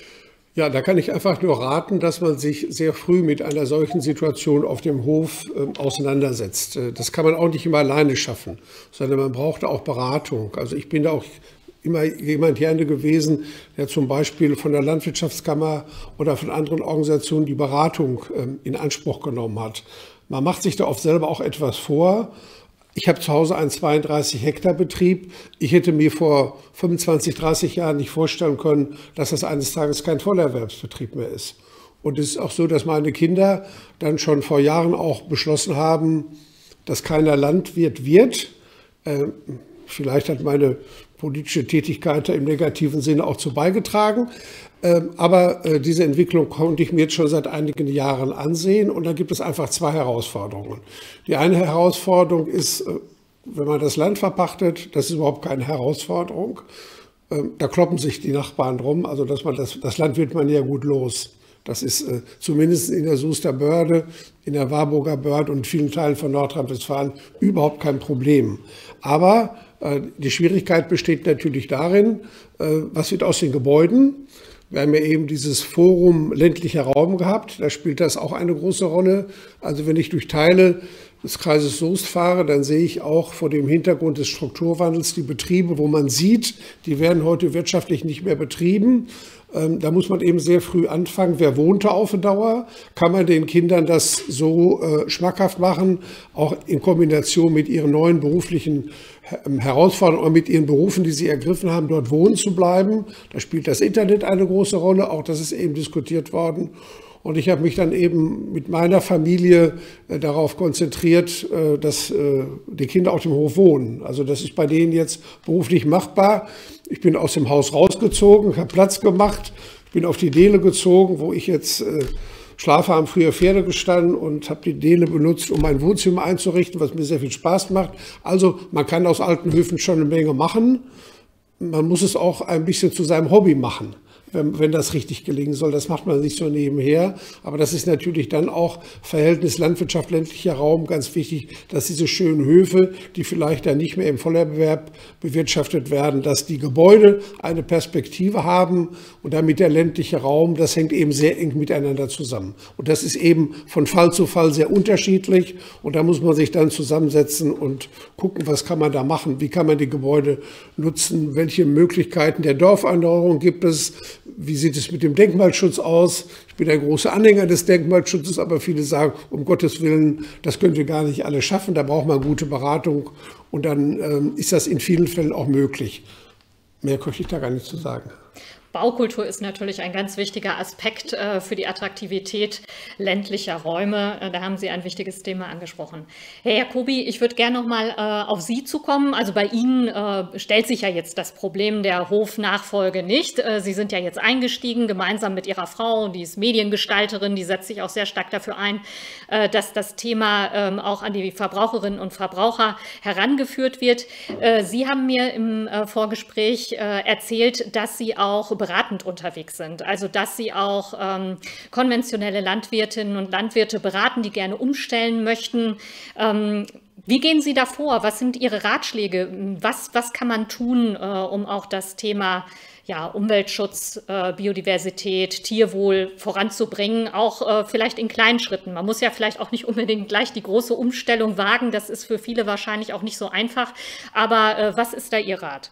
Ja, da kann ich einfach nur raten, dass man sich sehr früh mit einer solchen Situation auf dem Hof äh, auseinandersetzt. Äh, das kann man auch nicht immer alleine schaffen, sondern man braucht auch Beratung. Also ich bin da auch immer jemand gerne gewesen, der zum Beispiel von der Landwirtschaftskammer oder von anderen Organisationen die Beratung ähm, in Anspruch genommen hat. Man macht sich da oft selber auch etwas vor. Ich habe zu Hause einen zweiunddreißig Hektar Betrieb. Ich hätte mir vor fünfundzwanzig, dreißig Jahren nicht vorstellen können, dass das eines Tages kein Vollerwerbsbetrieb mehr ist. Und es ist auch so, dass meine Kinder dann schon vor Jahren auch beschlossen haben, dass keiner Landwirt wird. Äh, vielleicht hat meine politische Tätigkeit da im negativen Sinne auch zu beigetragen. Ähm, aber äh, diese Entwicklung konnte ich mir jetzt schon seit einigen Jahren ansehen. Und da gibt es einfach zwei Herausforderungen. Die eine Herausforderung ist, äh, wenn man das Land verpachtet, das ist überhaupt keine Herausforderung. Ähm, da kloppen sich die Nachbarn drum. Also dass man das, das Land wird man ja gut los. Das ist äh, zumindest in der Soester Börde, in der Warburger Börde und vielen Teilen von Nordrhein-Westfalen überhaupt kein Problem. Aber äh, die Schwierigkeit besteht natürlich darin, äh, was wird aus den Gebäuden? Wir haben ja eben dieses Forum ländlicher Raum gehabt, da spielt das auch eine große Rolle. Also wenn ich durch Teile des Kreises Soest fahre, dann sehe ich auch vor dem Hintergrund des Strukturwandels die Betriebe, wo man sieht, die werden heute wirtschaftlich nicht mehr betrieben. Da muss man eben sehr früh anfangen. Wer wohnt da auf Dauer? Kann man den Kindern das so äh, schmackhaft machen, auch in Kombination mit ihren neuen beruflichen Herausforderungen und mit ihren Berufen, die sie ergriffen haben, dort wohnen zu bleiben? Da spielt das Internet eine große Rolle. Auch das ist eben diskutiert worden. Und ich habe mich dann eben mit meiner Familie äh, darauf konzentriert, äh, dass äh, die Kinder auf dem Hof wohnen. Also das ist bei denen jetzt beruflich machbar. Ich bin aus dem Haus rausgezogen, habe Platz gemacht, bin auf die Dele gezogen, wo ich jetzt äh, schlafe, haben früher Pferde gestanden und habe die Dele benutzt, um mein Wohnzimmer einzurichten, was mir sehr viel Spaß macht. Also man kann aus alten Höfen schon eine Menge machen. Man muss es auch ein bisschen zu seinem Hobby machen. Wenn, wenn das richtig gelingen soll. Das macht man nicht so nebenher. Aber das ist natürlich dann auch Verhältnis Landwirtschaft, ländlicher Raum ganz wichtig, dass diese schönen Höfe, die vielleicht dann nicht mehr im Vollerwerb bewirtschaftet werden, dass die Gebäude eine Perspektive haben und damit der ländliche Raum, das hängt eben sehr eng miteinander zusammen. Und das ist eben von Fall zu Fall sehr unterschiedlich. Und da muss man sich dann zusammensetzen und gucken, was kann man da machen, wie kann man die Gebäude nutzen, welche Möglichkeiten der Dorferneuerung gibt es. Wie sieht es mit dem Denkmalschutz aus? Ich bin ein großer Anhänger des Denkmalschutzes, aber viele sagen, um Gottes Willen, das können wir gar nicht alle schaffen. Da braucht man gute Beratung und dann ähm, ist das in vielen Fällen auch möglich. Mehr könnte ich da gar nicht zu sagen. Baukultur ist natürlich ein ganz wichtiger Aspekt äh, für die Attraktivität ländlicher Räume. Äh, da haben Sie ein wichtiges Thema angesprochen. Herr Jacobi, ich würde gerne noch mal äh, auf Sie zukommen. Also bei Ihnen äh, stellt sich ja jetzt das Problem der Hofnachfolge nicht. Äh, Sie sind ja jetzt eingestiegen, gemeinsam mit Ihrer Frau, die ist Mediengestalterin, die setzt sich auch sehr stark dafür ein, äh, dass das Thema äh, auch an die Verbraucherinnen und Verbraucher herangeführt wird. Äh, Sie haben mir im äh, Vorgespräch äh, erzählt, dass Sie auch beratend unterwegs sind. Also dass Sie auch ähm, konventionelle Landwirtinnen und Landwirte beraten, die gerne umstellen möchten. Ähm, wie gehen Sie da vor? Was sind Ihre Ratschläge? Was, was kann man tun, äh, um auch das Thema ja, Umweltschutz, äh, Biodiversität, Tierwohl voranzubringen, auch äh, vielleicht in kleinen Schritten? Man muss ja vielleicht auch nicht unbedingt gleich die große Umstellung wagen. Das ist für viele wahrscheinlich auch nicht so einfach. Aber äh, was ist da Ihr Rat?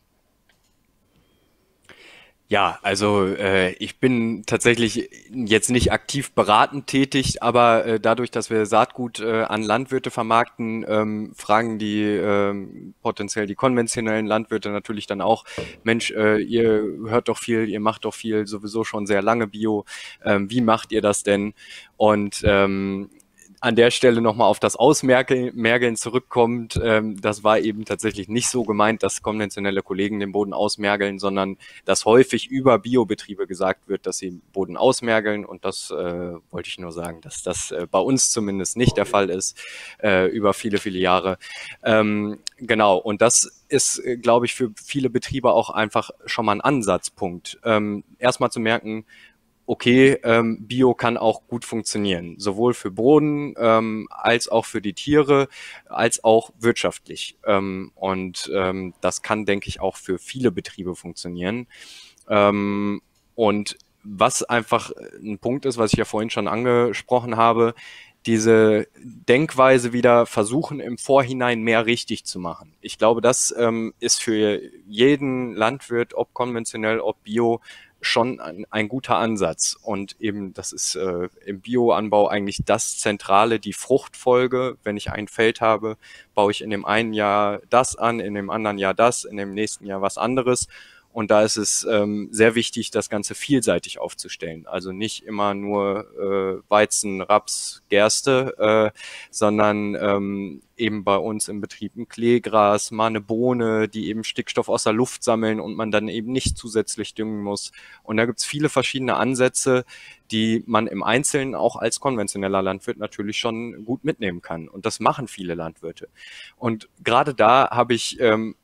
Ja, also äh, ich bin tatsächlich jetzt nicht aktiv beratend tätig, aber äh, dadurch, dass wir Saatgut äh, an Landwirte vermarkten, ähm, fragen die ähm, potenziell die konventionellen Landwirte natürlich dann auch, Mensch, äh, ihr hört doch viel, ihr macht doch viel, sowieso schon sehr lange Bio, ähm, wie macht ihr das denn? Und ähm, an der Stelle nochmal auf das Ausmergeln zurückkommt, ähm, das war eben tatsächlich nicht so gemeint, dass konventionelle Kollegen den Boden ausmergeln, sondern dass häufig über Biobetriebe gesagt wird, dass sie Boden ausmergeln, und das äh, wollte ich nur sagen, dass das äh, bei uns zumindest nicht der Fall ist, äh, über viele, viele Jahre. Ähm, genau, und das ist, äh, glaube ich, für viele Betriebe auch einfach schon mal ein Ansatzpunkt. Ähm, erstmal zu merken, okay, ähm, Bio kann auch gut funktionieren, sowohl für Boden ähm, als auch für die Tiere, als auch wirtschaftlich. Ähm, und ähm, das kann, denke ich, auch für viele Betriebe funktionieren. Ähm, und was einfach ein Punkt ist, was ich ja vorhin schon angesprochen habe, diese Denkweise wieder versuchen, im Vorhinein mehr richtig zu machen. Ich glaube, das ähm, ist für jeden Landwirt, ob konventionell, ob bio, schon ein, ein guter Ansatz. Und eben, das ist äh, im Bioanbau eigentlich das Zentrale, die Fruchtfolge. Wenn ich ein Feld habe, baue ich in dem einen Jahr das an, in dem anderen Jahr das, in dem nächsten Jahr was anderes. Und da ist es ähm, sehr wichtig, das Ganze vielseitig aufzustellen. Also nicht immer nur äh, Weizen, Raps, Gerste, äh, sondern ähm, eben bei uns im Betrieb ein Kleegras, mal eine Bohne, die eben Stickstoff aus der Luft sammeln und man dann eben nicht zusätzlich düngen muss. Und da gibt's viele verschiedene Ansätze, die man im Einzelnen auch als konventioneller Landwirt natürlich schon gut mitnehmen kann. Und das machen viele Landwirte. Und gerade da habe ich... Ähm,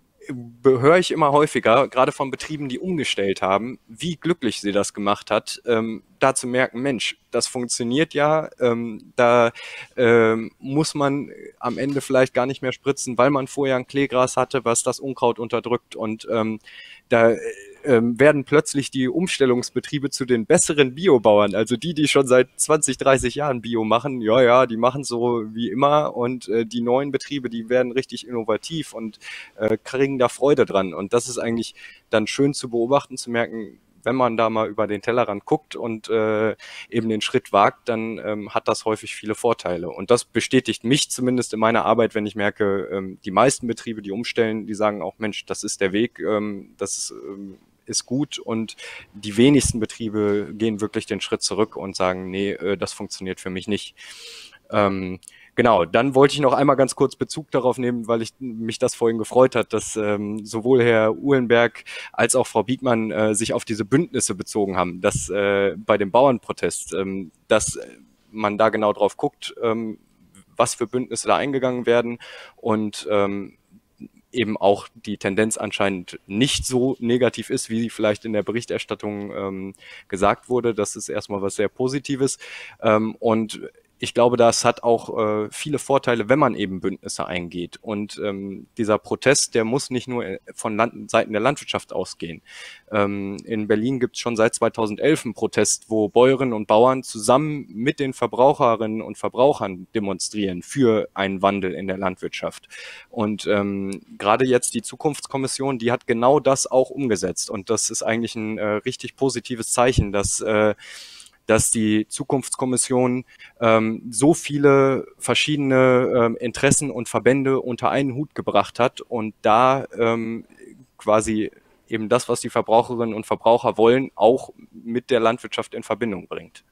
höre ich immer häufiger, gerade von Betrieben, die umgestellt haben, wie glücklich sie das gemacht hat, ähm, da zu merken, Mensch, das funktioniert ja, ähm, da ähm, muss man am Ende vielleicht gar nicht mehr spritzen, weil man vorher ein Kleegras hatte, was das Unkraut unterdrückt und ähm, da ähm, werden plötzlich die Umstellungsbetriebe zu den besseren Biobauern, also die, die schon seit zwanzig, dreißig Jahren Bio machen, ja, ja, die machen so wie immer und äh, die neuen Betriebe, die werden richtig innovativ und äh, kriegen da Freude dran und das ist eigentlich dann schön zu beobachten, zu merken, wenn man da mal über den Tellerrand guckt und äh, eben den Schritt wagt, dann ähm, hat das häufig viele Vorteile. Und das bestätigt mich zumindest in meiner Arbeit, wenn ich merke, ähm, die meisten Betriebe, die umstellen, die sagen auch, Mensch, das ist der Weg, ähm, das ist, ähm, ist gut. Und die wenigsten Betriebe gehen wirklich den Schritt zurück und sagen, nee, äh, das funktioniert für mich nicht. Ähm, Genau, dann wollte ich noch einmal ganz kurz Bezug darauf nehmen, weil ich mich das vorhin gefreut hat, dass ähm, sowohl Herr Uhlenberg als auch Frau Biegmann äh, sich auf diese Bündnisse bezogen haben, dass äh, bei dem Bauernprotest, ähm, dass man da genau drauf guckt, ähm, was für Bündnisse da eingegangen werden und ähm, eben auch die Tendenz anscheinend nicht so negativ ist, wie vielleicht in der Berichterstattung ähm, gesagt wurde. Das ist erstmal was sehr Positives ähm, und ich glaube, das hat auch äh, viele Vorteile, wenn man eben Bündnisse eingeht. Und ähm, dieser Protest, der muss nicht nur von Land Seiten der Landwirtschaft ausgehen. Ähm, in Berlin gibt es schon seit zweitausendelf einen Protest, wo Bäuerinnen und Bauern zusammen mit den Verbraucherinnen und Verbrauchern demonstrieren für einen Wandel in der Landwirtschaft. Und ähm, gerade jetzt die Zukunftskommission, die hat genau das auch umgesetzt. Und das ist eigentlich ein äh, richtig positives Zeichen, dass äh, dass die Zukunftskommission ähm, so viele verschiedene ähm, Interessen und Verbände unter einen Hut gebracht hat und da ähm, quasi eben das, was die Verbraucherinnen und Verbraucher wollen, auch mit der Landwirtschaft in Verbindung bringt.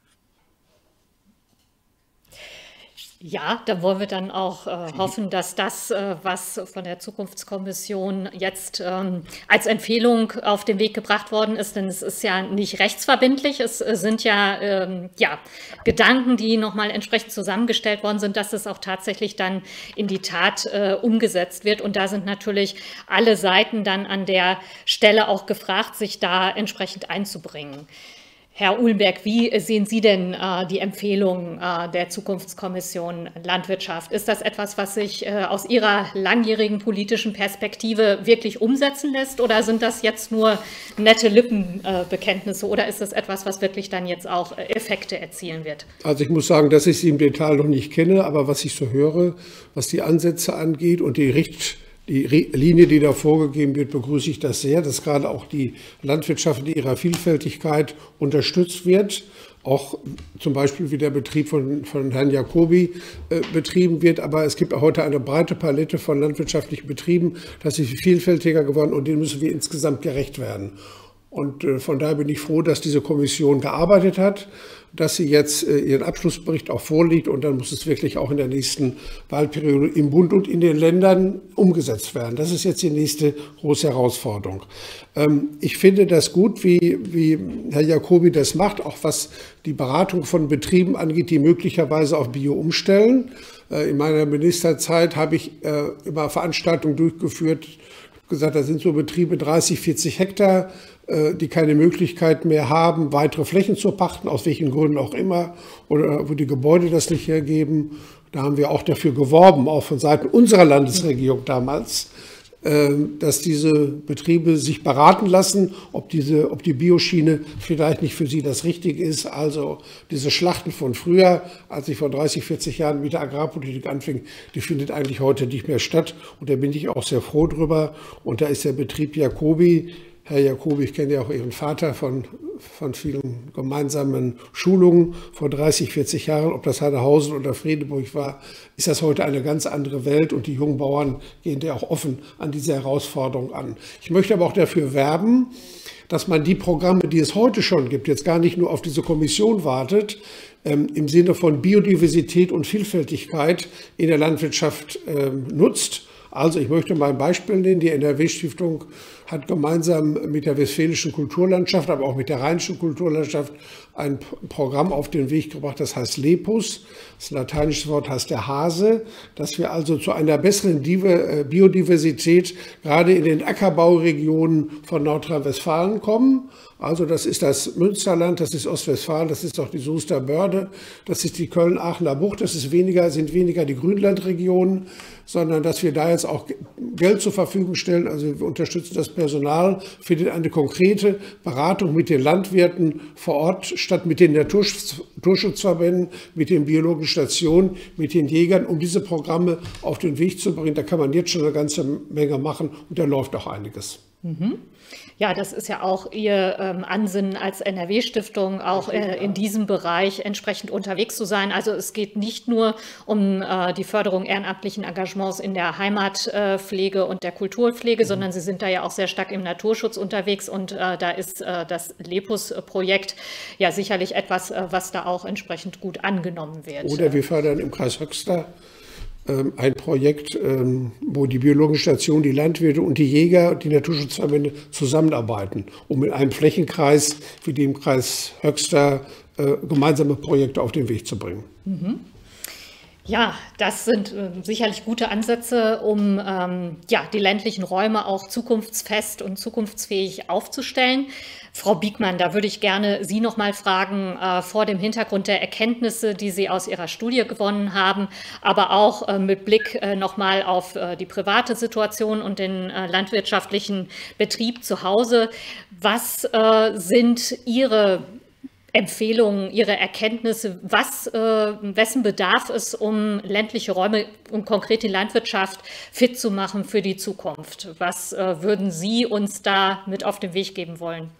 Ja, da wollen wir dann auch äh, hoffen, dass das, äh, was von der Zukunftskommission jetzt ähm, als Empfehlung auf den Weg gebracht worden ist, denn es ist ja nicht rechtsverbindlich, es äh, sind ja, ähm, ja Gedanken, die nochmal entsprechend zusammengestellt worden sind, dass es auch tatsächlich dann in die Tat äh, umgesetzt wird. Und da sind natürlich alle Seiten dann an der Stelle auch gefragt, sich da entsprechend einzubringen. Herr Uhlenberg, wie sehen Sie denn äh, die Empfehlungen äh, der Zukunftskommission Landwirtschaft? Ist das etwas, was sich äh, aus Ihrer langjährigen politischen Perspektive wirklich umsetzen lässt? Oder sind das jetzt nur nette Lippenbekenntnisse? Oder ist das etwas, was wirklich dann jetzt auch Effekte erzielen wird? Also ich muss sagen, dass ich sie im Detail noch nicht kenne, aber was ich so höre, was die Ansätze angeht und die Richt Die Linie, die da vorgegeben wird, begrüße ich das sehr, dass gerade auch die Landwirtschaft in ihrer Vielfältigkeit unterstützt wird. Auch zum Beispiel wie der Betrieb von, von Herrn Jacobi äh, betrieben wird. Aber es gibt auch heute eine breite Palette von landwirtschaftlichen Betrieben. Das ist vielfältiger geworden und denen müssen wir insgesamt gerecht werden. Und äh, von daher bin ich froh, dass diese Kommission gearbeitet hat, dass sie jetzt äh, ihren Abschlussbericht auch vorliegt und dann muss es wirklich auch in der nächsten Wahlperiode im Bund und in den Ländern umgesetzt werden. Das ist jetzt die nächste große Herausforderung. Ähm, ich finde das gut, wie, wie Herr Jacobi das macht, auch was die Beratung von Betrieben angeht, die möglicherweise auf Bio umstellen. Äh, in meiner Ministerzeit habe ich äh, immer Veranstaltungen durchgeführt, gesagt, da sind so Betriebe dreißig, vierzig Hektar, die keine Möglichkeit mehr haben, weitere Flächen zu pachten, aus welchen Gründen auch immer, oder wo die Gebäude das nicht hergeben. Da haben wir auch dafür geworben, auch von Seiten unserer Landesregierung damals, dass diese Betriebe sich beraten lassen, ob, diese, ob die Bioschiene vielleicht nicht für sie das Richtige ist. Also diese Schlachten von früher, als ich vor dreißig, vierzig Jahren mit der Agrarpolitik anfing, die findet eigentlich heute nicht mehr statt. Und da bin ich auch sehr froh drüber. Und da ist der Betrieb Jacobi, Herr Jacobi, ich kenne ja auch Ihren Vater von, von vielen gemeinsamen Schulungen vor dreißig, vierzig Jahren, ob das Haderhausen oder Friedeburg war, ist das heute eine ganz andere Welt und die jungen Bauern gehen da auch offen an diese Herausforderung an. Ich möchte aber auch dafür werben, dass man die Programme, die es heute schon gibt, jetzt gar nicht nur auf diese Kommission wartet, ähm, im Sinne von Biodiversität und Vielfältigkeit in der Landwirtschaft ähm, nutzt. Also ich möchte mal ein Beispiel nennen. Die N R W-Stiftung hat gemeinsam mit der westfälischen Kulturlandschaft, aber auch mit der rheinischen Kulturlandschaft ein Programm auf den Weg gebracht, das heißt Lepus. Das lateinische Wort heißt der Hase, dass wir also zu einer besseren Biodiversität gerade in den Ackerbauregionen von Nordrhein-Westfalen kommen. Also das ist das Münsterland, das ist Ostwestfalen, das ist auch die Soester Börde, das ist die Köln-Aachener Bucht, das ist weniger, sind weniger die Grünlandregionen, sondern dass wir da jetzt auch Geld zur Verfügung stellen. Also wir unterstützen das Personal, findet eine konkrete Beratung mit den Landwirten vor Ort statt, mit den Naturschutz, Naturschutzverbänden, mit den biologischen Stationen, mit den Jägern, um diese Programme auf den Weg zu bringen. Da kann man jetzt schon eine ganze Menge machen und da läuft auch einiges. Mhm. Ja, das ist ja auch Ihr ähm, Ansinnen als N R W-Stiftung, auch äh, in diesem Bereich entsprechend unterwegs zu sein. Also es geht nicht nur um äh, die Förderung ehrenamtlichen Engagements in der Heimatpflege äh, und der Kulturpflege, mhm. sondern Sie sind da ja auch sehr stark im Naturschutz unterwegs und äh, da ist äh, das Lepus-Projekt ja sicherlich etwas, äh, was da auch entsprechend gut angenommen wird. Oder wir fördern im Kreis Höxter ein Projekt, wo die biologische Station, die Landwirte und die Jäger, die Naturschutzverbände zusammenarbeiten, um in einem Flächenkreis wie dem Kreis Höxter gemeinsame Projekte auf den Weg zu bringen. Mhm. Ja, das sind äh, sicherlich gute Ansätze, um ähm, ja, die ländlichen Räume auch zukunftsfest und zukunftsfähig aufzustellen. Frau Biekmann, da würde ich gerne Sie noch mal fragen, äh, vor dem Hintergrund der Erkenntnisse, die Sie aus Ihrer Studie gewonnen haben, aber auch äh, mit Blick äh, noch mal auf äh, die private Situation und den äh, landwirtschaftlichen Betrieb zu Hause. Was äh, sind Ihre Empfehlungen, Ihre Erkenntnisse, was, äh, wessen bedarf es, um ländliche Räume und konkret die Landwirtschaft fit zu machen für die Zukunft? Was äh, würden Sie uns da mit auf den Weg geben wollen?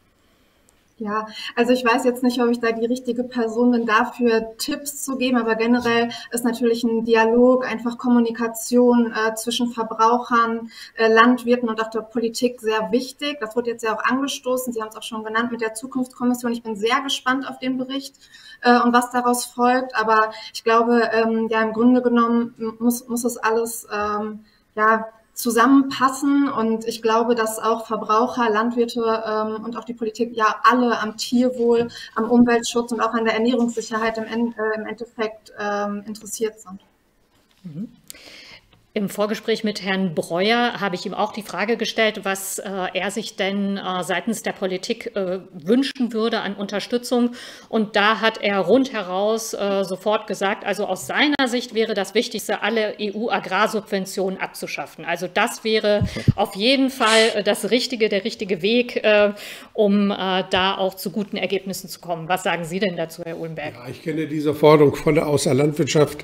Ja, also ich weiß jetzt nicht, ob ich da die richtige Person bin, dafür Tipps zu geben, aber generell ist natürlich ein Dialog, einfach Kommunikation äh, zwischen Verbrauchern, äh, Landwirten und auch der Politik sehr wichtig. Das wurde jetzt ja auch angestoßen, Sie haben es auch schon genannt mit der Zukunftskommission. Ich bin sehr gespannt auf den Bericht äh, und was daraus folgt, aber ich glaube, ähm, ja, im Grunde genommen muss, muss es alles, ähm, ja, zusammenpassen und ich glaube, dass auch Verbraucher, Landwirte ähm, und auch die Politik ja alle am Tierwohl, am Umweltschutz und auch an der Ernährungssicherheit im, End, äh, im Endeffekt ähm, interessiert sind. Mhm. Im Vorgespräch mit Herrn Breuer habe ich ihm auch die Frage gestellt, was äh, er sich denn äh, seitens der Politik äh, wünschen würde an Unterstützung. Und da hat er rundheraus äh, sofort gesagt, also aus seiner Sicht wäre das Wichtigste, alle E U-Agrarsubventionen abzuschaffen. Also das wäre auf jeden Fall das Richtige, der richtige Weg, äh, um äh, da auch zu guten Ergebnissen zu kommen. Was sagen Sie denn dazu, Herr Uhlenberg? Ja, ich kenne diese Forderung von der, aus der Landwirtschaft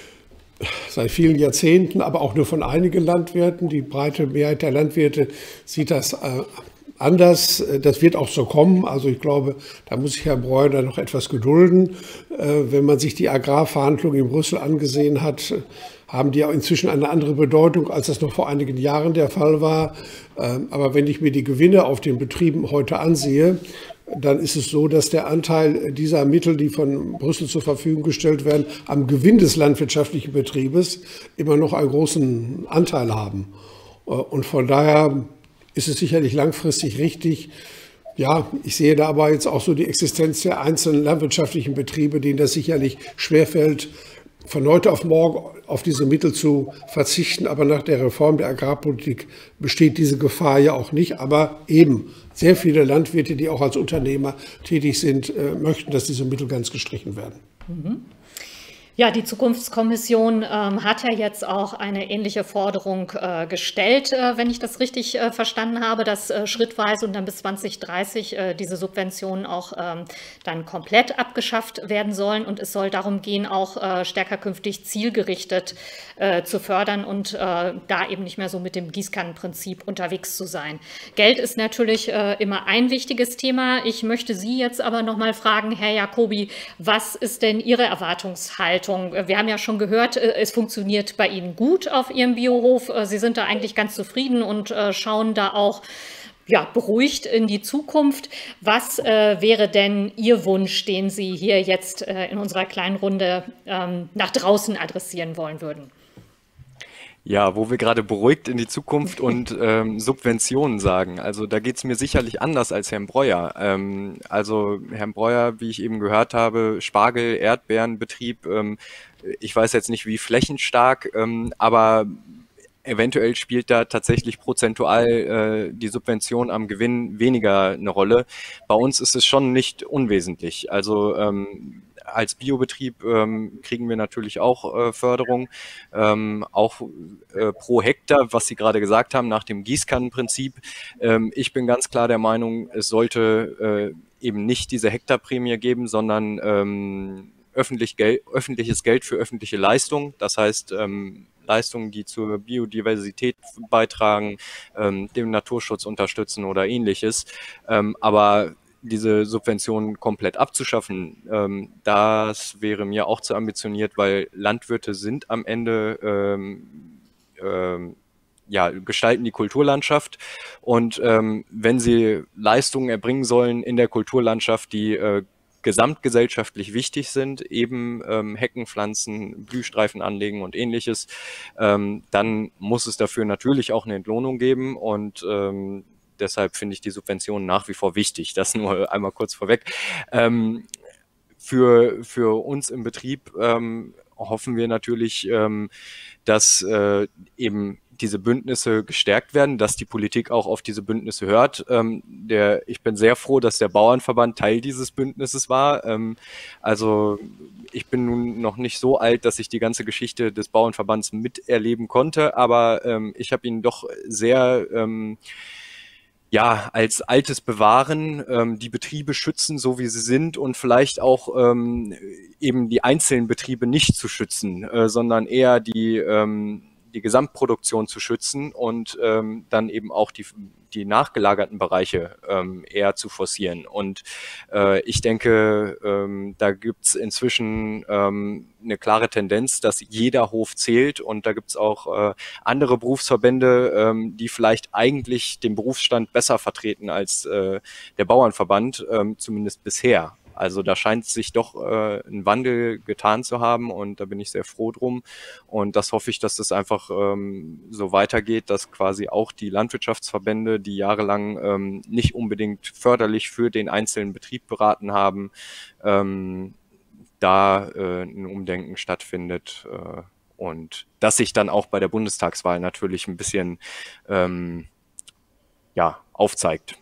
seit vielen Jahrzehnten, aber auch nur von einigen Landwirten. Die breite Mehrheit der Landwirte sieht das äh, anders. Das wird auch so kommen. Also ich glaube, da muss sich Herr Breuer noch etwas gedulden. Äh, wenn man sich die Agrarverhandlungen in Brüssel angesehen hat, haben die auch inzwischen eine andere Bedeutung, als das noch vor einigen Jahren der Fall war. Äh, aber wenn ich mir die Gewinne auf den Betrieben heute ansehe, dann ist es so, dass der Anteil dieser Mittel, die von Brüssel zur Verfügung gestellt werden, am Gewinn des landwirtschaftlichen Betriebes immer noch einen großen Anteil haben. Und von daher ist es sicherlich langfristig richtig. Ja, ich sehe da aber jetzt auch so die Existenz der einzelnen landwirtschaftlichen Betriebe, denen das sicherlich schwerfällt, von heute auf morgen auf diese Mittel zu verzichten. Aber nach der Reform der Agrarpolitik besteht diese Gefahr ja auch nicht. Aber eben sehr viele Landwirte, die auch als Unternehmer tätig sind, möchten, dass diese Mittel ganz gestrichen werden. Mhm. Ja, die Zukunftskommission ähm, hat ja jetzt auch eine ähnliche Forderung äh, gestellt, äh, wenn ich das richtig äh, verstanden habe, dass äh, schrittweise und dann bis zwanzig dreißig äh, diese Subventionen auch ähm, dann komplett abgeschafft werden sollen. Und es soll darum gehen, auch äh, stärker künftig zielgerichtet äh, zu fördern und äh, da eben nicht mehr so mit dem Gießkannenprinzip unterwegs zu sein. Geld ist natürlich äh, immer ein wichtiges Thema. Ich möchte Sie jetzt aber noch mal fragen, Herr Jacobi, was ist denn Ihre Erwartungshaltung? Wir haben ja schon gehört, es funktioniert bei Ihnen gut auf Ihrem Biohof. Sie sind da eigentlich ganz zufrieden und schauen da auch ja, beruhigt in die Zukunft. Was äh, wäre denn Ihr Wunsch, den Sie hier jetzt äh, in unserer kleinen Runde ähm, nach draußen adressieren wollen würden? Ja, wo wir gerade beruhigt in die Zukunft und ähm, Subventionen sagen. Also da geht es mir sicherlich anders als Herrn Breuer. Ähm, also Herrn Breuer, wie ich eben gehört habe, Spargel, Erdbeerenbetrieb, ähm, ich weiß jetzt nicht wie flächenstark, ähm, aber eventuell spielt da tatsächlich prozentual äh, die Subvention am Gewinn weniger eine Rolle. Bei uns ist es schon nicht unwesentlich. Also ähm, als Biobetrieb ähm, kriegen wir natürlich auch äh, Förderung, ähm, auch äh, pro Hektar, was Sie gerade gesagt haben, nach dem Gießkannenprinzip. Ähm, ich bin ganz klar der Meinung, es sollte äh, eben nicht diese Hektarprämie geben, sondern ähm, öffentlich Gel- öffentliches Geld für öffentliche Leistungen. Das heißt, ähm, Leistungen, die zur Biodiversität beitragen, ähm, den Naturschutz unterstützen oder ähnliches. Ähm, aber diese Subventionen komplett abzuschaffen, ähm, das wäre mir auch zu ambitioniert, weil Landwirte sind am Ende, ähm, ähm, ja, gestalten die Kulturlandschaft und ähm, wenn sie Leistungen erbringen sollen in der Kulturlandschaft, die äh, gesamtgesellschaftlich wichtig sind, eben ähm, Hecken pflanzen, Blühstreifen anlegen und ähnliches, ähm, dann muss es dafür natürlich auch eine Entlohnung geben und ähm, deshalb finde ich die Subventionen nach wie vor wichtig. Das nur einmal kurz vorweg. Ähm, für, für uns im Betrieb ähm, hoffen wir natürlich, ähm, dass äh, eben diese Bündnisse gestärkt werden, dass die Politik auch auf diese Bündnisse hört. Ähm, der, ich bin sehr froh, dass der Bauernverband Teil dieses Bündnisses war. Ähm, also ich bin nun noch nicht so alt, dass ich die ganze Geschichte des Bauernverbands miterleben konnte, aber ähm, ich habe ihn doch sehr ähm, ja, als altes Bewahren, ähm, die Betriebe schützen, so wie sie sind und vielleicht auch ähm, eben die einzelnen Betriebe nicht zu schützen, äh, sondern eher die, ähm, die Gesamtproduktion zu schützen und ähm, dann eben auch die, die nachgelagerten Bereiche ähm, eher zu forcieren. Und äh, ich denke, ähm, da gibt's inzwischen ähm, eine klare Tendenz, dass jeder Hof zählt und da gibt's auch äh, andere Berufsverbände, ähm, die vielleicht eigentlich den Berufsstand besser vertreten als äh, der Bauernverband, ähm, zumindest bisher. Also da scheint sich doch äh, ein Wandel getan zu haben und da bin ich sehr froh drum und das hoffe ich, dass das einfach ähm, so weitergeht, dass quasi auch die Landwirtschaftsverbände, die jahrelang ähm, nicht unbedingt förderlich für den einzelnen Betrieb beraten haben, ähm, da äh, ein Umdenken stattfindet äh, und dass sich dann auch bei der Bundestagswahl natürlich ein bisschen ähm, ja, aufzeigt.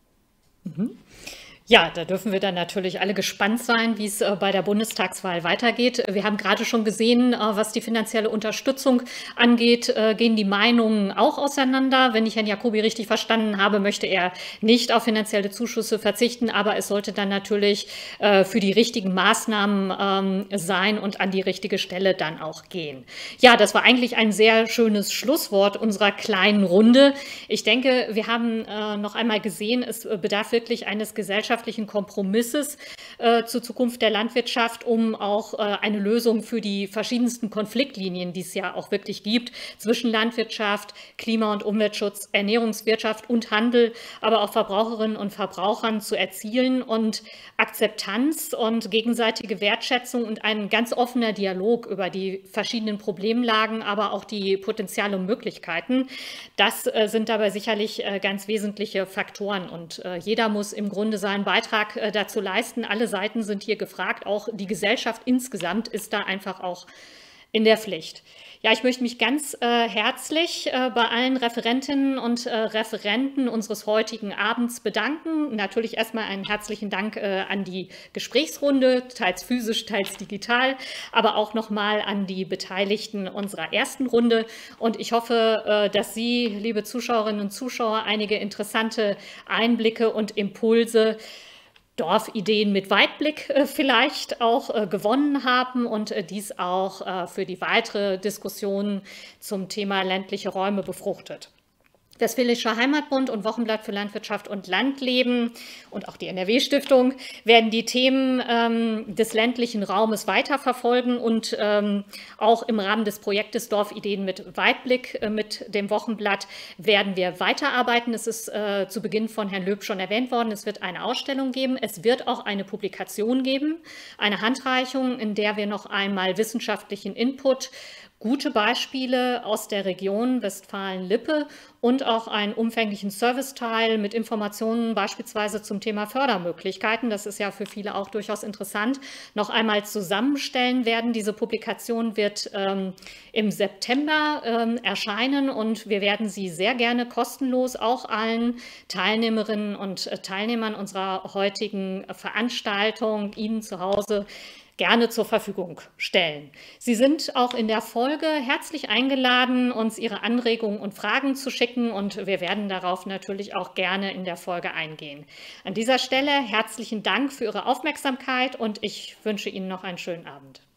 Mhm. Ja, da dürfen wir dann natürlich alle gespannt sein, wie es äh, bei der Bundestagswahl weitergeht. Wir haben gerade schon gesehen, äh, was die finanzielle Unterstützung angeht, äh, gehen die Meinungen auch auseinander. Wenn ich Herrn Jacobi richtig verstanden habe, möchte er nicht auf finanzielle Zuschüsse verzichten, aber es sollte dann natürlich äh, für die richtigen Maßnahmen ähm, sein und an die richtige Stelle dann auch gehen. Ja, das war eigentlich ein sehr schönes Schlusswort unserer kleinen Runde. Ich denke, wir haben äh, noch einmal gesehen, es bedarf wirklich eines gesellschaftlichen Kompromisses äh, zur Zukunft der Landwirtschaft, um auch äh, eine Lösung für die verschiedensten Konfliktlinien, die es ja auch wirklich gibt, zwischen Landwirtschaft, Klima- und Umweltschutz, Ernährungswirtschaft und Handel, aber auch Verbraucherinnen und Verbrauchern zu erzielen und Akzeptanz und gegenseitige Wertschätzung und ein ganz offener Dialog über die verschiedenen Problemlagen, aber auch die Potenziale und Möglichkeiten. Das äh, sind dabei sicherlich äh, ganz wesentliche Faktoren und äh, jeder muss im Grunde seinen Beitrag äh, dazu leisten. Alle Seiten sind hier gefragt, auch die Gesellschaft insgesamt ist da einfach auch in der Pflicht. Ja, ich möchte mich ganz äh, herzlich äh, bei allen Referentinnen und äh, Referenten unseres heutigen Abends bedanken. Natürlich erstmal einen herzlichen Dank äh, an die Gesprächsrunde, teils physisch, teils digital, aber auch nochmal an die Beteiligten unserer ersten Runde. Und ich hoffe, äh, dass Sie, liebe Zuschauerinnen und Zuschauer, einige interessante Einblicke und Impulse Dorfideen mit Weitblick äh, vielleicht auch äh, gewonnen haben und äh, dies auch äh, für die weitere Diskussion zum Thema ländliche Räume befruchtet. Westfälischer Heimatbund und Wochenblatt für Landwirtschaft und Landleben und auch die N R W-Stiftung werden die Themen ähm, des ländlichen Raumes weiterverfolgen und ähm, auch im Rahmen des Projektes Dorfideen mit Weitblick äh, mit dem Wochenblatt werden wir weiterarbeiten. Es ist äh, zu Beginn von Herrn Löb schon erwähnt worden, es wird eine Ausstellung geben, es wird auch eine Publikation geben, eine Handreichung, in der wir noch einmal wissenschaftlichen Input, gute Beispiele aus der Region Westfalen-Lippe und auch einen umfänglichen Serviceteil mit Informationen beispielsweise zum Thema Fördermöglichkeiten, das ist ja für viele auch durchaus interessant, noch einmal zusammenstellen werden. Diese Publikation wird ähm, im September ähm, erscheinen und wir werden sie sehr gerne kostenlos auch allen Teilnehmerinnen und Teilnehmern unserer heutigen Veranstaltung Ihnen zu Hause gerne zur Verfügung stellen. Sie sind auch in der Folge herzlich eingeladen, uns Ihre Anregungen und Fragen zu schicken und wir werden darauf natürlich auch gerne in der Folge eingehen. An dieser Stelle herzlichen Dank für Ihre Aufmerksamkeit und ich wünsche Ihnen noch einen schönen Abend.